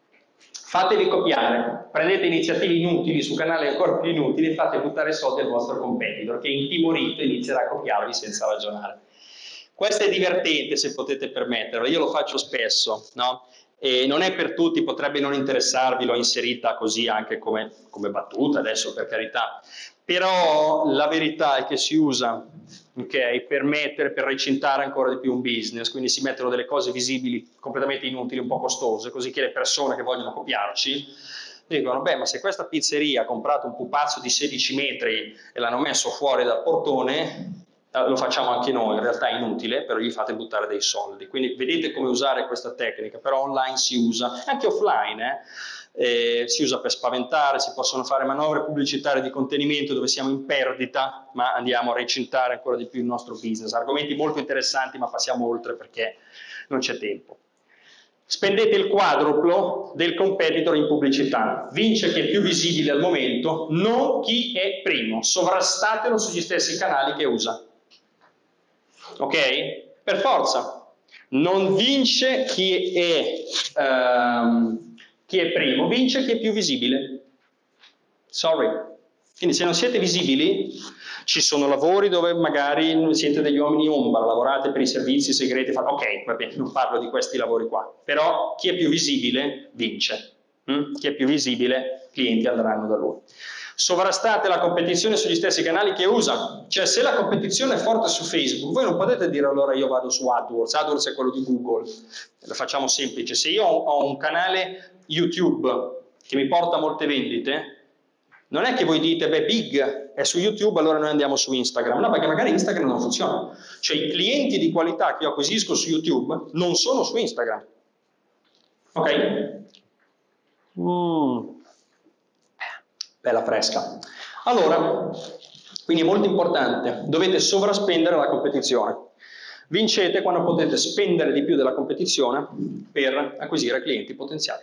A: Fatevi copiare, prendete iniziative inutili su canali ancora più inutili e fate buttare soldi al vostro competitor, che intimorito inizierà a copiarvi senza ragionare. Questo è divertente, se potete permetterlo, io lo faccio spesso, no? E non è per tutti, potrebbe non interessarvi, l'ho inserita così anche come, come battuta adesso, per carità, però la verità è che si usa, okay, per mettere, per recintare ancora di più un business, quindi si mettono delle cose visibili completamente inutili, un po' costose, così che le persone che vogliono copiarci dicono, beh, ma se questa pizzeria ha comprato un pupazzo di sedici metri e l'hanno messo fuori dal portone, lo facciamo anche noi, in realtà è inutile, però gli fate buttare dei soldi. Quindi vedete come usare questa tecnica, però online si usa, anche offline, eh? Eh, si usa per spaventare, si possono fare manovre pubblicitarie di contenimento dove siamo in perdita, ma andiamo a recintare ancora di più il nostro business. Argomenti molto interessanti, ma passiamo oltre perché non c'è tempo. Spendete il quadruplo del competitor in pubblicità, vince chi è più visibile al momento, non chi è primo, sovrastatelo sugli stessi canali che usa. Ok? Per forza. Non vince chi è, um, chi è primo, vince chi è più visibile. Sorry. Quindi se non siete visibili, ci sono lavori dove magari siete degli uomini ombra, lavorate per i servizi segreti, fate, ok, va bene, non parlo di questi lavori qua, però chi è più visibile vince. Mm? Chi è più visibile, clienti andranno da lui. Sovrastate la competizione sugli stessi canali che usa, cioè se la competizione è forte su Facebook, voi non potete dire allora io vado su AdWords, AdWords è quello di Google, lo facciamo semplice, se io ho un canale YouTube che mi porta molte vendite, non è che voi dite, beh, Big è su YouTube, allora noi andiamo su Instagram, no, perché magari Instagram non funziona, cioè i clienti di qualità che io acquisisco su YouTube non sono su Instagram, ok? Mm. Bella fresca. Allora, quindi è molto importante, dovete sovraspendere la competizione. Vincete quando potete spendere di più della competizione per acquisire clienti potenziali.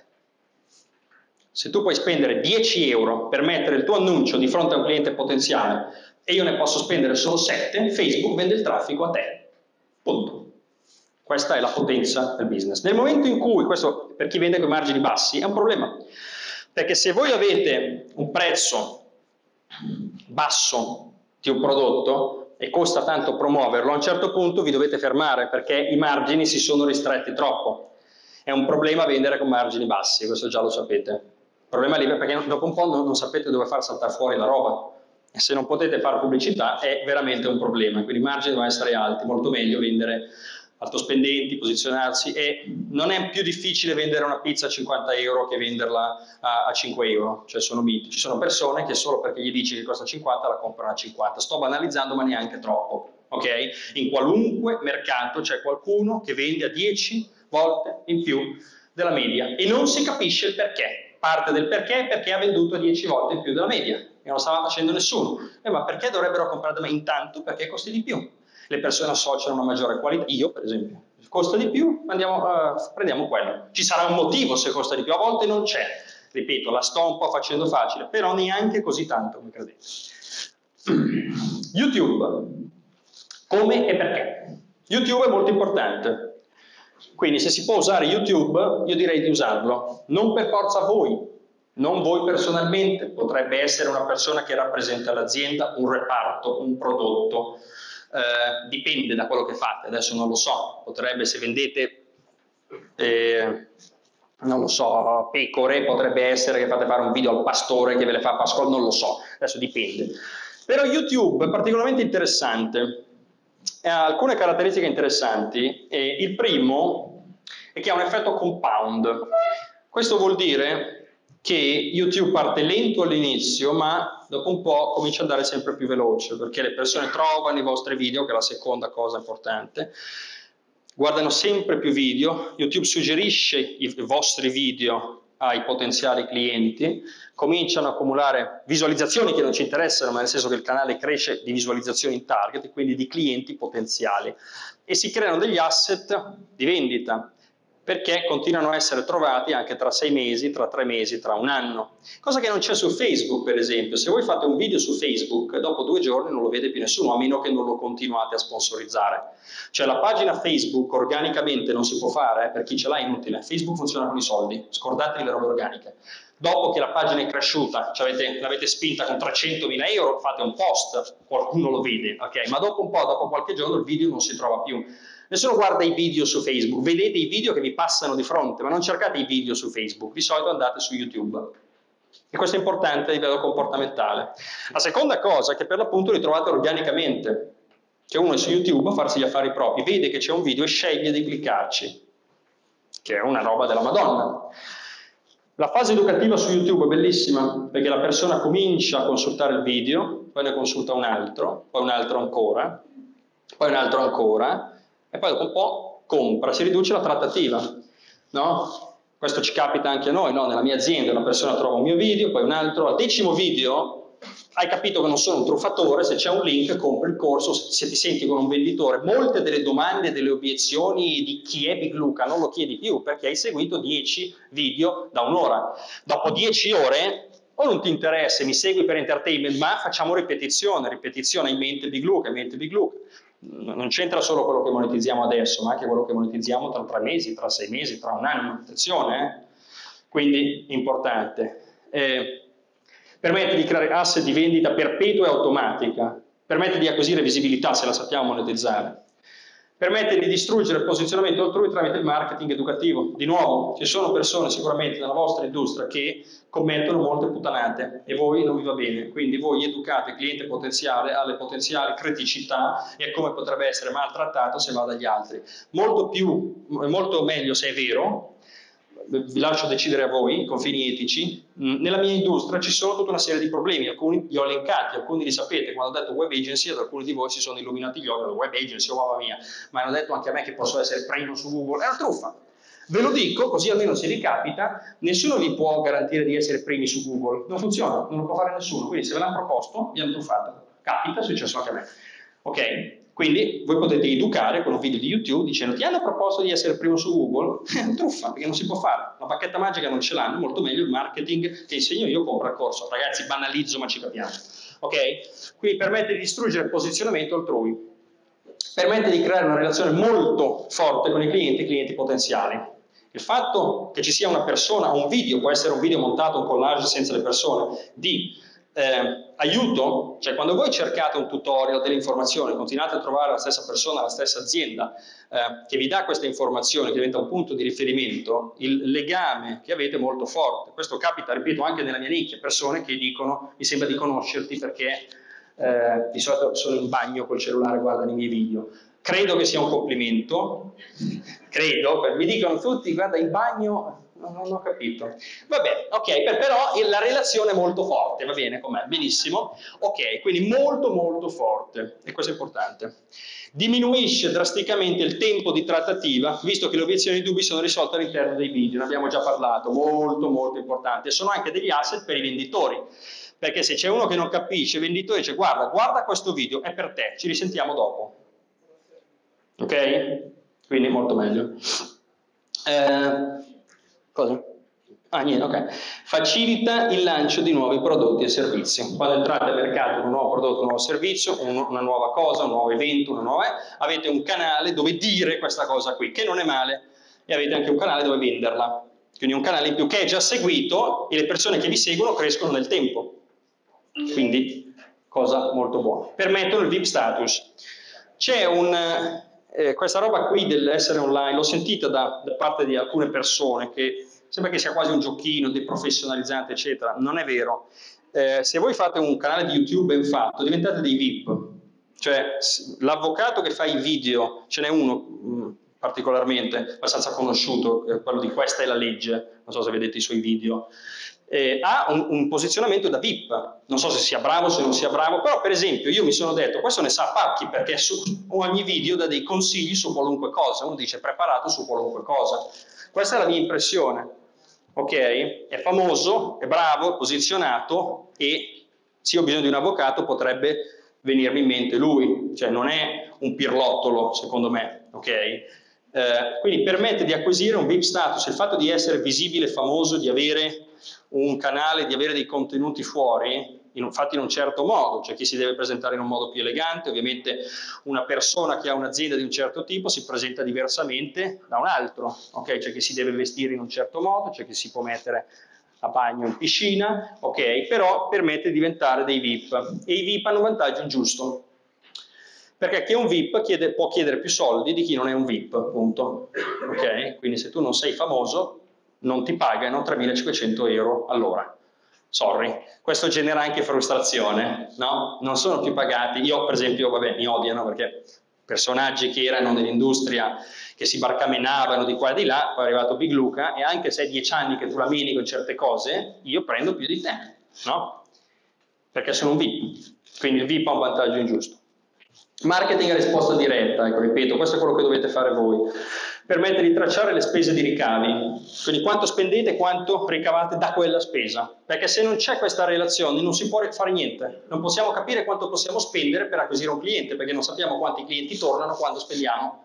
A: Se tu puoi spendere dieci euro per mettere il tuo annuncio di fronte a un cliente potenziale e io ne posso spendere solo sette, Facebook vende il traffico a te. Punto. Questa è la potenza del business. Nel momento in cui, questo per chi vende con margini bassi, è un problema. Perché se voi avete un prezzo basso di un prodotto e costa tanto promuoverlo, a un certo punto vi dovete fermare perché i margini si sono ristretti troppo. È un problema vendere con margini bassi, questo già lo sapete. Il problema è perché dopo un po' non, non sapete dove far saltare fuori la roba. E se non potete fare pubblicità è veramente un problema. Quindi i margini devono essere alti, molto meglio vendere altospendenti, posizionarsi, e non è più difficile vendere una pizza a cinquanta euro che venderla a, a cinque euro, cioè sono miti. Ci sono persone che solo perché gli dici che costa cinquanta la comprano a cinquanta, sto banalizzando ma neanche troppo, ok? In qualunque mercato c'è qualcuno che vende a dieci volte in più della media e non si capisce il perché. Parte del perché è perché ha venduto a dieci volte in più della media e non stava facendo nessuno. Eh, ma perché dovrebbero comprare da me? Intanto perché costi di più. Le persone associano una maggiore qualità, io per esempio, costa di più, andiamo, uh, prendiamo quello. Ci sarà un motivo se costa di più, a volte non c'è, ripeto, la sto un po' facendo facile, però neanche così tanto come credete. YouTube, come e perché? YouTube è molto importante, quindi se si può usare YouTube io direi di usarlo, non per forza voi, non voi personalmente, potrebbe essere una persona che rappresenta l'azienda, un reparto, un prodotto, eh, dipende da quello che fate, adesso non lo so, potrebbe, se vendete, eh, non lo so, pecore, potrebbe essere che fate fare un video al pastore che ve le fa pascolo, non lo so, adesso dipende. Però YouTube è particolarmente interessante, ha alcune caratteristiche interessanti, e il primo è che ha un effetto compound. Questo vuol dire che YouTube parte lento all'inizio, ma dopo un po' comincia ad andare sempre più veloce, perché le persone trovano i vostri video, che è la seconda cosa importante, guardano sempre più video, YouTube suggerisce i vostri video ai potenziali clienti, cominciano a accumulare visualizzazioni che non ci interessano, ma nel senso che il canale cresce di visualizzazioni in target, quindi di clienti potenziali, e si creano degli asset di vendita, perché continuano a essere trovati anche tra sei mesi, tra tre mesi, tra un anno. Cosa che non c'è su Facebook, per esempio. Se voi fate un video su Facebook, dopo due giorni non lo vede più nessuno, a meno che non lo continuate a sponsorizzare. Cioè la pagina Facebook organicamente non si può fare, eh, per chi ce l'ha è inutile. Facebook funziona con i soldi, scordatevi le robe organiche. Dopo che la pagina è cresciuta, cioè l'avete spinta con trecentomila euro, fate un post, qualcuno lo vede, ok? Ma dopo un po', dopo qualche giorno, il video non si trova più. Nessuno guarda i video su Facebook, vedete i video che vi passano di fronte, ma non cercate i video su Facebook, di solito andate su YouTube. E questo è importante a livello comportamentale. La seconda cosa è che per l'appunto li trovate organicamente. Cioè uno è su YouTube a farsi gli affari propri, vede che c'è un video e sceglie di cliccarci, che è una roba della Madonna. La fase educativa su YouTube è bellissima, perché la persona comincia a consultare il video, poi ne consulta un altro, poi un altro ancora, poi un altro ancora, e poi dopo un po' compra, si riduce la trattativa, no? Questo ci capita anche a noi, no? Nella mia azienda una persona trova un mio video, poi un altro, al decimo video hai capito che non sono un truffatore, se c'è un link compri il corso, se ti senti con un venditore, molte delle domande, delle obiezioni di chi è Big Luca non lo chiedi più, perché hai seguito dieci video da un'ora. Dopo dieci ore o non ti interessa, mi segui per entertainment, ma facciamo ripetizione, ripetizione, hai in mente Big Luca, hai in mente Big Luca. Non c'entra solo quello che monetizziamo adesso, ma anche quello che monetizziamo tra tre mesi, tra sei mesi, tra un anno. Attenzione, eh? Quindi importante. Eh, permette di creare asset di vendita perpetua e automatica, permette di acquisire visibilità se la sappiamo monetizzare, permette di distruggere il posizionamento altrui tramite il marketing educativo. Di nuovo, ci sono persone sicuramente nella vostra industria che commettono molte puttanate e voi non vi va bene, quindi voi educate il cliente potenziale alle potenziali criticità e a come potrebbe essere maltrattato se va dagli altri. Molto più, molto meglio se è vero, vi lascio decidere a voi, confini etici. Nella mia industria ci sono tutta una serie di problemi, alcuni li ho elencati, alcuni li sapete. Quando ho detto web agency, ad alcuni di voi si sono illuminati gli occhi, web agency, oh mamma mia, ma hanno detto anche a me che posso essere primo su Google, è una truffa. Ve lo dico, così almeno si ricapita, nessuno vi può garantire di essere primi su Google, non funziona, non lo può fare nessuno, quindi se ve l'hanno proposto, vi hanno truffato. Capita, è successo anche a me. Ok? Quindi voi potete educare con un video di YouTube dicendo ti hanno proposto di essere primo su Google? È una truffa, perché non si può fare. La bacchetta magica non ce l'hanno, molto meglio il marketing che insegno io, compra il corso. Ragazzi, banalizzo, ma ci capiamo. Ok? Quindi permette di distruggere il posizionamento altrui. Permette di creare una relazione molto forte con i clienti e clienti potenziali. Il fatto che ci sia una persona, un video, può essere un video montato, un collage senza le persone, di Eh, aiuto, cioè quando voi cercate un tutorial, delle informazioni, continuate a trovare la stessa persona, la stessa azienda eh, che vi dà queste informazioni, che diventa un punto di riferimento, il legame che avete è molto forte. Questo capita, ripeto, anche nella mia nicchia, persone che dicono mi sembra di conoscerti perché eh, di solito sono in bagno col cellulare, guardano i miei video. Credo che sia un complimento, credo, mi dicono tutti guarda in bagno. Non ho capito. Va bene, ok, per, però la relazione è molto forte, va bene com'è? Benissimo. Ok, quindi molto molto forte, e questo è importante. Diminuisce drasticamente il tempo di trattativa, visto che le obiezioni e i dubbi sono risolte all'interno dei video, ne abbiamo già parlato, molto molto importante. Sono anche degli asset per i venditori, perché se c'è uno che non capisce, il venditore dice guarda, guarda questo video, è per te, ci risentiamo dopo. Ok? Quindi molto meglio. Eh, Cosa? Ah, niente, ok. Facilita il lancio di nuovi prodotti e servizi. Quando entrate al mercato con un nuovo prodotto, un nuovo servizio, un, una nuova cosa, un nuovo evento, una nuova, avete un canale dove dire questa cosa qui, che non è male, e avete anche un canale dove venderla. quindi un canale in più che è già seguito e le persone che vi seguono crescono nel tempo. Quindi, cosa molto buona. Permettono il V I P status. C'è un, eh, questa roba qui dell'essere online, l'ho sentita da, da parte di alcune persone che sembra che sia quasi un giochino, deprofessionalizzante, eccetera. Non è vero. Eh, se voi fate un canale di YouTube ben fatto, diventate dei V I P. Cioè, l'avvocato che fa i video, ce n'è uno mh, particolarmente, abbastanza conosciuto, eh, quello di Questa è la legge, non so se vedete i suoi video, eh, ha un, un posizionamento da V I P. Non so se sia bravo, se non sia bravo, però per esempio io mi sono detto, questo ne sa pacchi, perché su ogni video dà dei consigli su qualunque cosa, uno dice preparato su qualunque cosa. Questa è la mia impressione. Ok? È famoso, è bravo, è posizionato e se io ho bisogno di un avvocato potrebbe venirmi in mente lui, cioè non è un pirlottolo secondo me, ok? Eh, quindi permette di acquisire un V I P status, il fatto di essere visibile, famoso, di avere un canale, di avere dei contenuti fuori, in, fatti in un certo modo, c'è chi si deve presentare in un modo più elegante, ovviamente una persona che ha un'azienda di un certo tipo si presenta diversamente da un altro, ok? C'è chi si deve vestire in un certo modo, c'è chi si può mettere a bagno in piscina, ok? Però permette di diventare dei V I P e i V I P hanno un vantaggio ingiusto, perché chi è un V I P chiede, può chiedere più soldi di chi non è un V I P, appunto, ok? Quindi se tu non sei famoso non ti pagano tremilacinquecento euro all'ora. Sorry, questo genera anche frustrazione, no? Non sono più pagati. Io, per esempio, vabbè, mi odiano perché personaggi che erano nell'industria, che si barcamenavano di qua e di là, poi è arrivato Big Luca, e anche se è dieci anni che tu la meni con certe cose, io prendo più di te, no? Perché sono un V I P. Quindi il V I P ha un vantaggio ingiusto. Marketing a risposta diretta, ecco, ripeto, questo è quello che dovete fare voi. Permette di tracciare le spese di ricavi, quindi quanto spendete e quanto ricavate da quella spesa, perché se non c'è questa relazione non si può fare niente, non possiamo capire quanto possiamo spendere per acquisire un cliente, perché non sappiamo quanti clienti tornano quando spendiamo.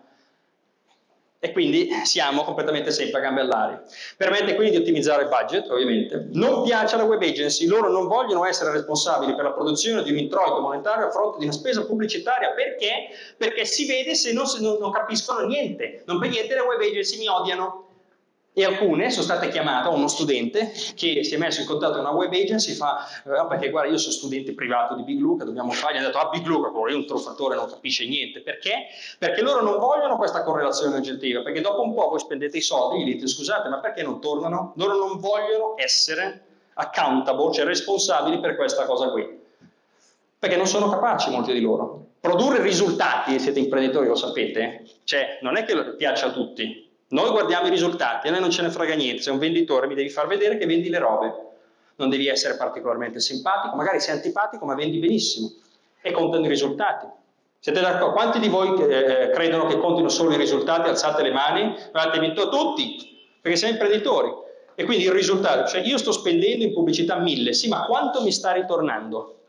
A: E quindi siamo completamente sempre a gambe all'aria. Permette quindi di ottimizzare il budget, ovviamente. Non piace alla web agency, loro non vogliono essere responsabili per la produzione di un introito monetario a fronte di una spesa pubblicitaria, perché? Perché si vede se non, se non, non capiscono niente. Non per niente le web agency mi odiano. E alcune sono state chiamate, uno studente che si è messo in contatto con una web agency, fa, eh, perché guarda io sono studente privato di Big Luca, dobbiamo fare, gli ha detto, ah Big Luca, quello lì è un truffatore, non capisce niente, perché? Perché loro non vogliono questa correlazione oggettiva, perché dopo un po' voi spendete i soldi, gli dite scusate ma perché non tornano? Loro non vogliono essere accountable, cioè responsabili per questa cosa qui, perché non sono capaci molti di loro. Produrre risultati, siete imprenditori, lo sapete, cioè non è che piaccia a tutti. Noi guardiamo i risultati, a noi non ce ne frega niente, sei un venditore, mi devi far vedere che vendi le robe, non devi essere particolarmente simpatico, magari sei antipatico ma vendi benissimo e contano i risultati. Siete d'accordo? Quanti di voi eh, credono che contino solo i risultati? Alzate le mani, avete vinto tutti, perché siamo imprenditori e quindi il risultato, cioè io sto spendendo in pubblicità mille, sì ma quanto mi sta ritornando?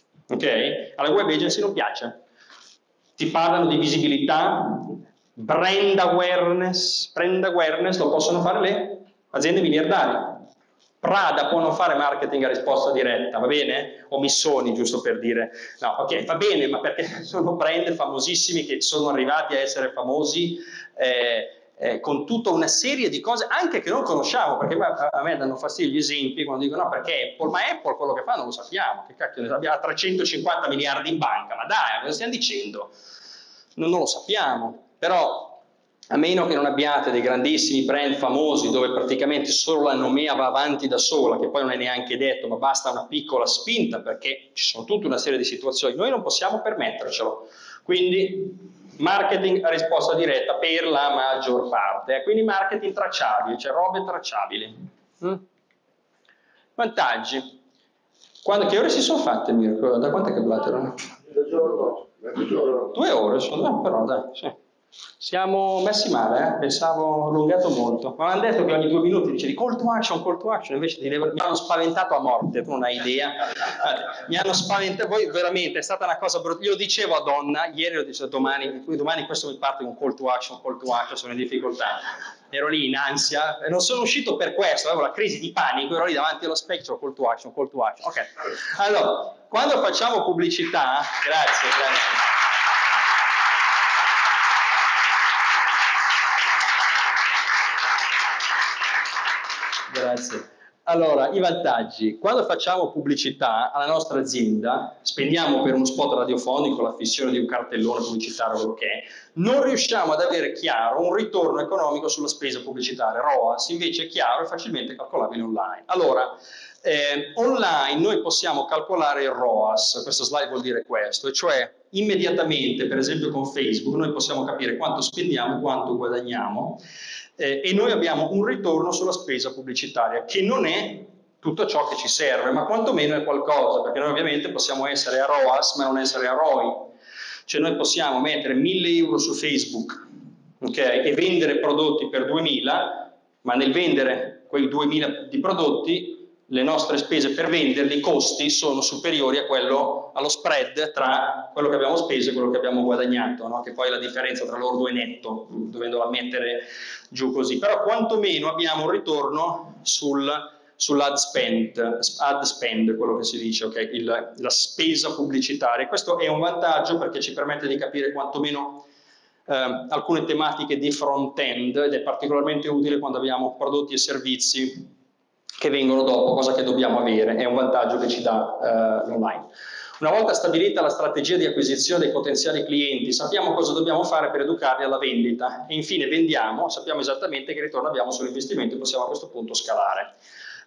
A: Ok? Alla web agency non piace, ti parlano di visibilità, brand awareness, brand awareness lo possono fare le aziende miliardarie. Prada può non fare marketing a risposta diretta, va bene? O Missoni, giusto per dire. No, ok, va bene, ma perché sono brand famosissimi che sono arrivati a essere famosi eh, eh, con tutta una serie di cose, anche che non conosciamo, perché a, a me danno fastidio gli esempi quando dicono no, perché Apple, ma Apple quello che fa non lo sappiamo, che cacchio ne abbiamo trecentocinquanta miliardi in banca, ma dai, cosa stiamo dicendo? Non, non lo sappiamo, però a meno che non abbiate dei grandissimi brand famosi dove praticamente solo la nomea va avanti da sola, che poi non è neanche detto, ma basta una piccola spinta perché ci sono tutta una serie di situazioni, noi non possiamo permettercelo. Quindi marketing a risposta diretta per la maggior parte, quindi marketing tracciabile, cioè robe tracciabili. Mm? Vantaggi. Quando, che ore si sono fatte, Mirko? Da quanto è che Blatter? Due ore sono, però dai, sì. Siamo messi male, eh? Pensavo allungato molto. Ma mi hanno detto che ogni due minuti dicevi call to action, call to action, invece ti devo... mi hanno spaventato a morte, tu non hai idea. Mi hanno spaventato, poi veramente è stata una cosa brutta. Io lo dicevo a Donna, ieri lo dicevo domani, domani questo mi parte con call to action, call to action, sono in difficoltà. Ero lì in ansia, e non sono uscito per questo, avevo la crisi di panico, ero lì davanti allo specchio, call to action, call to action. Ok, allora, quando facciamo pubblicità, grazie, grazie. Grazie. Allora, i vantaggi. Quando facciamo pubblicità alla nostra azienda, spendiamo per uno spot radiofonico la fissione di un cartellone pubblicitario, quello che è, non riusciamo ad avere chiaro un ritorno economico sulla spesa pubblicitaria. R O A S invece è chiaro e facilmente calcolabile online. Allora, eh, online noi possiamo calcolare il R O A S, questo slide vuol dire questo, e cioè immediatamente, per esempio con Facebook, noi possiamo capire quanto spendiamo e quanto guadagniamo, eh, e noi abbiamo un ritorno sulla spesa pubblicitaria, che non è tutto ciò che ci serve, ma quantomeno è qualcosa, perché noi ovviamente possiamo essere a R O A S ma non essere a R O I, cioè noi possiamo mettere mille euro su Facebook, okay, e vendere prodotti per duemila, ma nel vendere quei duemila di prodotti le nostre spese per venderli, i costi sono superiori a quello, allo spread tra quello che abbiamo speso e quello che abbiamo guadagnato, no? Che poi è la differenza tra lordo e netto, dovendola mettere giù così. Però quantomeno abbiamo un ritorno sul, sull'ad spend, ad spend, quello che si dice, okay? Il, la spesa pubblicitaria. Questo è un vantaggio perché ci permette di capire quantomeno eh, alcune tematiche di front-end, ed è particolarmente utile quando abbiamo prodotti e servizi che vengono dopo, cosa che dobbiamo avere, è un vantaggio che ci dà eh, l'online. Una volta stabilita la strategia di acquisizione dei potenziali clienti, sappiamo cosa dobbiamo fare per educarli alla vendita e infine vendiamo, sappiamo esattamente che ritorno abbiamo sull'investimento e possiamo a questo punto scalare.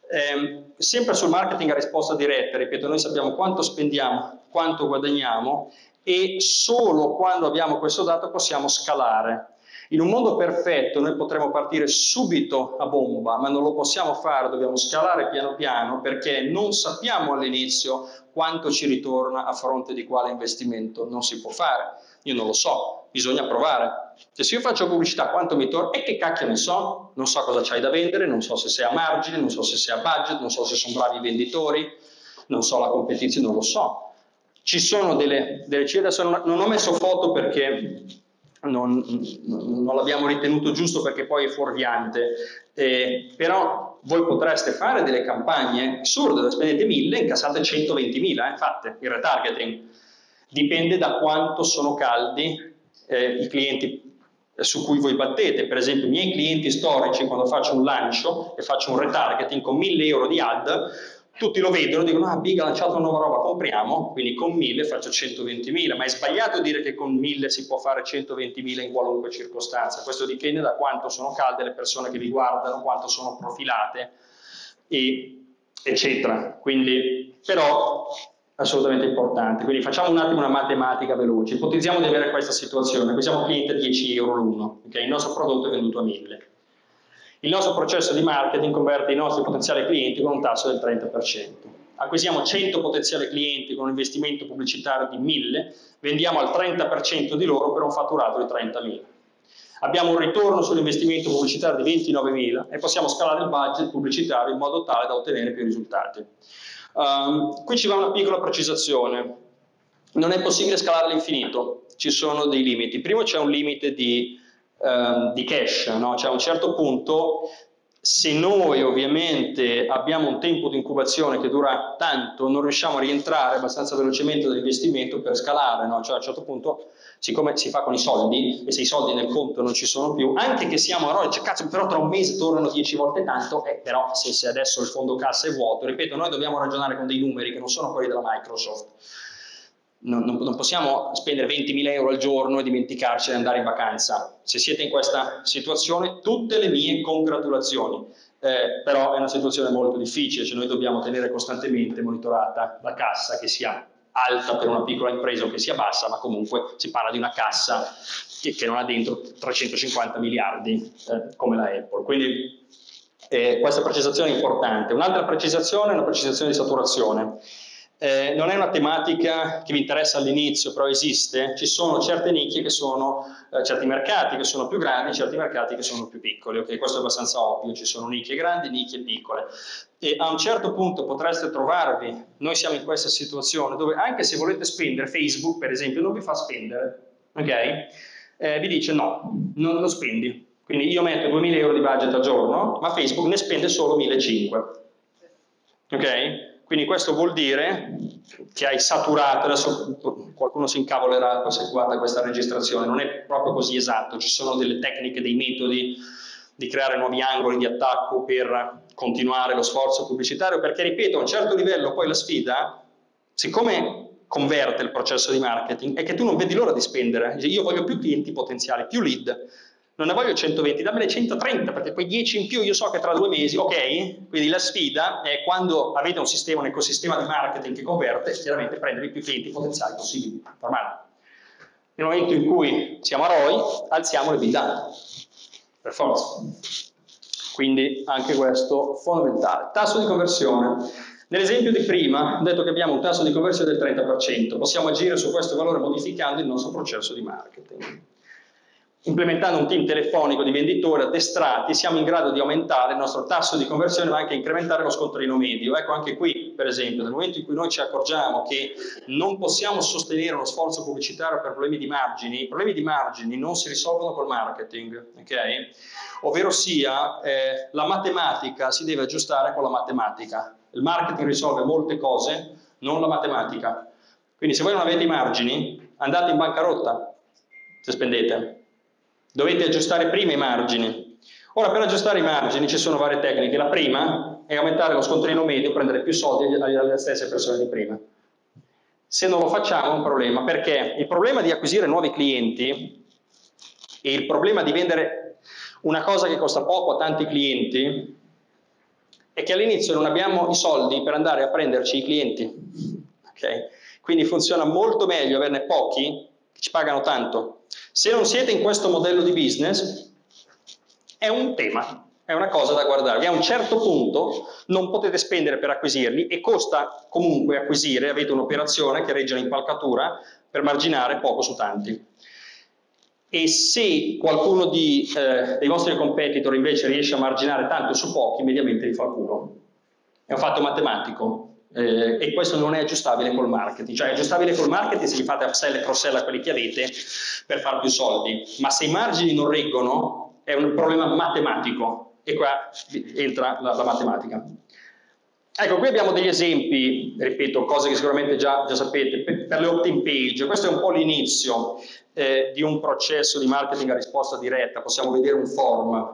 A: Eh, sempre sul marketing a risposta diretta, ripeto, noi sappiamo quanto spendiamo, quanto guadagniamo e solo quando abbiamo questo dato possiamo scalare. In un mondo perfetto noi potremmo partire subito a bomba, ma non lo possiamo fare, dobbiamo scalare piano piano perché non sappiamo all'inizio quanto ci ritorna a fronte di quale investimento non si può fare. Io non lo so, bisogna provare. Cioè, se io faccio pubblicità, quanto mi torna? E che cacchio ne so? Non so cosa c'hai da vendere, non so se sei a margine, non so se sei a budget, non so se sono bravi i venditori, non so la competizione, non lo so. Ci sono delle, delle cifre, non, non ho messo foto perché non, non l'abbiamo ritenuto giusto perché poi è fuorviante, eh, però voi potreste fare delle campagne assurde, spendete mille, incassate centoventimila, eh, fatte il retargeting. Dipende da quanto sono caldi eh, i clienti su cui voi battete. Per esempio i miei clienti storici, quando faccio un lancio e faccio un retargeting con mille euro di ad, tutti lo vedono, dicono ah Big ha lanciato una nuova roba, compriamo, quindi con mille faccio centoventimila, ma è sbagliato dire che con mille si può fare centoventimila in qualunque circostanza. Questo dipende da quanto sono calde le persone che vi guardano, quanto sono profilate, e, eccetera. Quindi, però, assolutamente importante. Quindi facciamo un attimo una matematica veloce. Ipotizziamo di avere questa situazione. Qui siamo clienti a dieci euro l'uno, okay? Il nostro prodotto è venduto a mille. Il nostro processo di marketing converte i nostri potenziali clienti con un tasso del trenta per cento. Acquisiamo cento potenziali clienti con un investimento pubblicitario di mille, vendiamo al trenta per cento di loro per un fatturato di trentamila. Abbiamo un ritorno sull'investimento pubblicitario di ventinovemila e possiamo scalare il budget pubblicitario in modo tale da ottenere più risultati. Um, qui ci va una piccola precisazione. Non è possibile scalare all'infinito, ci sono dei limiti. Primo c'è un limite di Uh, di cash, no? Cioè a un certo punto, se noi ovviamente abbiamo un tempo di incubazione che dura tanto, non riusciamo a rientrare abbastanza velocemente dall'investimento per scalare, no? Cioè a un certo punto, siccome si fa con i soldi, e se i soldi nel conto non ci sono più, anche che siamo a noi, cioè, cazzo, però tra un mese tornano dieci volte tanto, eh, però se, se adesso il fondo cassa è vuoto, ripeto, noi dobbiamo ragionare con dei numeri che non sono quelli della Microsoft. Non, non, non possiamo spendere ventimila euro al giorno e dimenticarci di andare in vacanza. Se siete in questa situazione, tutte le mie congratulazioni, eh, però è una situazione molto difficile, cioè noi dobbiamo tenere costantemente monitorata la cassa, che sia alta per una piccola impresa o che sia bassa, ma comunque si parla di una cassa che, che non ha dentro trecentocinquanta miliardi eh, come la Apple. Quindi eh, questa precisazione è importante. Un'altra precisazione è una precisazione di saturazione. Eh, non è una tematica che vi interessa all'inizio, però esiste. Ci sono certe nicchie che sono, eh, certi mercati che sono più grandi, certi mercati che sono più piccoli. Okay? Questo è abbastanza ovvio, ci sono nicchie grandi, nicchie piccole. E a un certo punto potreste trovarvi, noi siamo in questa situazione dove anche se volete spendere, Facebook per esempio non vi fa spendere, ok? Eh, vi dice no, non lo spendi. Quindi io metto duemila euro di budget al giorno, ma Facebook ne spende solo millecinquecento. Ok? Quindi questo vuol dire che hai saturato, adesso qualcuno si incavolerà se guarda questa registrazione, non è proprio così esatto, ci sono delle tecniche, dei metodi di creare nuovi angoli di attacco per continuare lo sforzo pubblicitario, perché ripeto, a un certo livello poi la sfida, siccome converte il processo di marketing, è che tu non vedi l'ora di spendere. Io voglio più clienti potenziali, più lead, non ne voglio centoventi, dammene centotrenta, perché poi dieci in più io so che tra due mesi, ok? Quindi la sfida è, quando avete un sistema, un ecosistema di marketing che converte, chiaramente prendere più clienti potenziali possibili, normale. Nel momento in cui siamo a R O I, alziamo le bidate, per forza. Quindi anche questo fondamentale. Tasso di conversione. Nell'esempio di prima, ho detto che abbiamo un tasso di conversione del trenta per cento, possiamo agire su questo valore modificando il nostro processo di marketing. Implementando un team telefonico di venditori addestrati, siamo in grado di aumentare il nostro tasso di conversione, ma anche incrementare lo scontrino medio. Ecco, anche qui, per esempio, nel momento in cui noi ci accorgiamo che non possiamo sostenere uno sforzo pubblicitario per problemi di margini, i problemi di margini non si risolvono col marketing, ok? Ovvero sia, eh, la matematica si deve aggiustare con la matematica. Il marketing risolve molte cose, non la matematica. Quindi se voi non avete i margini, andate in bancarotta se spendete. Dovete aggiustare prima i margini. Ora, per aggiustare i margini ci sono varie tecniche. La prima è aumentare lo scontrino medio, prendere più soldi alle stesse persone di prima. Se non lo facciamo è un problema, perché il problema di acquisire nuovi clienti e il problema di vendere una cosa che costa poco a tanti clienti è che all'inizio non abbiamo i soldi per andare a prenderci i clienti. Okay? Quindi funziona molto meglio averne pochi che ci pagano tanto. Se non siete in questo modello di business, è un tema, è una cosa da guardarvi. A un certo punto non potete spendere per acquisirli e costa comunque acquisire, avete un'operazione che regge l'impalcatura per marginare poco su tanti. E se qualcuno di, eh, dei vostri competitor invece riesce a marginare tanto su pochi, mediamente vi fa il culo. È un fatto matematico. Eh, e questo non è aggiustabile col marketing, cioè è aggiustabile col marketing se gli fate upsell e cross-sell a quelli che avete per far più soldi, ma se i margini non reggono è un problema matematico e qua entra la, la matematica. Ecco, qui abbiamo degli esempi, ripeto, cose che sicuramente già, già sapete, per, per le opt-in page. Questo è un po' l'inizio eh, di un processo di marketing a risposta diretta. Possiamo vedere un form,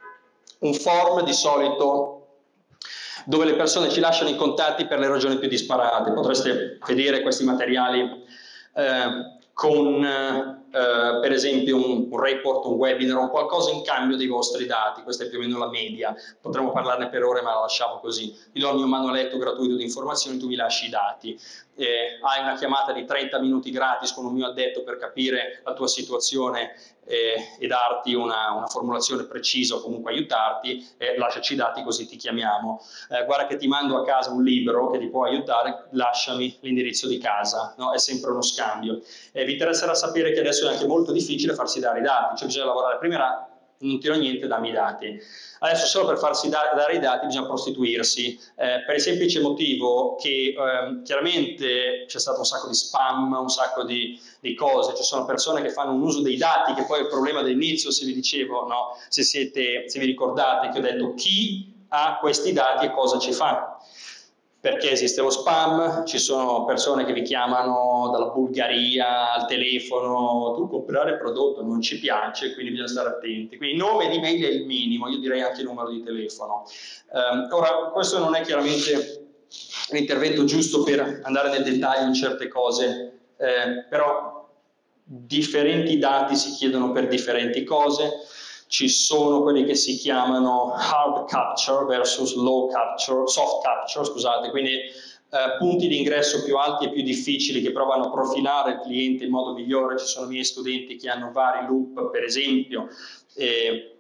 A: un form di solito dove le persone ci lasciano i contatti per le ragioni più disparate. Potreste vedere questi materiali eh, con eh, per esempio un, un report, un webinar, un qualcosa in cambio dei vostri dati. Questa è più o meno la media, potremmo parlarne per ore ma la lasciamo così. Ti do il mio manualetto gratuito di informazioni, tu mi lasci i dati. Eh, hai una chiamata di trenta minuti gratis con un mio addetto per capire la tua situazione eh, e darti una, una formulazione precisa o comunque aiutarti, eh, lasciaci i dati così ti chiamiamo. Eh, guarda che ti mando a casa un libro che ti può aiutare, lasciami l'indirizzo di casa, no? È sempre uno scambio. Eh, vi interesserà sapere che adesso è anche molto difficile farsi dare i dati, cioè bisogna lavorare prima, non tiro niente, dammi i dati. Adesso solo per farsi da, dare i dati bisogna prostituirsi, eh, per il semplice motivo che eh, chiaramente c'è stato un sacco di spam, un sacco di, di cose, ci sono persone che fanno un uso dei dati, che poi è il problema dell'inizio, se vi dicevo, no? se, siete, se vi ricordate che ho detto chi ha questi dati e cosa ci fa. Perché esiste lo spam, ci sono persone che vi chiamano dalla Bulgaria al telefono, tu comprare il prodotto non ci piace, quindi bisogna stare attenti. Quindi nome di mail è il minimo, io direi anche il numero di telefono. Um, ora, questo non è chiaramente l'intervento giusto per andare nel dettaglio in certe cose, eh, però differenti dati si chiedono per differenti cose. Ci sono quelli che si chiamano hard capture versus low capture, soft capture, scusate, quindi eh, punti di ingresso più alti e più difficili che provano a profilare il cliente in modo migliore. Ci sono miei studenti che hanno vari loop, per esempio, eh,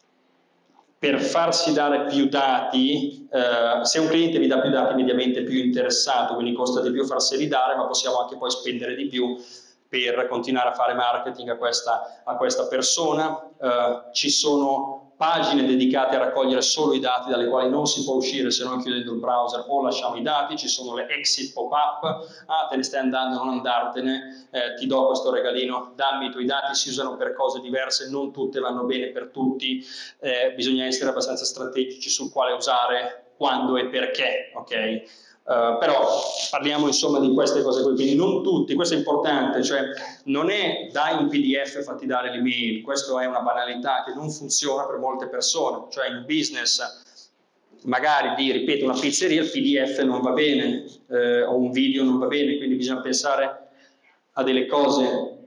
A: per farsi dare più dati, eh, se un cliente vi dà più dati mediamente è più interessato, quindi costa di più farseli dare, ma possiamo anche poi spendere di più per continuare a fare marketing a questa, a questa persona. Eh, ci sono pagine dedicate a raccogliere solo i dati dalle quali non si può uscire se non chiudendo il browser o lasciamo i dati. Ci sono le exit pop-up, ah te ne stai andando, non andartene, eh, ti do questo regalino, dammi i tuoi dati, si usano per cose diverse, non tutte vanno bene per tutti, eh, bisogna essere abbastanza strategici sul quale usare, quando e perché, ok? Uh, però parliamo insomma di queste cose qui, quindi non tutti, questo è importante, cioè non è dai un P D F fatti dare l'email, questo è una banalità che non funziona per molte persone, cioè in business magari di, ripeto, una pizzeria il P D F non va bene, eh, o un video non va bene, quindi bisogna pensare a delle cose.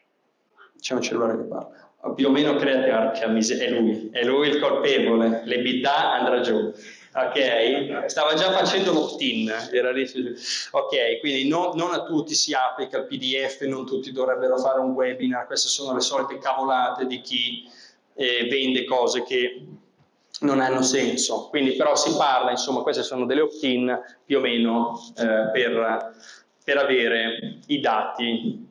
A: C'è un cellulare che parla, più o meno create, è lui, è lui il colpevole, l'ebitda andrà giù. Ok, stava già facendo l'opt-in, era lì. Ok, quindi no, non a tutti si applica il P D F, non tutti dovrebbero fare un webinar, queste sono le solite cavolate di chi eh, vende cose che non hanno senso. Quindi però si parla, insomma, queste sono delle opt-in più o meno eh, per, per avere i dati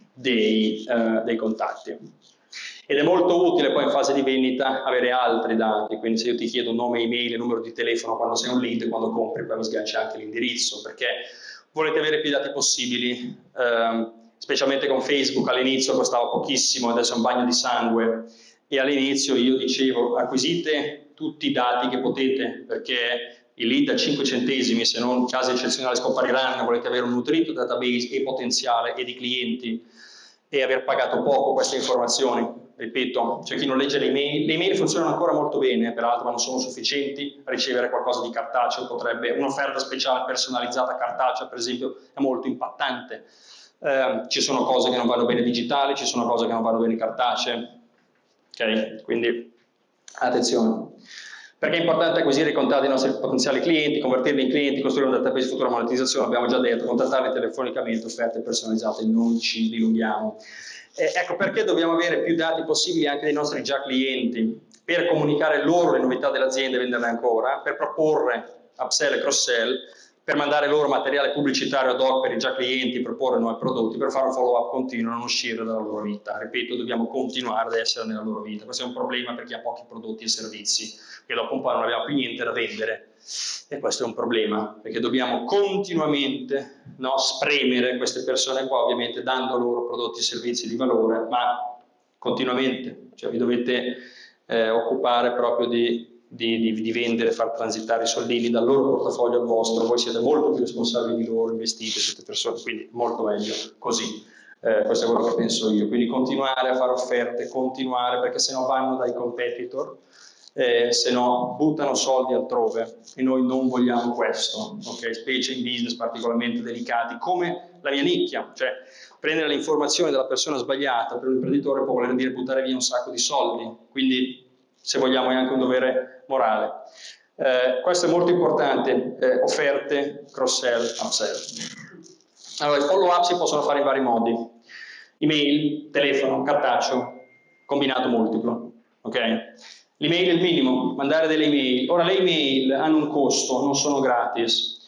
A: dei, eh, dei contatti. Ed è molto utile poi in fase di vendita avere altri dati, quindi se io ti chiedo nome, email e numero di telefono quando sei un lead, quando compri poi mi sgancia anche l'indirizzo, perché volete avere più dati possibili, ehm, specialmente con Facebook all'inizio costava pochissimo, adesso è un bagno di sangue, e all'inizio io dicevo acquisite tutti i dati che potete, perché i lead a cinque centesimi, se non casi eccezionali scompariranno, volete avere un nutrito database e potenziale e di clienti e aver pagato poco queste informazioni. Ripeto, c'è chi non legge le email, le email funzionano ancora molto bene, peraltro ma non sono sufficienti, ricevere qualcosa di cartaceo potrebbe, un'offerta speciale personalizzata cartacea per esempio è molto impattante, eh, ci sono cose che non vanno bene digitali, ci sono cose che non vanno bene cartacee, ok? Quindi attenzione. Perché è importante acquisire i contatti dei nostri potenziali clienti, convertirli in clienti, costruire un database di futura monetizzazione, abbiamo già detto, contattarli telefonicamente, offerte personalizzate, non ci dilunghiamo. Eh, ecco perché dobbiamo avere più dati possibili anche dei nostri già clienti, per comunicare loro le novità dell'azienda e venderle ancora, per proporre upsell e cross-sell, per mandare loro materiale pubblicitario ad hoc per i già clienti, proporre nuovi prodotti, per fare un follow-up continuo, non uscire dalla loro vita. Ripeto, dobbiamo continuare ad essere nella loro vita. Questo è un problema per chi ha pochi prodotti e servizi, che dopo un po' non abbiamo più niente da vendere. E questo è un problema, perché dobbiamo continuamente, no, spremere queste persone qua, ovviamente dando loro prodotti e servizi di valore, ma continuamente. Cioè vi dovete eh, occupare proprio di... Di, di, di vendere, far transitare i soldini dal loro portafoglio al vostro, voi siete molto più responsabili di loro, investite, siete persone, quindi molto meglio così, eh, questo è quello che penso io, quindi continuare a fare offerte, continuare, perché se no vanno dai competitor, eh, se no buttano soldi altrove e noi non vogliamo questo, ok? Specie in business particolarmente delicati, come la mia nicchia, cioè prendere le informazioni dalla persona sbagliata per un imprenditore può voler dire buttare via un sacco di soldi, quindi se vogliamo è anche un dovere morale. Eh, questo è molto importante, eh, offerte, cross-sell, upsell. Allora, i follow-up si possono fare in vari modi. Email, telefono, cartaceo, combinato multiplo. Okay? L'email è il minimo, mandare delle email. Ora, le email hanno un costo, non sono gratis.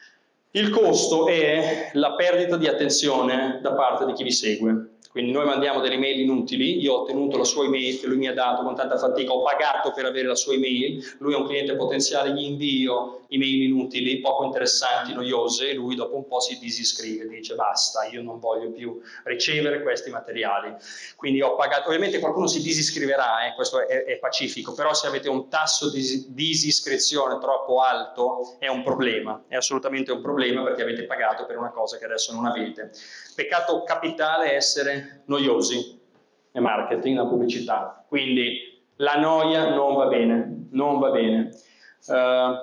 A: Il costo è la perdita di attenzione da parte di chi vi segue. Quindi noi mandiamo delle email inutili, io ho ottenuto la sua email che lui mi ha dato con tanta fatica, ho pagato per avere la sua email, lui è un cliente potenziale, gli invio email inutili, poco interessanti, noiose, e lui dopo un po' si disiscrive, dice basta, io non voglio più ricevere questi materiali. Quindi ho pagato, ovviamente qualcuno si disiscriverà, eh, questo è, è pacifico, però se avete un tasso di disiscrizione troppo alto è un problema, è assolutamente un problema perché avete pagato per una cosa che adesso non avete. Peccato capitale essere noiosi nel marketing, nella pubblicità, quindi la noia non va bene, non va bene. Uh,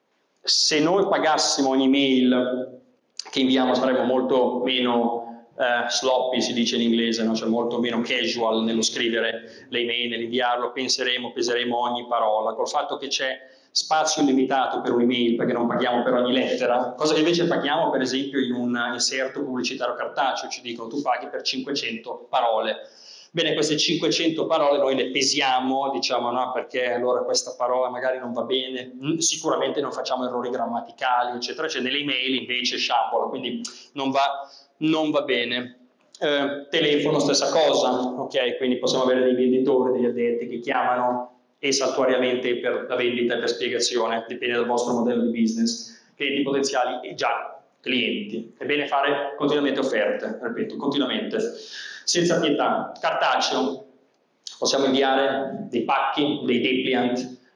A: se noi pagassimo ogni mail che inviamo saremmo molto meno uh, sloppy, si dice in inglese, no? Cioè molto meno casual nello scrivere le email, nell'inviarlo, penseremo, peseremo ogni parola. Col fatto che c'è spazio illimitato per un'email perché non paghiamo per ogni lettera, cosa che invece paghiamo per esempio in un inserto pubblicitario cartaceo, ci dicono tu paghi per cinquecento parole. Bene, queste cinquecento parole noi le pesiamo, diciamo no, perché allora questa parola magari non va bene, sicuramente non facciamo errori grammaticali, eccetera, cioè nelle email invece sciabola, quindi non va, non va bene. Eh, telefono stessa cosa, ok? Quindi possiamo avere dei venditori, degli addetti che chiamano e saltuariamente per la vendita e per spiegazione, dipende dal vostro modello di business, clienti potenziali e già clienti. È bene fare continuamente offerte, ripeto, continuamente, senza pietà. Cartaceo, possiamo inviare dei pacchi, dei depliant,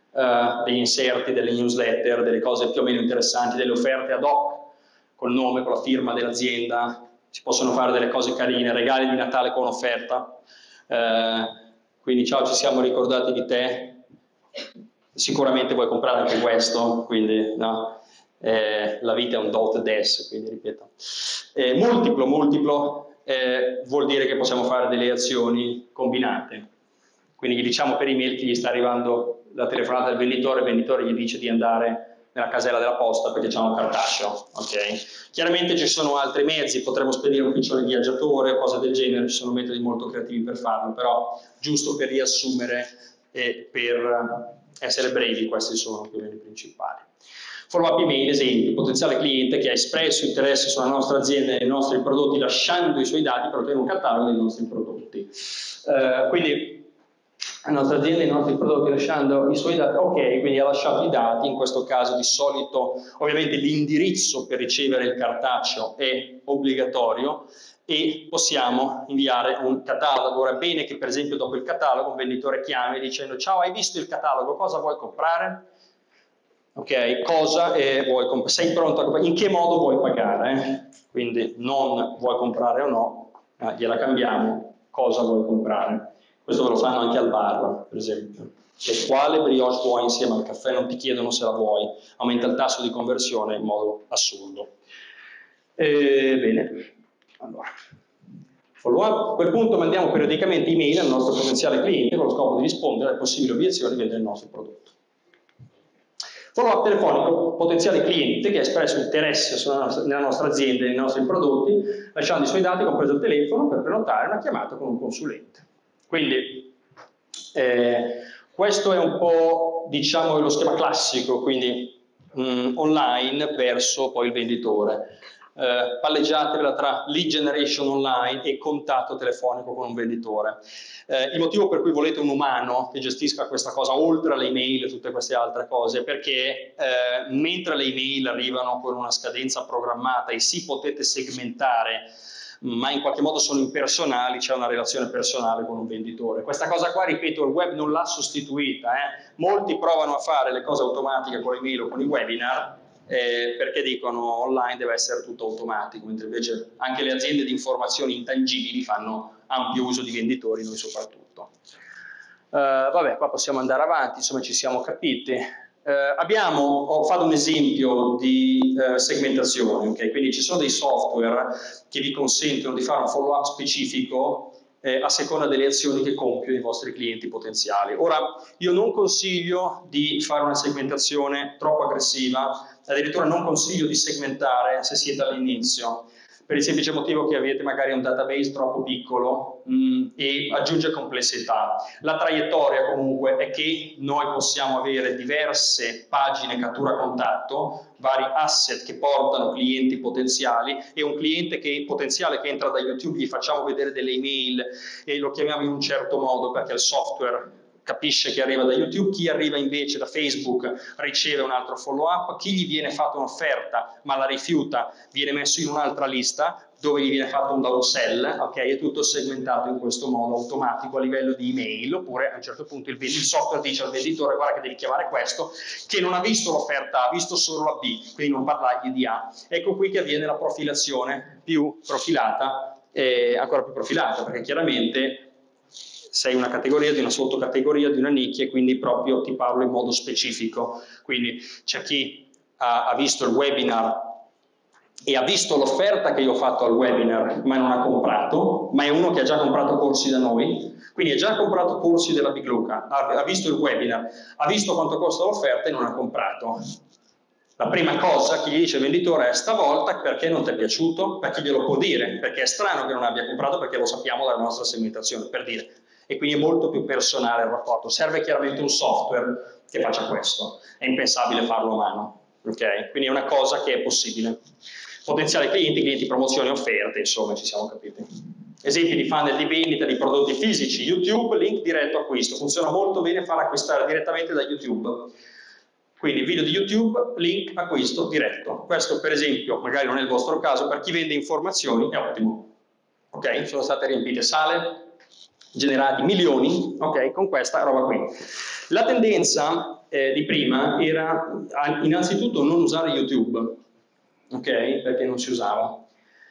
A: uh, degli inserti, delle newsletter, delle cose più o meno interessanti, delle offerte ad hoc, col nome, con la firma dell'azienda, si possono fare delle cose carine, regali di Natale con offerta, uh, quindi ciao, ci siamo ricordati di te, sicuramente vuoi comprare anche questo, quindi no, eh, la vita è un dot des, quindi ripeto. Eh, multiplo, multiplo eh, vuol dire che possiamo fare delle azioni combinate, quindi gli diciamo per email che gli sta arrivando la telefonata del venditore, il venditore gli dice di andare nella casella della posta perché c'è un cartaceo, ok? Chiaramente ci sono altri mezzi, potremmo spedire un piccione viaggiatore, cose del genere, ci sono metodi molto creativi per farlo, però giusto per riassumere e per essere brevi, questi sono più o meno i principali. Follow up email, esempio, potenziale cliente che ha espresso interesse sulla nostra azienda e nei nostri prodotti lasciando i suoi dati per ottenere un catalogo dei nostri prodotti. Uh, quindi la nostra azienda e i nostri prodotti lasciando i suoi dati, ok, quindi ha lasciato i dati, in questo caso di solito ovviamente l'indirizzo per ricevere il cartaceo è obbligatorio e possiamo inviare un catalogo. Ora è bene che per esempio dopo il catalogo un venditore chiami dicendo ciao, hai visto il catalogo, cosa vuoi comprare? Ok, cosa eh, vuoi comprare? Sei pronto a comprare? In che modo vuoi pagare? Eh? Quindi non vuoi comprare o no, eh, gliela cambiamo, cosa vuoi comprare? Questo ve lo fanno anche al bar, per esempio. Cioè, quale brioche vuoi insieme al caffè? Non ti chiedono se la vuoi. Aumenta il tasso di conversione in modo assurdo. E, bene, allora. Follow up. A quel punto mandiamo periodicamente email al nostro potenziale cliente con lo scopo di rispondere alle possibili obiezioni del nostro prodotto. Follow up telefonico, potenziale cliente che ha espresso interesse sulla nostra, nella nostra azienda e nei nostri prodotti, lasciando i suoi dati, compreso il telefono, per prenotare una chiamata con un consulente. Quindi eh, questo è un po', diciamo, lo schema classico, quindi mh, online verso poi il venditore. Eh, palleggiatela tra lead generation online e contatto telefonico con un venditore. Eh, il motivo per cui volete un umano che gestisca questa cosa oltre alle email e tutte queste altre cose, perché eh, mentre le email arrivano con una scadenza programmata e sì, potete segmentare, ma in qualche modo sono impersonali, c'è una relazione personale con un venditore. Questa cosa qua, ripeto, il web non l'ha sostituita. Eh. Molti provano a fare le cose automatiche con l'email o con i webinar, eh, perché dicono online deve essere tutto automatico, mentre invece anche le aziende di informazioni intangibili fanno ampio uso di venditori, noi soprattutto. Uh, vabbè, qua possiamo andare avanti, insomma ci siamo capiti. Uh, abbiamo, ho fatto un esempio di uh, segmentazione, okay? Quindi ci sono dei software che vi consentono di fare un follow up specifico eh, a seconda delle azioni che compiono i vostri clienti potenziali. Ora, io non consiglio di fare una segmentazione troppo aggressiva, addirittura non consiglio di segmentare se siete all'inizio, per il semplice motivo che avete magari un database troppo piccolo mh, e aggiunge complessità. La traiettoria comunque è che noi possiamo avere diverse pagine cattura contatto, vari asset che portano clienti potenziali e un cliente che, potenziale che entra da YouTube, gli facciamo vedere delle email e lo chiamiamo in un certo modo perché il software capisce che arriva da YouTube, chi arriva invece da Facebook riceve un altro follow up, chi gli viene fatta un'offerta ma la rifiuta viene messo in un'altra lista dove gli viene fatto un downsell, ok? È tutto segmentato in questo modo automatico a livello di email, oppure a un certo punto il, il software dice al venditore guarda che devi chiamare questo, che non ha visto l'offerta A, ha visto solo la B, quindi non parlargli di A. Ecco qui che avviene la profilazione più profilata, eh, ancora più profilata, perché chiaramente sei una categoria di una sottocategoria di una nicchia e quindi proprio ti parlo in modo specifico. Quindi c'è chi ha, ha visto il webinar e ha visto l'offerta che io ho fatto al webinar ma non ha comprato, ma è uno che ha già comprato corsi da noi, quindi ha già comprato corsi della Big Luca, ha, ha visto il webinar, ha visto quanto costa l'offerta e non ha comprato. La prima cosa che gli dice il venditore è stavolta perché non ti è piaciuto, perché glielo può dire, perché è strano che non abbia comprato perché lo sappiamo dalla nostra segmentazione, per dire. E quindi è molto più personale il rapporto. Serve chiaramente un software che faccia questo, è impensabile farlo a mano, ok? Quindi è una cosa che è possibile. Potenziali clienti, clienti, promozioni, offerte, insomma ci siamo capiti. Esempi di funnel di vendita di prodotti fisici, YouTube, link diretto acquisto, funziona molto bene far acquistare direttamente da YouTube. Quindi video di YouTube, link acquisto diretto. Questo per esempio, magari non è il vostro caso, per chi vende informazioni è ottimo. Ok? Sono state riempite sale, generati milioni, ok, con questa roba qui. La tendenza eh, di prima era innanzitutto non usare YouTube, ok? Perché non si usava,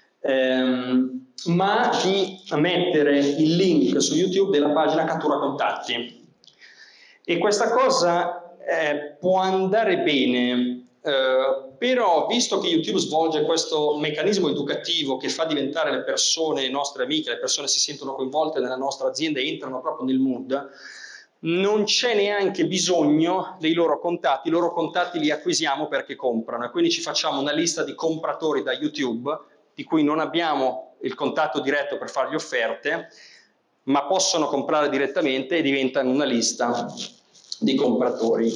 A: ehm, ma di mettere il link su YouTube della pagina cattura contatti. E questa cosa eh, può andare bene, eh, però visto che YouTube svolge questo meccanismo educativo che fa diventare le persone, le nostre amiche, le persone si sentono coinvolte nella nostra azienda e entrano proprio nel mood, non c'è neanche bisogno dei loro contatti, i loro contatti li acquisiamo perché comprano e quindi ci facciamo una lista di compratori da YouTube di cui non abbiamo il contatto diretto per fargli offerte, ma possono comprare direttamente e diventano una lista di compratori.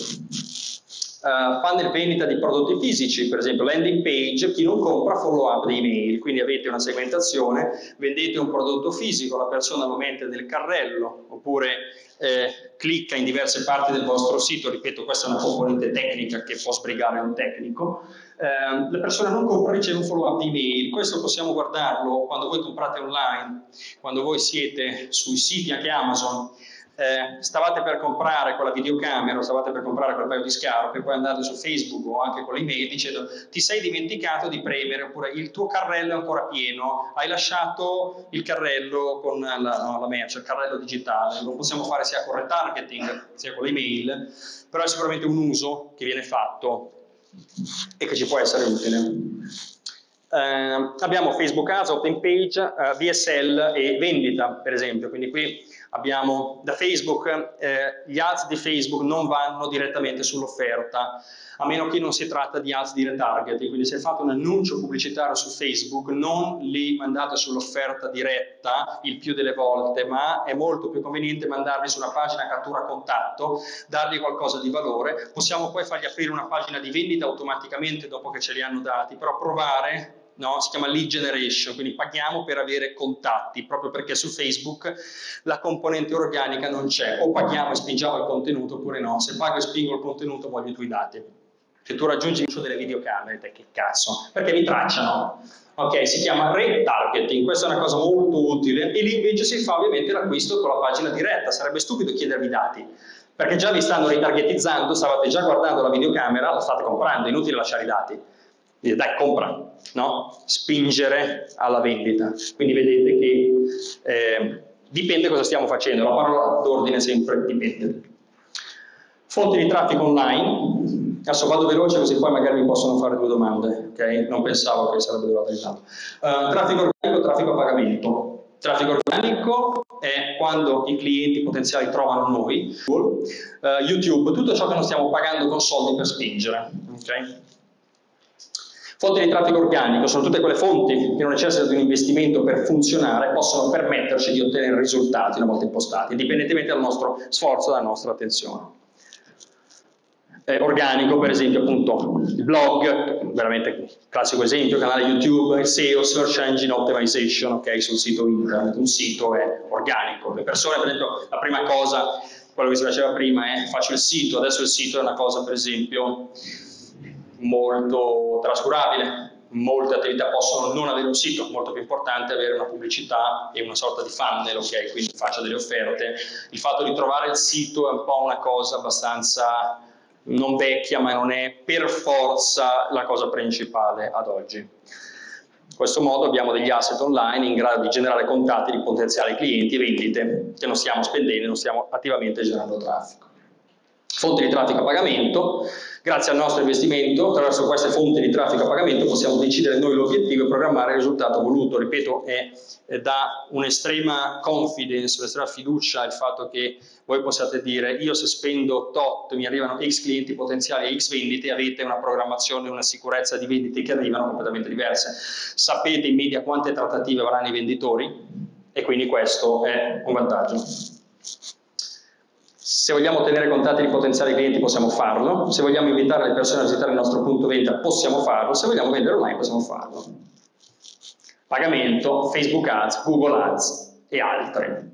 A: Uh, funnel vendita di prodotti fisici, per esempio landing page, chi non compra follow up di email, quindi avete una segmentazione, vendete un prodotto fisico, la persona lo mette nel carrello oppure eh, clicca in diverse parti del vostro sito, ripeto questa è una componente tecnica che può sbrigare un tecnico, eh, la persona non compra, riceve un follow up di email, questo possiamo guardarlo quando voi comprate online, quando voi siete sui siti anche Amazon, Eh, stavate per comprare quella videocamera, stavate per comprare quel paio di scarpe, poi andate su Facebook o anche con l'email dicendo ti sei dimenticato di premere, oppure il tuo carrello è ancora pieno, hai lasciato il carrello con la, no, la merce, il carrello digitale. Lo possiamo fare sia con retargeting sia con l'email, però è sicuramente un uso che viene fatto e che ci può essere utile. Eh, abbiamo Facebook Ads, Open Page, eh, V S L e vendita per esempio, quindi qui abbiamo da Facebook, eh, gli ads di Facebook non vanno direttamente sull'offerta, a meno che non si tratta di ads di retargeting, quindi se fate un annuncio pubblicitario su Facebook non li mandate sull'offerta diretta il più delle volte, ma è molto più conveniente mandarli su una pagina cattura contatto, dargli qualcosa di valore, possiamo poi fargli aprire una pagina di vendita automaticamente dopo che ce li hanno dati, però provare. No, si chiama lead generation, quindi paghiamo per avere contatti, proprio perché su Facebook la componente organica non c'è, o paghiamo e spingiamo il contenuto oppure no, se pago e spingo il contenuto voglio i tuoi dati, se tu raggiungi l'uso delle videocamere, te che cazzo, perché mi tracciano, ok, si chiama retargeting, questa è una cosa molto utile e lì invece si fa ovviamente l'acquisto con la pagina diretta, sarebbe stupido chiedervi i dati, perché già vi stanno retargetizzando, stavate già guardando la videocamera, la state comprando, è inutile lasciare i dati. Dire, dai, compra, no? Spingere alla vendita. Quindi vedete che eh, dipende cosa stiamo facendo, la parola d'ordine sempre dipende. Fonti di traffico online, adesso vado veloce così poi magari mi possono fare due domande, ok? Non pensavo che sarebbe durato di tanto. Uh, traffico organico, traffico a pagamento. Traffico organico è quando i clienti potenziali trovano noi, uh, YouTube, tutto ciò che non stiamo pagando con soldi per spingere, ok? Fonti di traffico organico sono tutte quelle fonti che non necessitano di un investimento per funzionare e possono permetterci di ottenere risultati una volta impostati, indipendentemente dal nostro sforzo e dalla nostra attenzione. Eh, organico, per esempio, appunto, il blog, veramente classico esempio, canale YouTube, il S E O, Search Engine Optimization, ok, sul sito internet, un sito è organico. Le persone, per esempio, la prima cosa, quello che si faceva prima è faccio il sito, adesso il sito è una cosa, per esempio, molto trascurabile, molte attività possono non avere un sito, molto più importante avere una pubblicità e una sorta di funnel, ok, quindi faccia delle offerte. Il fatto di trovare il sito è un po' una cosa abbastanza non vecchia, ma non è per forza la cosa principale ad oggi. In questo modo abbiamo degli asset online in grado di generare contatti di potenziali clienti e vendite che non stiamo spendendo, non stiamo attivamente generando traffico. Fonti di traffico a pagamento. Grazie al nostro investimento, attraverso queste fonti di traffico a pagamento possiamo decidere noi l'obiettivo e programmare il risultato voluto. Ripeto, è, è da un'estrema confidence, un'estrema fiducia il fatto che voi possiate dire io se spendo tot mi arrivano X clienti potenziali e X vendite, avete una programmazione, una sicurezza di vendite che arrivano completamente diverse. Sapete in media quante trattative avranno i venditori e quindi questo è un vantaggio. Se vogliamo ottenere contatti di potenziali clienti possiamo farlo, se vogliamo invitare le persone a visitare il nostro punto vendita possiamo farlo, se vogliamo vendere online possiamo farlo. Pagamento, Facebook Ads, Google Ads e altri.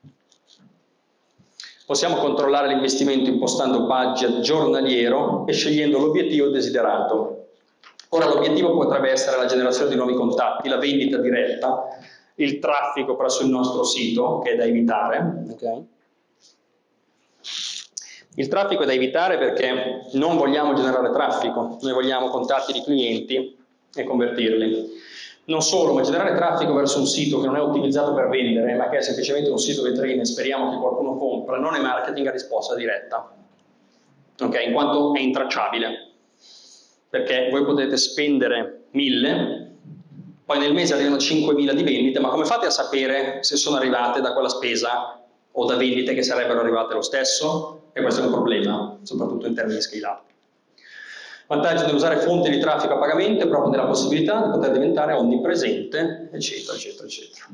A: Possiamo controllare l'investimento impostando budget giornaliero e scegliendo l'obiettivo desiderato. Ora l'obiettivo potrebbe essere la generazione di nuovi contatti, la vendita diretta, il traffico presso il nostro sito, che è da evitare, ok? Il traffico è da evitare perché non vogliamo generare traffico, noi vogliamo contatti di clienti e convertirli. Non solo, ma generare traffico verso un sito che non è ottimizzato per vendere, ma che è semplicemente un sito vetrina e speriamo che qualcuno compra, non è marketing a risposta diretta, ok? In quanto è intracciabile. Perché voi potete spendere mille, poi nel mese arrivano cinquemila di vendite, ma come fate a sapere se sono arrivate da quella spesa o da vendite che sarebbero arrivate lo stesso? E questo è un problema, soprattutto in termini scale-up. Vantaggio dell'usare fonti di traffico a pagamento è proprio della possibilità di poter diventare onnipresente, eccetera, eccetera, eccetera.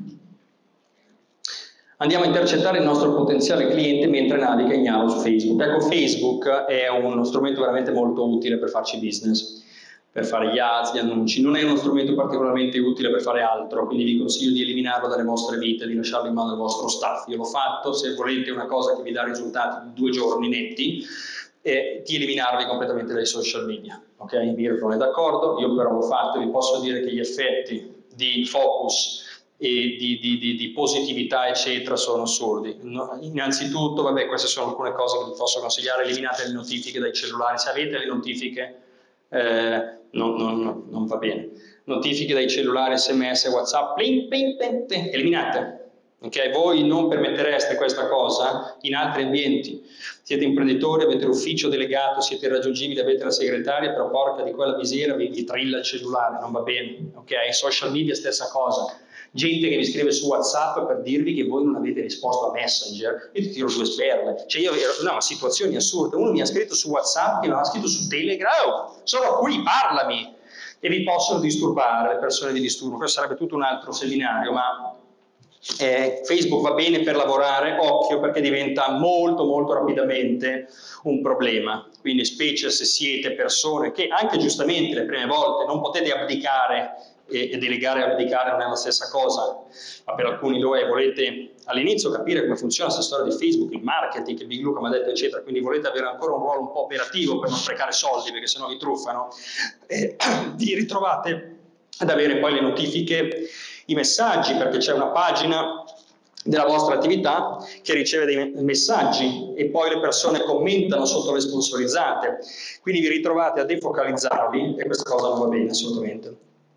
A: Andiamo a intercettare il nostro potenziale cliente mentre naviga ignaro su Facebook. Ecco, Facebook è uno strumento veramente molto utile per farci business, per fare gli ads, gli annunci. Non è uno strumento particolarmente utile per fare altro, quindi vi consiglio di eliminarlo dalle vostre vite, di lasciarlo in mano al vostro staff. Io l'ho fatto, se volete una cosa che vi dà risultati in due giorni netti, è di eliminarvi completamente dai social media. Ok? Mirko non è d'accordo, io però l'ho fatto e vi posso dire che gli effetti di focus e di, di, di, di positività eccetera sono assurdi. No, innanzitutto, vabbè, queste sono alcune cose che vi posso consigliare: eliminate le notifiche dai cellulari. Se avete le notifiche eh, non, non, non va bene. Notifiche dai cellulari, sms, whatsapp, pling, pling, pling, pling, eliminate. Okay? Voi non permettereste questa cosa in altri ambienti. Siete imprenditori, avete l'ufficio delegato, siete irraggiungibili, avete la segretaria, però porca di quella misera vi, vi trilla il cellulare, non va bene. Okay? Social media stessa cosa. Gente che vi scrive su WhatsApp per dirvi che voi non avete risposto a Messenger, io ti tiro due sberle. Cioè io ero, no, situazioni assurde. Uno mi ha scritto su WhatsApp, che mi ha scritto su Telegram, oh, sono qui, parlami, e vi possono disturbare, le persone di disturbo. Questo sarebbe tutto un altro seminario, ma eh, Facebook va bene per lavorare, occhio, perché diventa molto molto rapidamente un problema. Quindi specie se siete persone che anche giustamente le prime volte non potete abdicare, e delegare e abdicare non è la stessa cosa, ma per alcuni lo è. Volete all'inizio capire come funziona questa storia di Facebook, il marketing, che Big Luca mi ha detto eccetera, quindi volete avere ancora un ruolo un po' operativo per non sprecare soldi, perché sennò vi truffano, e vi ritrovate ad avere poi le notifiche, i messaggi, perché c'è una pagina della vostra attività che riceve dei messaggi e poi le persone commentano sotto le sponsorizzate, quindi vi ritrovate a defocalizzarvi e questa cosa non va bene assolutamente.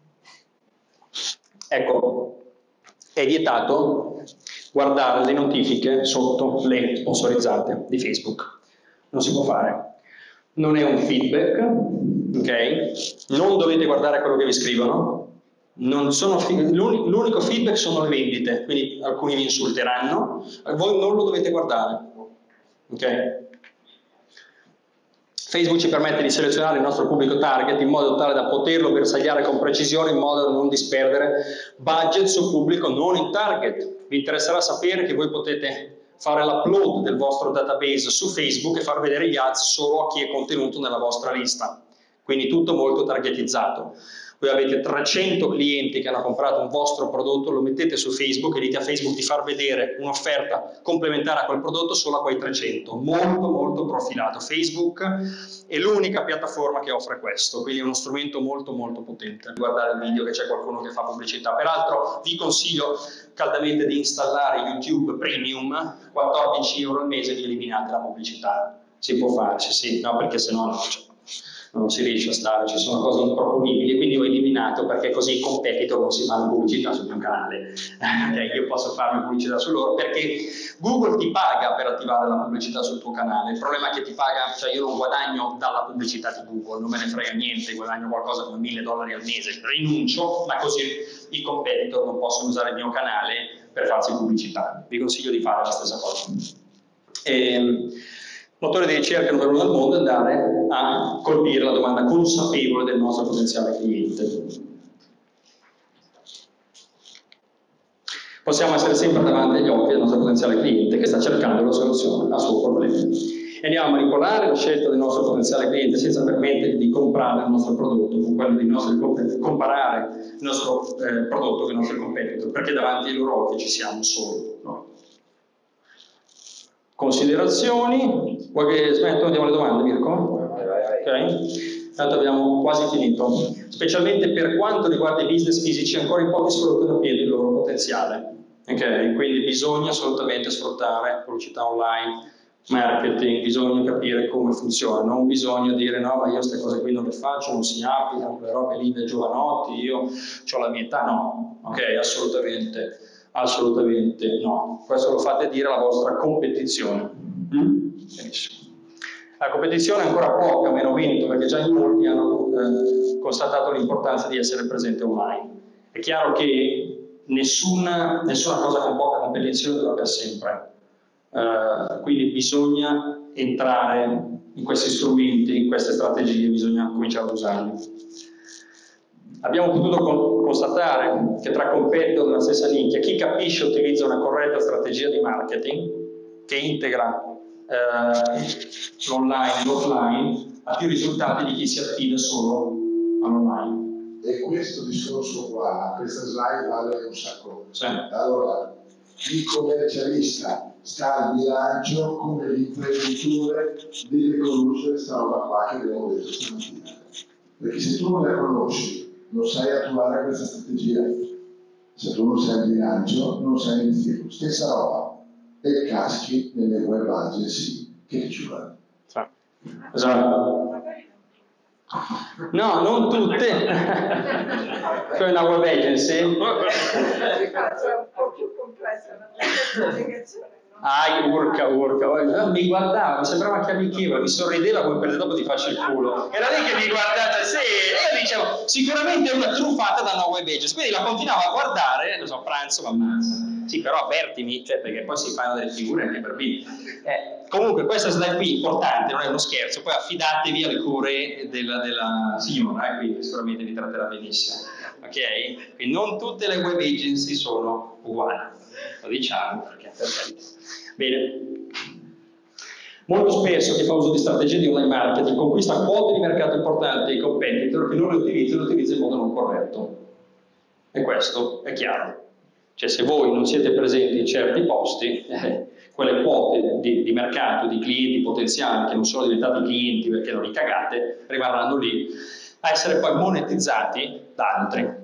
A: Ecco, è vietato guardare le notifiche sotto le sponsorizzate di Facebook. Non si può fare. Non è un feedback, ok? Non dovete guardare quello che vi scrivono. L'unico feedback sono le vendite, quindi alcuni vi insulteranno, voi non lo dovete guardare, ok? Facebook ci permette di selezionare il nostro pubblico target in modo tale da poterlo bersagliare con precisione, in modo da non disperdere budget su pubblico non in target. Vi interesserà sapere che voi potete fare l'upload del vostro database su Facebook e far vedere gli ads solo a chi è contenuto nella vostra lista. Quindi tutto molto targetizzato. Voi avete trecento clienti che hanno comprato un vostro prodotto, lo mettete su Facebook e dite a Facebook di far vedere un'offerta complementare a quel prodotto solo a quei trecento. Molto molto profilato. Facebook è l'unica piattaforma che offre questo, quindi è uno strumento molto molto potente. Guardare il video che c'è qualcuno che fa pubblicità. Peraltro vi consiglio caldamente di installare YouTube Premium, quattordici euro al mese, vi eliminate la pubblicità. Si può fare, sì sì, no, perché sennò no, cioè, non si riesce a stare, ci sono cose improponibili, quindi ho eliminato, perché così i competitor non si fanno pubblicità sul mio canale. Okay, io posso farmi pubblicità su loro, perché Google ti paga per attivare la pubblicità sul tuo canale. Il problema è che ti paga, cioè io non guadagno dalla pubblicità di Google, non me ne frega niente, guadagno qualcosa come mille dollari al mese, rinuncio, ma così i competitor non possono usare il mio canale per farsi pubblicità. Vi consiglio di fare la stessa cosa. E, motore di ricerca numero uno al mondo è andare a colpire la domanda consapevole del nostro potenziale cliente. Possiamo essere sempre davanti agli occhi del nostro potenziale cliente che sta cercando la soluzione al suo problema. E andiamo a manipolare la scelta del nostro potenziale cliente senza permettergli di comprare il nostro prodotto con quello dei nostri competitor, comparare il nostro eh, prodotto con i nostri competitor, perché davanti ai loro occhi ci siamo solo noi. Considerazioni. Vuoi che smetto? Andiamo alle domande, Mirko?
B: Vai, vai, vai.
A: Ok? Tanto abbiamo quasi finito. Specialmente per quanto riguarda i business fisici, ancora in pochi sfruttano appieno il loro potenziale. Ok? Quindi bisogna assolutamente sfruttare pubblicità online, marketing, bisogna capire come funziona, non bisogna dire no, ma io queste cose qui non le faccio, non si applicano, quelle robe lì dei giovanotti, io ho la mia età, no, ok, assolutamente, assolutamente no, questo lo fate dire alla vostra competizione. Mm? Benissimo. La competizione è ancora poca, meno vinto, perché già in molti hanno eh, constatato l'importanza di essere presente online. È chiaro che nessuna, nessuna cosa con poca competizione dura per sempre. Uh, quindi bisogna entrare in questi strumenti, in queste strategie, bisogna cominciare ad usarli. Abbiamo potuto con constatare che tra competitor della stessa nicchia, chi capisce e utilizza una corretta strategia di marketing, che integra uh, l'online e l'offline, ha più risultati di chi si affida solo all'online.
C: E questo discorso qua, questa slide vale un sacco.
A: Sì.
C: Allora, il commercialista sta al bilancio come l'imprenditore deve conoscere questa roba qua che abbiamo detto stamattina. Perché se tu non la conosci, non sai attuare questa strategia. Se tu non sai il bilancio, non sai investire. Stessa roba. E caschi nelle web agency che ci vuole.
A: Esatto. No, non tutte. C'è una web agency.
D: È un po' più complessa la spiegazione.
A: Ah, urca, urca, mi guardava, mi sembrava che amichevole, mi sorrideva come per dopo ti faccio il culo. Era lì che mi guardava, sì, e io dicevo, sicuramente è una truffata da una web agency, quindi la continuavo a guardare, non so, pranzo, ma ammazza. Sì, però avvertimi, cioè, perché poi si fanno delle figure anche per bambini. Eh, comunque questa slide qui è importante, non è uno scherzo, poi affidatevi alle cure della, della signora, eh, quindi sicuramente vi tratterà benissimo. Ok? Quindi non tutte le web agency sono uguali, lo diciamo perché per bene. Molto spesso chi fa uso di strategie di online marketing conquista quote di mercato importanti e i competitor che non le utilizzano, le utilizza in modo non corretto. E questo è chiaro. Cioè se voi non siete presenti in certi posti, eh, quelle quote di, di mercato, di clienti potenziali che non sono diventati clienti perché non li cagate, rimarranno lì a essere poi monetizzati da altri.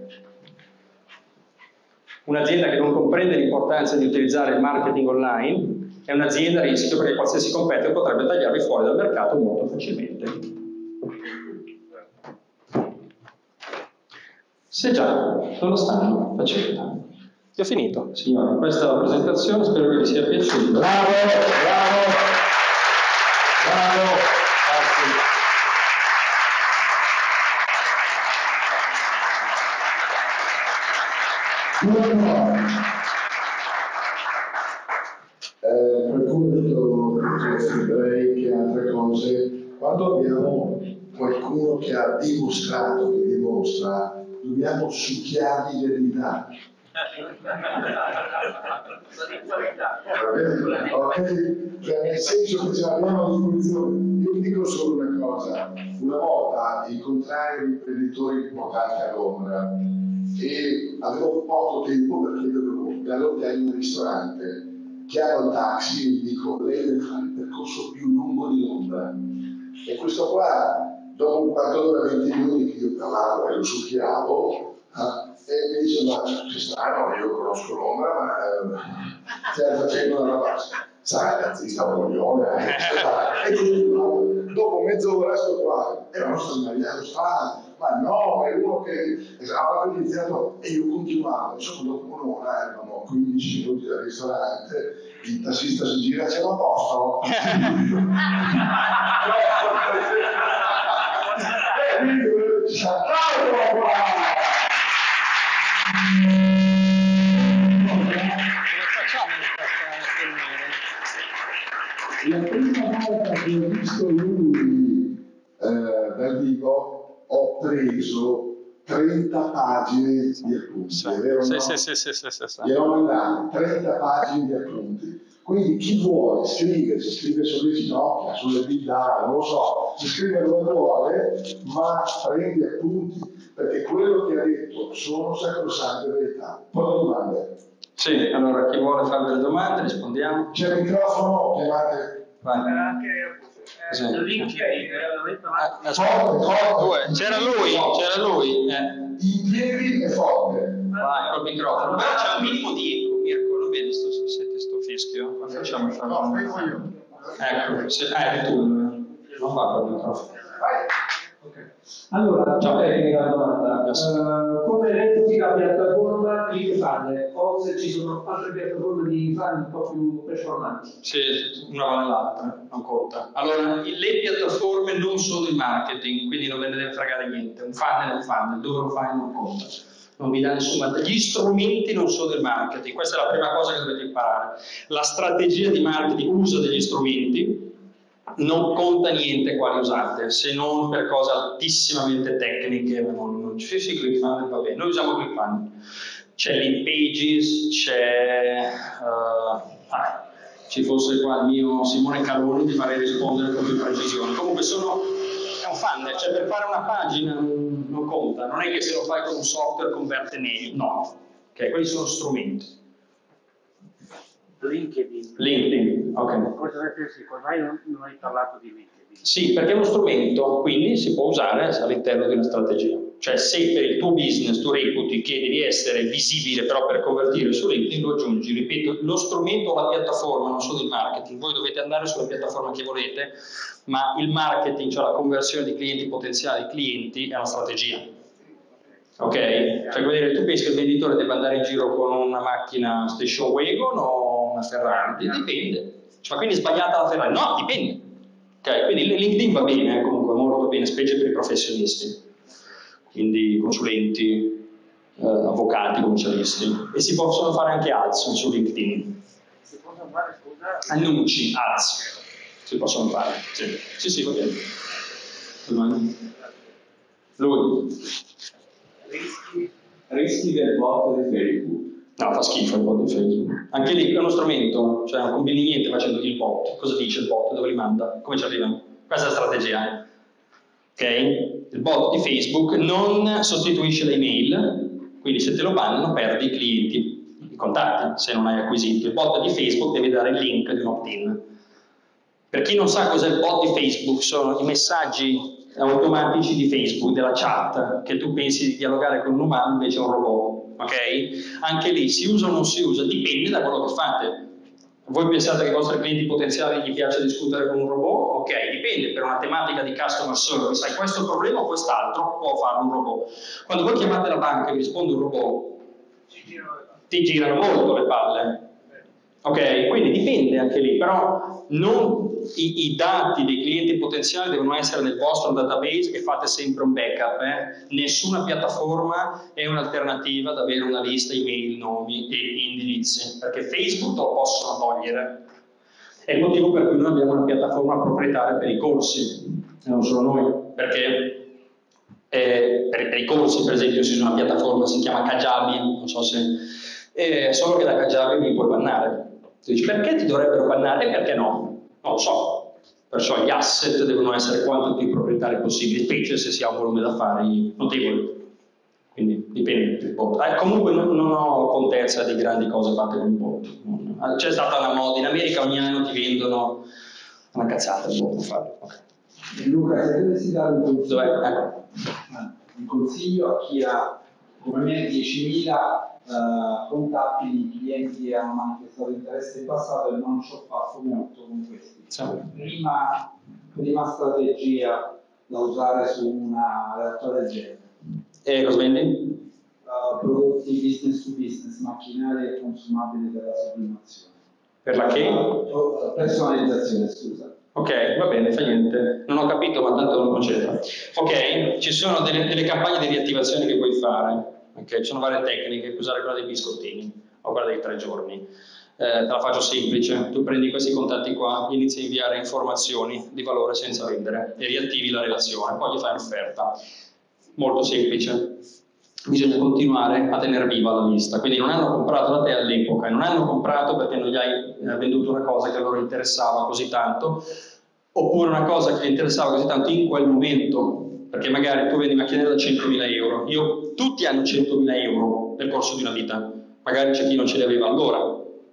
A: Un'azienda che non comprende l'importanza di utilizzare il marketing online è un'azienda a rischio perché qualsiasi competitor potrebbe tagliarvi fuori dal mercato molto facilmente. Se già non lo stanno facendo. Io ho finito, signora. Questa è la presentazione, spero che vi sia piaciuta.
C: Bravo, bravo, bravo.
A: Grazie.
C: Eh, qualcuno ha detto break e altre cose. Quando abbiamo qualcuno che ha dimostrato, che dimostra, dobbiamo succhiargli l'eredità. Ok? Cioè, nel senso che ce l'abbiamo a disposizione. Io vi dico solo una cosa. Una volta incontrai un imprenditore importante a Londra e avevo poco tempo perché dovevo dall'hotel in un ristorante. Chiamo il taxi e gli dico: lei deve fare il percorso più lungo di Londra. E questo qua, dopo un quarto d'ora, venti minuti che io parlavo e lo succhiavo, eh, e mi dice: ma che strano, io conosco Londra, ma eh, stai facendo una roba, sai, razzista, coglione. Eh. E quindi, dopo mezz'ora sto qua, e non sto sbagliando strano. Ma no, è uno che aveva appena iniziato e io continuavo. Insomma, dopo un'ora eravamo quindici minuti dal ristorante, il tassista si gira, c'è la posto? E quindi ciao qua! La prima volta che ho visto lui eh, dal vivo ho preso trenta pagine di appunti,
A: Sì,
C: è vero?
A: sì,
C: No?
A: sì, sì, sì, sì, sì, sì.
C: Gli ho mandato trenta pagine di appunti. Quindi chi vuole scrive, si scrive sulle ginocchia, sulle dita, non lo so, si scrive dove vuole, ma prendi appunti, perché quello che ha detto sono sacrosante verità. Poi domande.
A: Sì, allora chi vuole fare delle domande rispondiamo.
C: C'è il microfono, chiamate.
A: Vai.
D: Sì.
A: Ah, due. C'era lui, c'era lui. Eh.
C: In piedi e forte.
A: Vai col microfono. Però c'è un minimo di eco, Mirko, non vedi sto, senti sto fischio? Ma facciamo fare.
C: No, vengo io.
A: Ecco, se, eh, tu non va per il microfono.
E: Okay. Allora,
A: Ciao.
E: tecnica la domanda. Uh, come reputi la piattaforma ClickFunnels o se ci sono altre piattaforme di funnel un po' più performanti?
A: Sì, una va nell'altra, non conta. Allora, le piattaforme non sono il marketing, quindi non ve ne deve fregare niente. Un funnel è un funnel, dove lo fai non conta. Non vi dà nessun. Gli strumenti non sono del marketing, questa è la prima cosa che dovete imparare. La strategia di marketing usa degli strumenti, non conta niente quali usate, se non per cose altissimamente tecniche. Non, non, sì, sì, ClickFunnels va bene, noi usiamo ClickFunnels. C'è Lead Pages, c'è... Uh, ah, ci fosse qua il mio Simone Caloni, ti farei rispondere con più precisione. Comunque sono... è un funnel, cioè per fare una pagina non, non conta, non è che se lo fai con un software converte mail, no. Ok, quelli sono strumenti.
F: LinkedIn.
A: LinkedIn, ok.
F: Cosa ne pensi? Come mai non, non hai parlato di LinkedIn?
A: Sì, perché è uno strumento, quindi si può usare all'interno di una strategia. Cioè se per il tuo business tu reputi che devi essere visibile però per convertire su LinkedIn lo aggiungi. Ripeto, lo strumento o la piattaforma non sono il marketing, voi dovete andare sulla piattaforma che volete, ma il marketing, cioè la conversione di clienti potenziali clienti, è una strategia. Ok? Cioè vuol dire, tu pensi che il venditore debba andare in giro con una macchina station wagon o una Ferrari? Dipende. Cioè, quindi è sbagliata la Ferrari? No, dipende. Ok, quindi LinkedIn va bene, eh, comunque molto bene, specie per i professionisti, quindi consulenti, eh, avvocati, commercialisti, e si possono fare anche ads su LinkedIn.
F: Si possono fare, scusa?
A: Annunci, ads, si possono fare, sì, sì, sì, va bene. Lui.
F: Rischi?
B: Rischi del bot di Facebook.
A: No, fa schifo il bot di Facebook. Anche lì è uno strumento, cioè non combini niente facendo il bot. Cosa dice il bot? Dove li manda? Come ci arrivano? Questa è la strategia. Ok? Il bot di Facebook non sostituisce le email, quindi se te lo bannano perdi i clienti, i contatti, se non hai acquisito. Il bot di Facebook deve dare il link di un opt-in. Per chi non sa cos'è il bot di Facebook, sono i messaggi automatici di Facebook, della chat, che tu pensi di dialogare con un umano, invece è un robot. Ok? Anche lì si usa o non si usa, dipende da quello che fate. Voi pensate che ai vostri clienti potenziali gli piace discutere con un robot? Ok, dipende, per una tematica di customer service, hai questo problema o quest'altro, può farlo un robot. Quando voi chiamate la banca e vi risponde un robot, ti girano molto le palle. Ok, quindi dipende anche lì, però non, i, i dati dei clienti potenziali devono essere nel vostro database e fate sempre un backup. Eh? Nessuna piattaforma è un'alternativa ad avere una lista email, nomi e indirizzi, perché Facebook lo possono togliere. È il motivo per cui noi abbiamo una piattaforma proprietaria per i corsi, e non solo noi, perché eh, per, per i corsi, per esempio, si usa una piattaforma, si chiama Kajabi, non so se... Eh, solo che da Kajabi mi puoi bannare. Tu dici, perché ti dovrebbero bannare e perché no? Non lo so. Perciò gli asset devono essere quanto più proprietari possibili, specie se si ha un volume d'affari notevole. Quindi dipende. Eh, comunque non, non ho contezza di grandi cose fatte con il bot. C'è stata una moda, in America ogni anno ti vendono una cazzata di bot. Fare. Okay.
E: Luca, se dovessi dare un consiglio,
A: ecco.
E: un consiglio a chi ha come me diecimila Uh, contatti di clienti che hanno manifestato interesse in passato e non ci ho fatto molto con questi.
A: Sì.
E: Prima, prima strategia da usare su una realtà del genere.
A: E cosa vendi?
E: Uh, prodotti business to business, macchinari e consumabili per la sublimazione.
A: Per la che?
E: Uh, personalizzazione, scusa.
A: Ok, va bene, fa niente. Non ho capito, ma tanto non concentro. Ok, ci sono delle, delle campagne di riattivazione che puoi fare. Okay, ci sono varie tecniche, puoi usare quella dei biscottini o quella dei tre giorni. Eh, te la faccio semplice, tu prendi questi contatti qua, inizi a inviare informazioni di valore senza vendere e riattivi la relazione, poi gli fai un'offerta. Molto semplice. Bisogna continuare a tenere viva la lista, quindi non hanno comprato da te all'epoca, non hanno comprato perché non gli hai venduto una cosa che a loro interessava così tanto, oppure una cosa che gli interessava così tanto in quel momento, perché magari tu vendi macchinette da centomila euro, io, tutti hanno centomila euro nel corso di una vita, magari c'è chi non ce li aveva allora,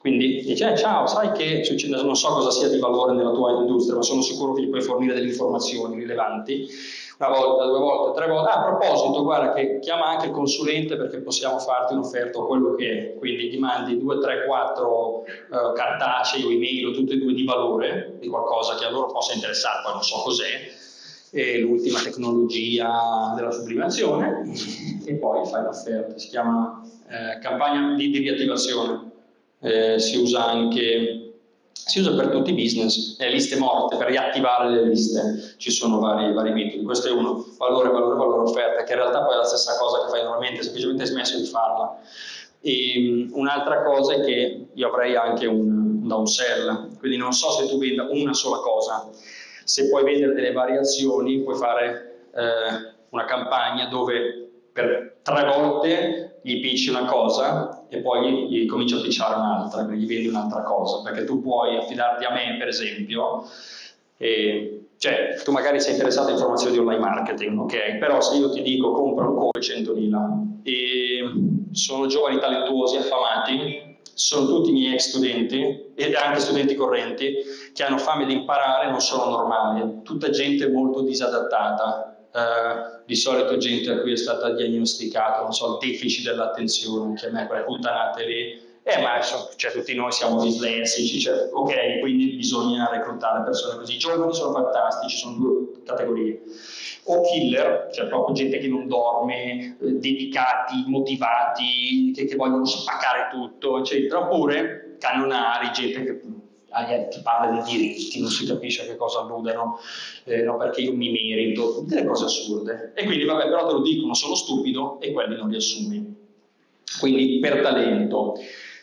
A: Quindi dice, eh, ciao, sai che succede, non so cosa sia di valore nella tua industria, ma sono sicuro che gli puoi fornire delle informazioni rilevanti, una volta, due volte, tre volte. Ah, a proposito, guarda che chiama anche il consulente perché possiamo farti un'offerta o quello che è. Quindi gli mandi due, tre, quattro eh, cartacei o email, o tutte e due di valore, di qualcosa che a loro possa interessare, poi non so cos'è, e l'ultima tecnologia della sublimazione, e poi fai l'offerta. Si chiama eh, campagna di, di riattivazione. Eh, si usa anche, si usa per tutti i business, le liste morte, per riattivare le liste, ci sono vari, vari metodi. Questo è uno, valore, valore, valore, offerta, che in realtà poi è la stessa cosa che fai normalmente, semplicemente hai smesso di farla. E un'altra cosa è che io avrei anche un, un downsell, quindi non so se tu venda una sola cosa, se puoi vendere delle variazioni, puoi fare eh, una campagna dove per tre volte gli pitchi una cosa e poi gli, gli cominci a pitchare un'altra, quindi gli vendi un'altra cosa, perché tu puoi affidarti a me, per esempio, e, cioè tu magari sei interessato a informazioni di online marketing, ok? Però se io ti dico compra un corso di centomila e sono giovani talentuosi, affamati, sono tutti i miei ex studenti e anche studenti correnti che hanno fame di imparare, non sono normali, è tutta gente molto disadattata. Uh, di solito gente a cui è stata diagnosticato, non so, il deficit dell'attenzione, che a me quelle puttanate lì, eh ma so, cioè, tutti noi siamo dislessici, cioè, ok, quindi bisogna reclutare persone così. I giovani sono fantastici, sono due categorie. O killer, cioè proprio gente che non dorme, eh, dedicati, motivati, che, che vogliono spaccare tutto, eccetera, oppure cannonari, gente che ti parla di diritti, non si capisce a che cosa alludano, eh, no, perché io mi merito, delle cose assurde. E quindi, vabbè, però te lo dicono, sono stupido e quelli non li assumi. Quindi per talento.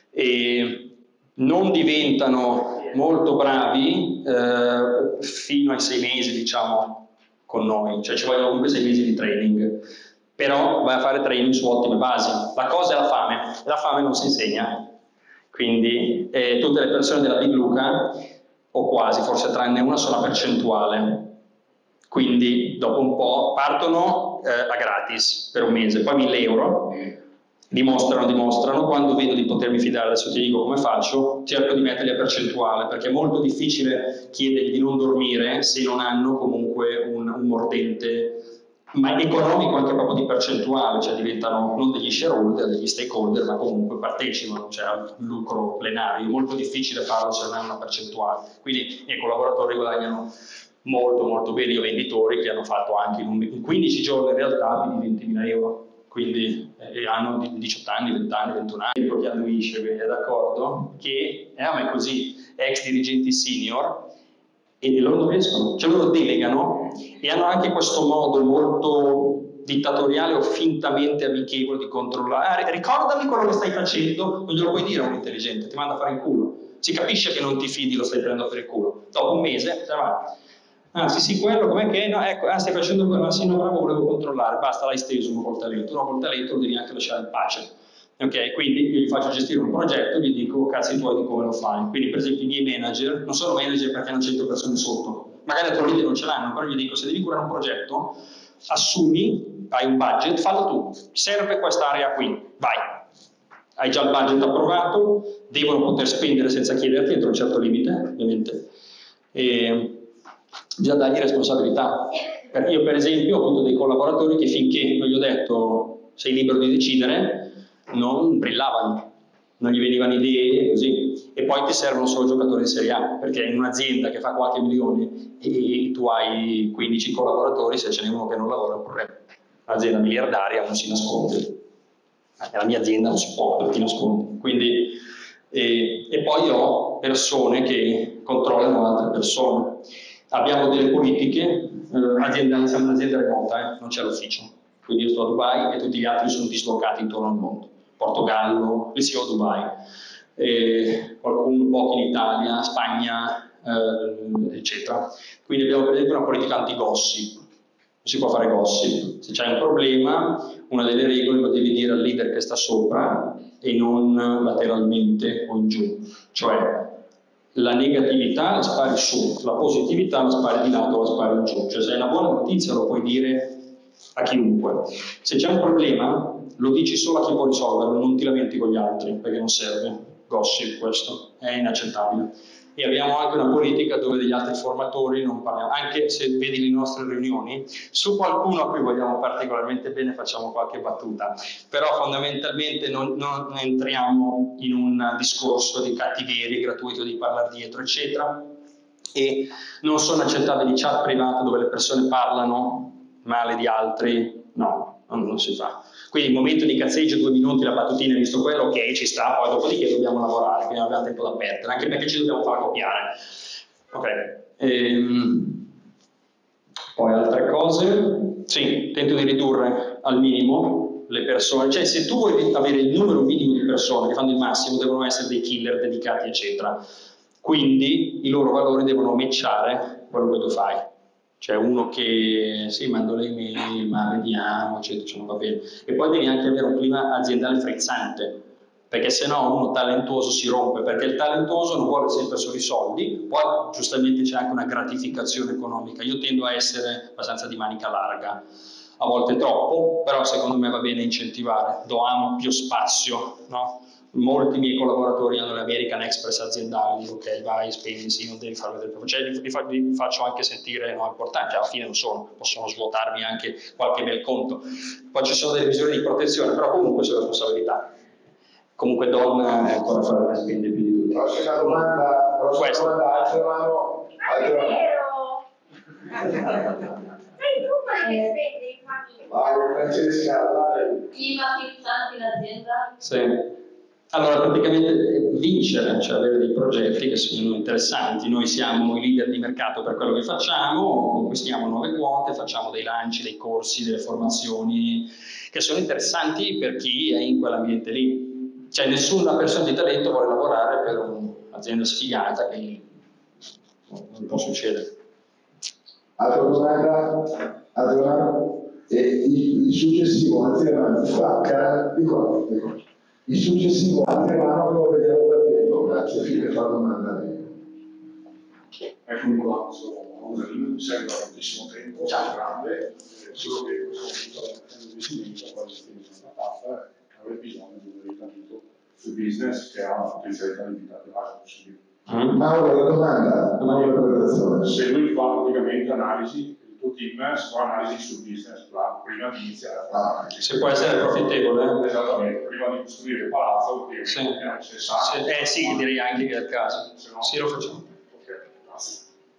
A: E non diventano molto bravi eh, fino ai sei mesi, diciamo, con noi, cioè ci vogliono comunque sei mesi di training, però vai a fare training su ottime basi. La cosa è la fame, la fame non si insegna. Quindi eh, tutte le persone della Big Luca, o quasi, forse tranne una, sono a percentuale. Quindi dopo un po' partono eh, a gratis per un mese, poi mille euro, dimostrano, dimostrano, quando vedo di potermi fidare, adesso ti dico come faccio, cerco di metterli a percentuale, perché è molto difficile chiedergli di non dormire se non hanno comunque un, un mordente, ma economico anche proprio di percentuale, cioè diventano non degli shareholder, degli stakeholder, ma comunque partecipano, cioè al lucro plenario. È molto difficile farlo se non hai una percentuale. Quindi i miei collaboratori guadagnano molto molto bene, io venditori che hanno fatto anche in quindici giorni in realtà più di ventimila euro, quindi eh, hanno diciotto anni, venti anni, ventuno anni, che annuisce, quindi è d'accordo, che eh, a me così, ex dirigenti senior, e loro non riescono, cioè loro delegano e hanno anche questo modo molto dittatoriale o fintamente amichevole di controllare. Ah, ricordami quello che stai facendo, non glielo puoi dire a un intelligente, ti manda a fare il culo. Si capisce che non ti fidi, lo stai prendendo per il culo. Dopo un mese, cioè, va. Ah sì sì, quello com'è che? No, ecco, ah, stai facendo quello, ah sì, no, bravo, volevo controllare, basta, l'hai steso uno col talento, no, col talento lo devi anche lasciare in pace. Ok, quindi io gli faccio gestire un progetto, gli dico cazzi tuoi di come lo fai. Quindi per esempio i miei manager non sono manager perché hanno cento persone sotto, magari attualmente non ce l'hanno, però gli dico se devi curare un progetto, assumi, hai un budget, fallo tu, serve quest'area qui, vai. Hai già il budget approvato, devono poter spendere senza chiederti entro un certo limite, ovviamente. E bisogna dargli responsabilità. Perché io per esempio ho avuto dei collaboratori che finché non gli ho detto sei libero di decidere, non brillavano, non gli venivano idee così. E poi ti servono solo giocatori di Serie A, perché in un'azienda che fa qualche milione e tu hai quindici collaboratori, se ce n'è uno che non lavora è un problema. Un'azienda miliardaria non si nasconde. Nella mia azienda non si può, non ti nasconde. Quindi, e, e poi ho persone che controllano altre persone. Abbiamo delle politiche, eh, azienda, siamo un'azienda remota, eh, non c'è l'ufficio. Quindi io sto a Dubai e tutti gli altri sono dislocati intorno al mondo. Portogallo, il C E O a Dubai, e qualcuno pochi in Italia, Spagna, eh, eccetera. Quindi abbiamo per esempio una politica anti-gossip. Non si può fare gossip. Se c'è un problema, una delle regole lo devi dire al leader che sta sopra e non lateralmente o in giù. Cioè, la negatività la spari su, la positività la spari di lato o la spari in giù. Cioè, se hai una buona notizia lo puoi dire a chiunque. Se c'è un problema, lo dici solo a chi può risolverlo, non ti lamenti con gli altri, perché non serve. gossip, questo è inaccettabile. E abbiamo anche una politica dove degli altri formatori non parliamo, anche se vedi le nostre riunioni, su qualcuno a cui vogliamo particolarmente bene facciamo qualche battuta, però fondamentalmente non, non entriamo in un discorso di cattiveria gratuito di parlare dietro, eccetera, e non sono accettabili chat private dove le persone parlano male di altri, no, non, non si fa. Quindi il momento di cazzeggio, due minuti, la battutina, visto quello, ok, ci sta, poi dopodiché dobbiamo lavorare, quindi non abbiamo tempo da perdere, anche perché ci dobbiamo far copiare. Ok. Ehm, poi altre cose, sì, tento di ridurre al minimo le persone, cioè se tu vuoi avere il numero minimo di persone che fanno il massimo, devono essere dei killer dedicati, eccetera. Quindi i loro valori devono matchare quello che tu fai. Cioè uno che sì, mando le email, ma vediamo, eccetera, cioè non va bene. E poi devi anche avere un clima aziendale frizzante, perché se no uno talentuoso si rompe, perché il talentuoso non vuole sempre solo i soldi, poi giustamente c'è anche una gratificazione economica. Io tendo a essere abbastanza di manica larga, a volte troppo, però secondo me va bene incentivare, do ampio spazio, no? Molti miei collaboratori hanno le American Express aziendali, ok, vai, spendi, sì, non devi fare vedere, cioè li, li, li faccio anche sentire no, importanti, alla fine non sono, possono svuotarmi anche qualche bel conto. Poi ci sono delle misure di protezione, però comunque c'è responsabilità. Comunque donna è ancora fare che spende più di tutti.
C: Prossima domanda, prossima domanda, altra mano, altra mano.
D: Sei tu che spendi in famiglia.
C: Vai, Francesca, vai.
G: Clima frizzante in azienda?
A: Sì. Allora, praticamente vincere, cioè avere dei progetti che sono interessanti. Noi siamo i leader di mercato per quello che facciamo, conquistiamo nuove quote, facciamo dei lanci, dei corsi, delle formazioni che sono interessanti per chi è in quell'ambiente lì. Cioè nessuna persona di talento vuole lavorare per un'azienda sfigata, che non può succedere.
C: Altra domanda? Altra domanda? E il, il successivo, anzi, stacca di qua, di qua. Il successivo altre mano lo vediamo da tempo, grazie Fili per la domanda a lei.
H: Eccomi qua, sono Rosalino, mi serve tantissimo tempo, è grande, solo che in questo momento è un investimento quasi finito una tappa e avrei bisogno di un orientamento sul business che ha una potenzialità di vita più alta possibile.
C: Mauro, la domanda, domanda di presentazione.
H: Se lui fa praticamente analisi, il tuo team si fa analisi sul business plan prima di iniziare a fare.
A: Se può essere profittevole.
H: Esattamente, prima di costruire il palazzo, che
A: sì.
H: è necessario.
A: Eh sì, direi anche che è il caso. Se no, sì, lo facciamo.
H: Ok, grazie.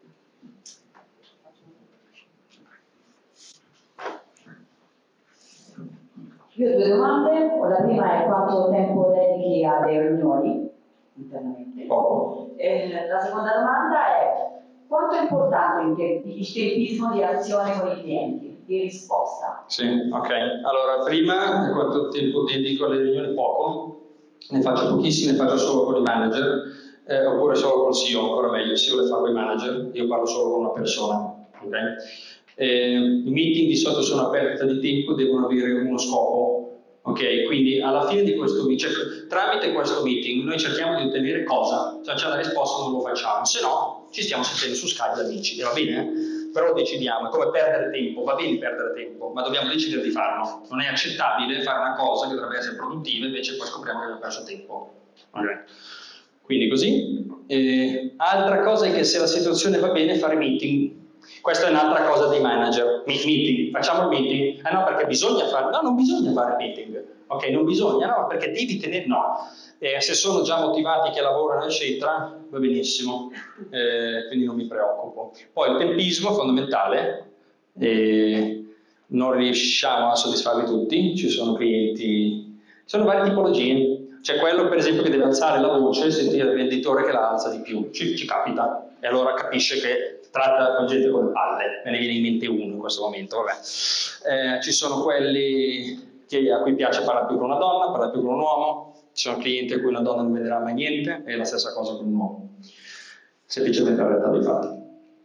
I: Io ho due domande, la prima è quanto tempo dedichi a delle riunioni internamente.
A: Poco.
I: E la seconda domanda è quanto è importante il tempismo di azione con i clienti, di risposta?
A: Sì, ok. Allora, prima, quanto tempo dedico alle riunioni? Poco. Ne faccio pochissime, ne faccio solo con i manager, eh, oppure solo col C E O, ancora meglio. Il C E O le fa con i manager, io parlo solo con una persona. Okay? Eh, I meeting di solito sono una perdita di tempo, devono avere uno scopo. Ok, quindi alla fine di questo meeting, cioè, tramite questo meeting noi cerchiamo di ottenere cosa? Se c'è la risposta non lo facciamo, se no ci stiamo sentendo su Skype da amici, e va bene? Però decidiamo, è come perdere tempo, va bene perdere tempo, ma dobbiamo decidere di farlo. Non è accettabile fare una cosa che dovrebbe essere produttiva, invece poi scopriamo che abbiamo perso tempo. Okay. Quindi così. E, altra cosa è che se la situazione va bene, fare meeting. Questa è un'altra cosa dei manager. Meeting, facciamo il meeting? Ah no, perché bisogna fare, no, non bisogna fare meeting. Ok, non bisogna, no, perché devi tenere, no. Eh, se sono già motivati che lavorano, eccetera, va benissimo, eh, quindi non mi preoccupo. Poi il tempismo è fondamentale, eh, non riusciamo a soddisfarli tutti, ci sono clienti, ci sono varie tipologie. C'è quello per esempio che deve alzare la voce e sentire il venditore che la alza di più, ci, ci capita, e allora capisce che tratta con gente con le palle, me ne viene in mente uno in questo momento, vabbè. Eh, ci sono quelli che, a cui piace parlare più con una donna, parlare più con un uomo, ci sono clienti a cui una donna non vedrà mai niente, è la stessa cosa con un uomo, semplicemente la realtà dei fatti.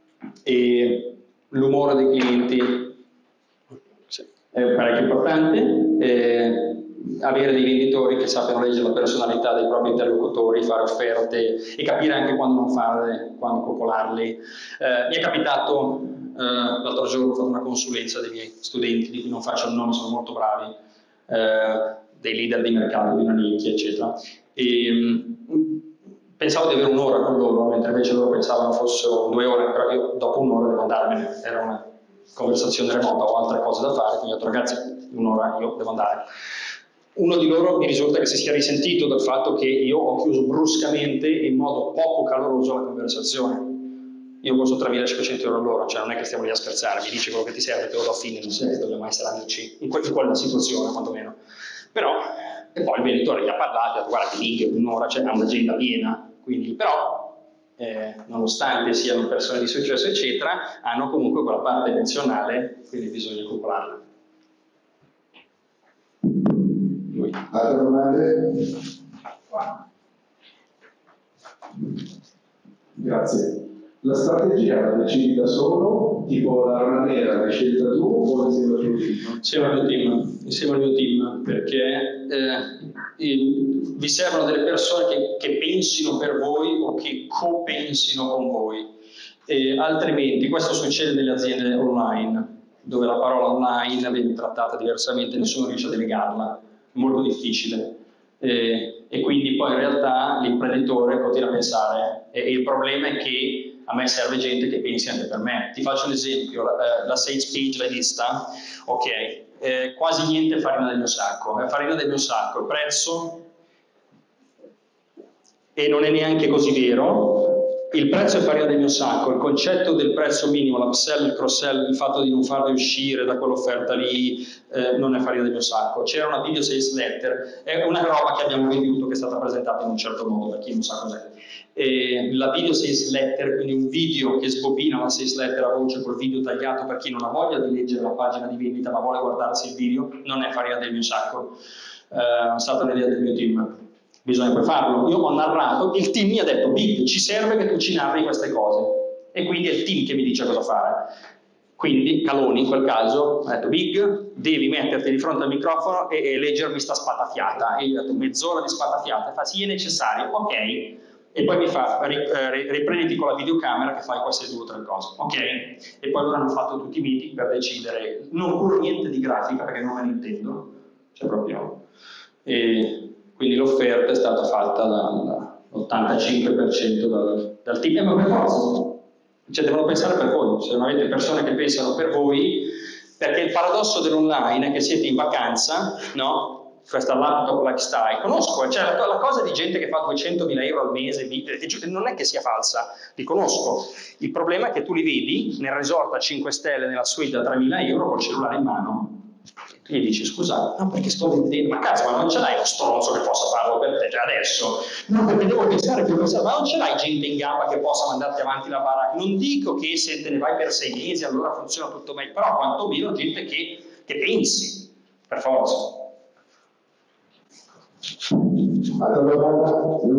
A: E l'umore dei clienti sì, è parecchio importante, eh, avere dei venditori che sappiano leggere la personalità dei propri interlocutori, fare offerte e capire anche quando non farle, quando coccolarli. Eh, mi è capitato, eh, l'altro giorno ho fatto una consulenza dei miei studenti, di cui non faccio il nome, sono molto bravi, eh, dei leader di mercato, di una nicchia, eccetera. E, mh, pensavo di avere un'ora con loro, mentre invece loro pensavano fossero due ore, però io dopo un'ora devo andarmene, era una conversazione remota o altre cose da fare, quindi ho detto ragazzi, un'ora io devo andare. Uno di loro mi risulta che si sia risentito del fatto che io ho chiuso bruscamente e in modo poco caloroso la conversazione. Io costo tremilacinquecento euro all'ora, cioè non è che stiamo lì a scherzare, mi dici quello che ti serve, te lo do a fine, non sei, dobbiamo essere amici, in, que in quella situazione quantomeno. Però, e poi il venditore gli ha parlato, ha detto guarda che lì un'ora c'è un'agenda piena, quindi però, eh, nonostante siano persone di successo eccetera, hanno comunque quella parte emozionale, quindi bisogna copiolarla.
C: Altre domande?
E: Grazie. La strategia la decidi da solo? Tipo la rana nera l'hai scelta tu o insieme al tuo team?
A: Insieme al mio team, insieme al mio team perché eh, il, vi servono delle persone che, che pensino per voi o che co-pensino con voi. E altrimenti, questo succede nelle aziende online, dove la parola online viene trattata diversamente, nessuno riesce a delegarla, è molto difficile. Eh, e quindi poi in realtà l'imprenditore continua a pensare, e, e il problema è che a me serve gente che pensi anche per me. Ti faccio un esempio, la, la sales page l'hai vista? Ok, eh, quasi niente farina del mio sacco, è farina del mio sacco, il prezzo, e non è neanche così vero, il prezzo è farina del mio sacco, il concetto del prezzo minimo, l'upsell, il cross-sell, il fatto di non farli uscire da quell'offerta lì, eh, non è farina del mio sacco. C'era una video sales letter, è una roba che abbiamo venduto che è stata presentata in un certo modo, per chi non sa cos'è. Eh, la video sales letter, quindi un video che sbobina una sales letter a voce col video tagliato per chi non ha voglia di leggere la pagina di vendita ma vuole guardarsi il video, non è farina del mio sacco, eh, è stata un'idea del mio team. Bisogna poi farlo. Io ho narrato, il team mi ha detto Big, ci serve che tu ci narri queste cose, e quindi è il team che mi dice cosa fare. Quindi Caloni in quel caso ha detto Big, devi metterti di fronte al microfono e, e leggermi sta spatafiata, e io ho detto mezz'ora di spatafiata, fa sì è necessario, ok, e poi mi fa riprenditi con la videocamera che fai queste due o tre cose, ok, e poi loro hanno fatto tutti i meeting per decidere, non curo niente di grafica perché non me ne intendo, cioè proprio, e quindi l'offerta è stata fatta dall'ottantacinque per cento dal, dal team, ma per forza, cioè devono pensare per voi, se non avete persone che pensano per voi, perché il paradosso dell'online è che siete in vacanza, no? Questa laptop lifestyle, conosco, cioè la, la cosa di gente che fa duecentomila euro al mese, non è che sia falsa, li conosco, il problema è che tu li vedi nel resort a cinque stelle, nella suite a tremila euro col cellulare in mano. Tu gli dici scusa, no perché sto vendendo, ma cazzo, ma non ce l'hai uno stronzo che possa farlo per te, cioè adesso? No, perché devo pensare più pensare, ma non ce l'hai gente in gamba che possa mandarti avanti la baracca? Non dico che se te ne vai per sei mesi allora funziona tutto meglio, però quantomeno gente che, che pensi, per forza.
C: Allora,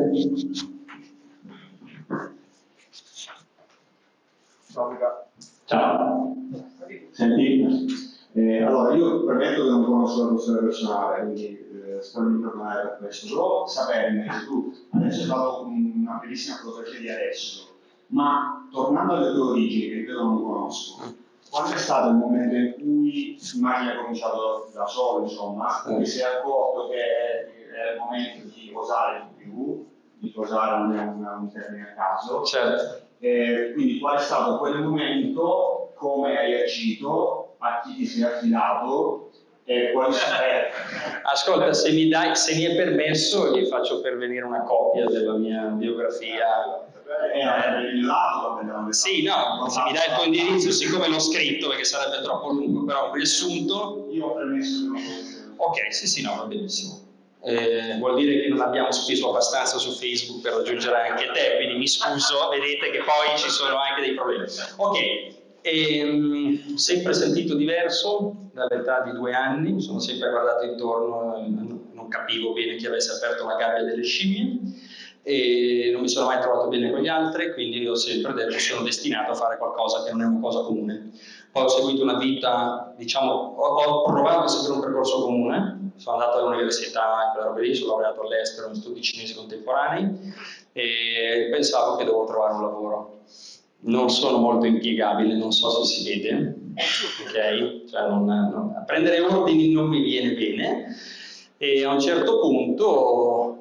J: ciao. Senti, eh, allora io premetto che non conosco la questione personale, quindi eh, spero di perdonare per questo, però saperne che tu adesso hai fatto una bellissima fotografia di adesso, ma tornando alle tue origini, che io non conosco, quando è stato il momento in cui immagini hai cominciato da solo, insomma, ti sei accorto che era il momento di osare di più, di osare non è un, un termine a caso,
A: certo.
J: Eh, quindi qual è stato quel momento, come hai agito, a chi ti sei affidato e quali sono...
A: Ascolta, se mi, dai, se mi è permesso gli faccio pervenire una copia della mia biografia.
J: Eh, eh, lato,
A: sì, no, se mi dai il tuo indirizzo, siccome l'ho scritto perché sarebbe troppo lungo, però un riassunto...
J: Io ho permesso che
A: ok, sì, sì, no, va benissimo. Eh, vuol dire che non abbiamo speso abbastanza su Facebook per raggiungere anche te, quindi mi scuso, vedete che poi ci sono anche dei problemi. Ok, ehm, sempre sentito diverso dall'età di due anni, mi sono sempre guardato intorno, non capivo bene chi avesse aperto una gabbia delle scimmie e non mi sono mai trovato bene con gli altri, quindi ho sempre detto che sono destinato a fare qualcosa che non è una cosa comune. Poi ho seguito una vita, diciamo, ho, ho provato a seguire un percorso comune, sono andato all'università, quella roba lì, sono laureato all'estero in studi cinesi contemporanei e pensavo che dovevo trovare un lavoro. Non sono molto impiegabile, non so se si vede, ok? Cioè non, non, prendere ordini non mi viene bene e a un certo punto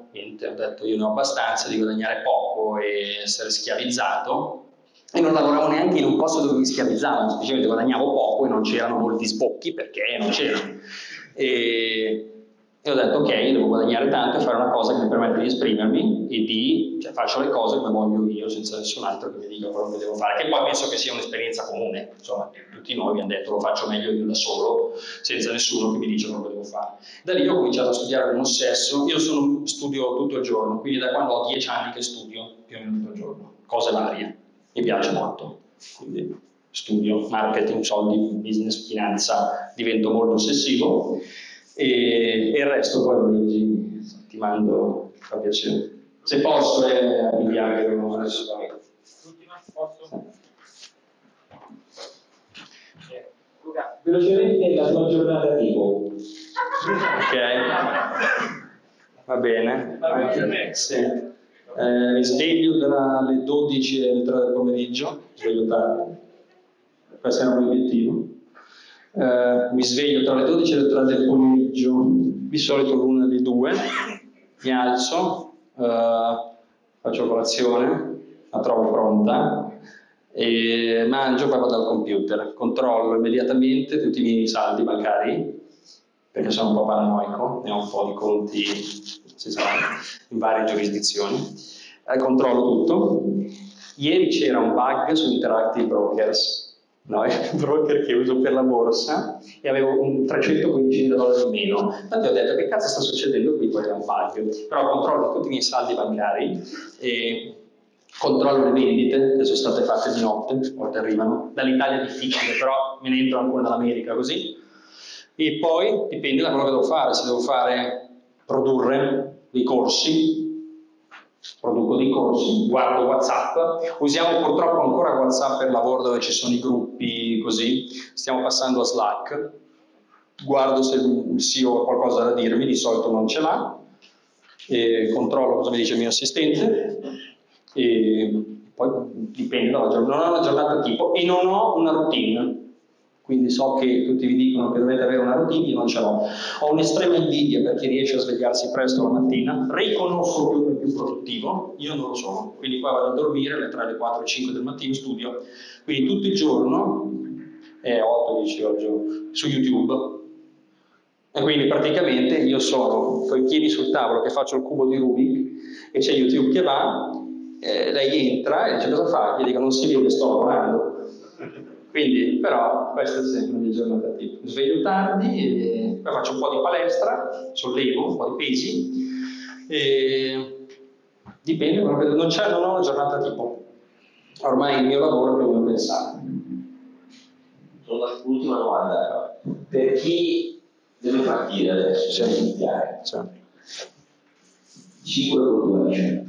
A: niente, ho detto io ne ho abbastanza di guadagnare poco e essere schiavizzato, e non lavoravo neanche in un posto dove mi schiavizzavano, semplicemente guadagnavo poco e non c'erano molti sbocchi perché non c'erano. E, e ho detto ok, io devo guadagnare tanto e fare una cosa che mi permette di esprimermi e di, cioè faccio le cose come voglio io, senza nessun altro che mi dica quello che devo fare, che poi penso che sia un'esperienza comune, insomma, tutti noi abbiamo detto lo faccio meglio io da solo, senza nessuno che mi dice quello che devo fare. Da lì ho cominciato a studiare come un ossesso, io sono, studio tutto il giorno, quindi da quando ho dieci anni che studio, più o meno tutto il giorno, cose varie, mi piace molto, quindi studio, marketing, soldi, business, finanza, divento molto ossessivo. E, e il resto poi lo leggi, ti mando, fa piacere. Se posso, è il viaggio adesso.
F: L'ultima, posso?
A: Sì.
B: Velocemente la tua giornata tipo.
A: Ok, va bene. Anche, sì. eh, mi sveglio tra le dodici e le tre del pomeriggio, sveglio tardi, questo è un obiettivo. Uh, mi sveglio tra le dodici e le tre del pomeriggio, di solito l'una delle due, mi alzo, uh, faccio colazione, la trovo pronta, e mangio, poi vado al computer, controllo immediatamente tutti i miei saldi bancari, perché sono un po' paranoico, ne ho un po' di conti, si sa, in varie giurisdizioni, eh, controllo tutto. Ieri c'era un bug su Interactive Brokers, no, è un broker che uso per la borsa, e avevo un trecentoquindicimila dollari in meno. Infatti ho detto che cazzo sta succedendo qui, poi è un bug. Però controllo tutti i miei saldi bancari e controllo le vendite che sono state fatte di notte, a volte arrivano. Dall'Italia è difficile, però me ne entro ancora dall'America così. E poi dipende da quello che devo fare, se devo fare produrre dei corsi, produco dei corsi, guardo WhatsApp, usiamo purtroppo ancora WhatsApp per lavoro dove ci sono i gruppi così, stiamo passando a Slack, guardo se il C E O ha qualcosa da dirmi, di solito non ce l'ha, e controllo cosa mi dice il mio assistente e poi dipende dalla giornata, non ho una giornata tipo e non ho una routine. Quindi so che tutti vi dicono che dovete avere una routine, io non ce l'ho. Ho un'estrema invidia per chi riesce a svegliarsi presto la mattina, riconosco che uno è più produttivo, io non lo sono, quindi poi vado a dormire alle tre, alle quattro, alle cinque del mattino, studio, quindi tutto il giorno, è otto dieci ore al giorno, su YouTube, e quindi praticamente io sono con i piedi sul tavolo che faccio il cubo di Rubik, e c'è YouTube che va, eh, lei entra e dice cosa fa? Gli dico non si vede, sto lavorando. Quindi, però, questa è sempre una mia giornata tipo. Sveglio tardi, e poi faccio un po' di palestra, sollevo un po' di pesi, e dipende, non, c'è, non ho una giornata tipo. Ormai il mio lavoro è più o meno pensato.
B: L'ultima domanda, per chi deve partire adesso,
A: c'è
B: deve iniziare?
A: C'è.
B: cinque culture.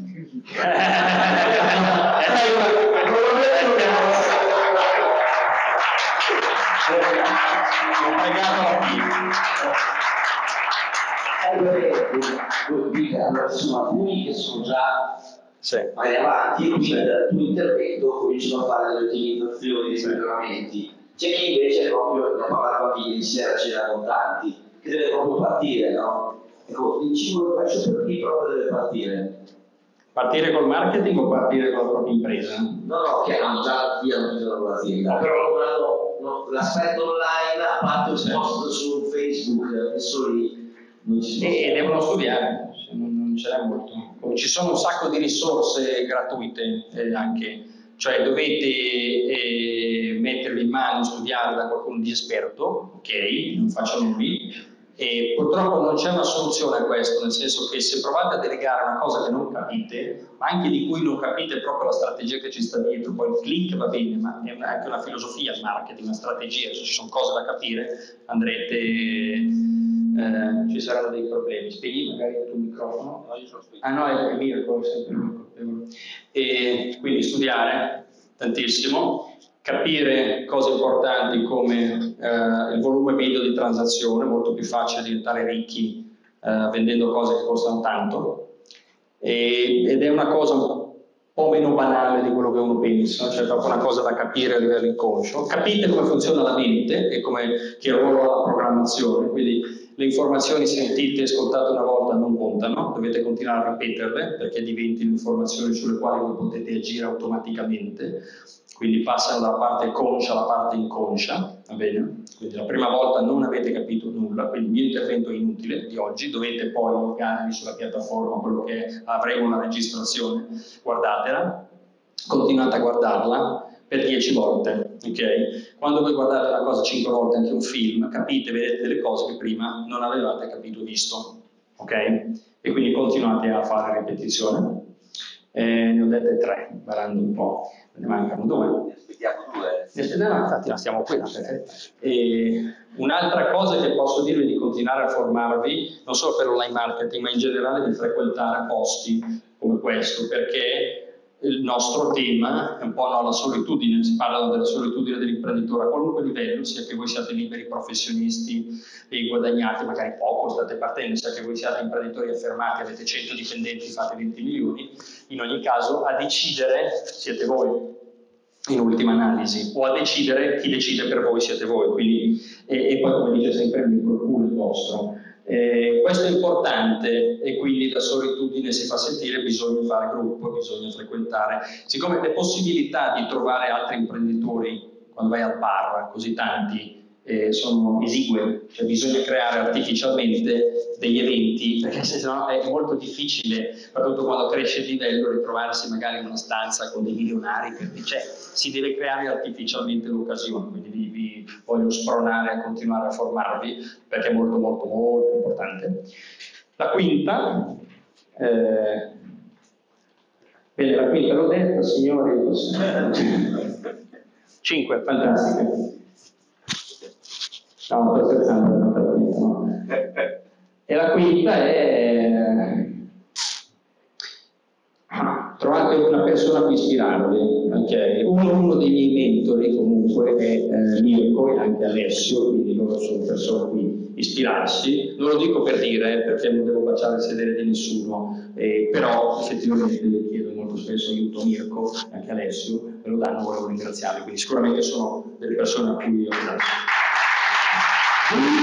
A: Ho pregato la
B: fine. Allora, sono alcuni che sono già
A: sì.
B: vai avanti, quindi sì. Dal tuo intervento cominciano a fare delle ottimizzazioni, dei miglioramenti. C'è chi invece proprio, ne parlava ieri sera, c'era con tanti, che deve proprio partire, no? Ecco, il cinque questo per chi proprio deve partire?
A: Partire col marketing o partire con la propria impresa?
B: No, no, che hanno già avviato la l'azienda, però hanno no, l'aspetto online, a parte il post su Facebook, adesso lì non ci sono.
A: E devono studiare, non, non ce n'è molto. Ci sono un sacco di risorse gratuite eh, anche, cioè dovete eh, mettervi in mano, studiare da qualcuno di esperto, ok, non faccio nulla. E purtroppo non c'è una soluzione a questo, nel senso che se provate a delegare una cosa che non capite, ma anche di cui non capite proprio la strategia che ci sta dietro, poi il click va bene, ma è anche una filosofia il marketing, una strategia, se ci sono cose da capire, andrete, eh, ci saranno dei problemi. Spegni magari il tuo microfono.
F: No, io sono spento.
A: Ah no, è il mio, è sempre il mio. E quindi studiare tantissimo. Capire cose importanti come eh, il volume medio di transazione, molto più facile diventare ricchi eh, vendendo cose che costano tanto, e, ed è una cosa po' meno banale di quello che uno pensa, cioè proprio una cosa da capire a livello inconscio. Capite come funziona la mente e come, che ruolo ha la programmazione, quindi le informazioni sentite e ascoltate una volta non contano, dovete continuare a ripeterle perché diventino informazioni sulle quali voi potete agire automaticamente, quindi passano dalla parte conscia alla parte inconscia, va bene? Quindi la prima volta non avete capito nulla, quindi il mio intervento è inutile di oggi, dovete poi loggarvi sulla piattaforma, quello che è, avremo una registrazione, guardatela, continuate a guardarla per dieci volte, ok? Quando voi guardate una cosa cinque volte, anche un film, capite, vedete delle cose che prima non avevate capito o visto, ok? E quindi continuate a fare ripetizione. Eh, ne ho dette tre, barando un po', ne mancano due.
B: Ne aspettiamo due.
A: Ne aspettiamo, infatti la stiamo qui. E un'altra cosa che posso dirvi è di continuare a formarvi, non solo per l'online marketing, ma in generale di frequentare posti come questo, perché il nostro tema è un po' no, la solitudine, si parla della solitudine dell'imprenditore a qualunque livello, sia che voi siate liberi professionisti e guadagnate magari poco, state partendo, sia che voi siate imprenditori affermati, avete cento dipendenti, fate venti milioni, in ogni caso a decidere siete voi, in ultima analisi, o a decidere chi decide per voi siete voi, quindi, e, e poi come dice sempre il qualcuno il vostro. Eh, questo è importante e quindi la solitudine si fa sentire, bisogna fare gruppo, bisogna frequentare. Siccome le possibilità di trovare altri imprenditori quando vai al bar, così tanti, eh, sono esigue, cioè bisogna creare artificialmente degli eventi, perché se no è molto difficile, soprattutto quando cresce il livello, ritrovarsi magari in una stanza con dei milionari, perché cioè, si deve creare artificialmente l'occasione, quindi vi, vi voglio spronare a continuare a formarvi, perché è molto molto molto importante. La quinta, eh, bene, la quinta l'ho detta, signori, cinque, fantastiche. No, sto scherzando, non per la quinta, no. E la quinta è trovate una persona a cui ispirarvi, okay? uno, uno dei miei mentori comunque è eh, Mirko e anche Alessio, quindi loro sono persone a cui ispirarsi. Non lo dico per dire, perché non devo baciare il sedere di nessuno, eh, però effettivamente io chiedo molto spesso aiuto a Mirko e anche Alessio, me lo danno, volevo ringraziarli, quindi sicuramente sono delle persone a cui io ringrazio.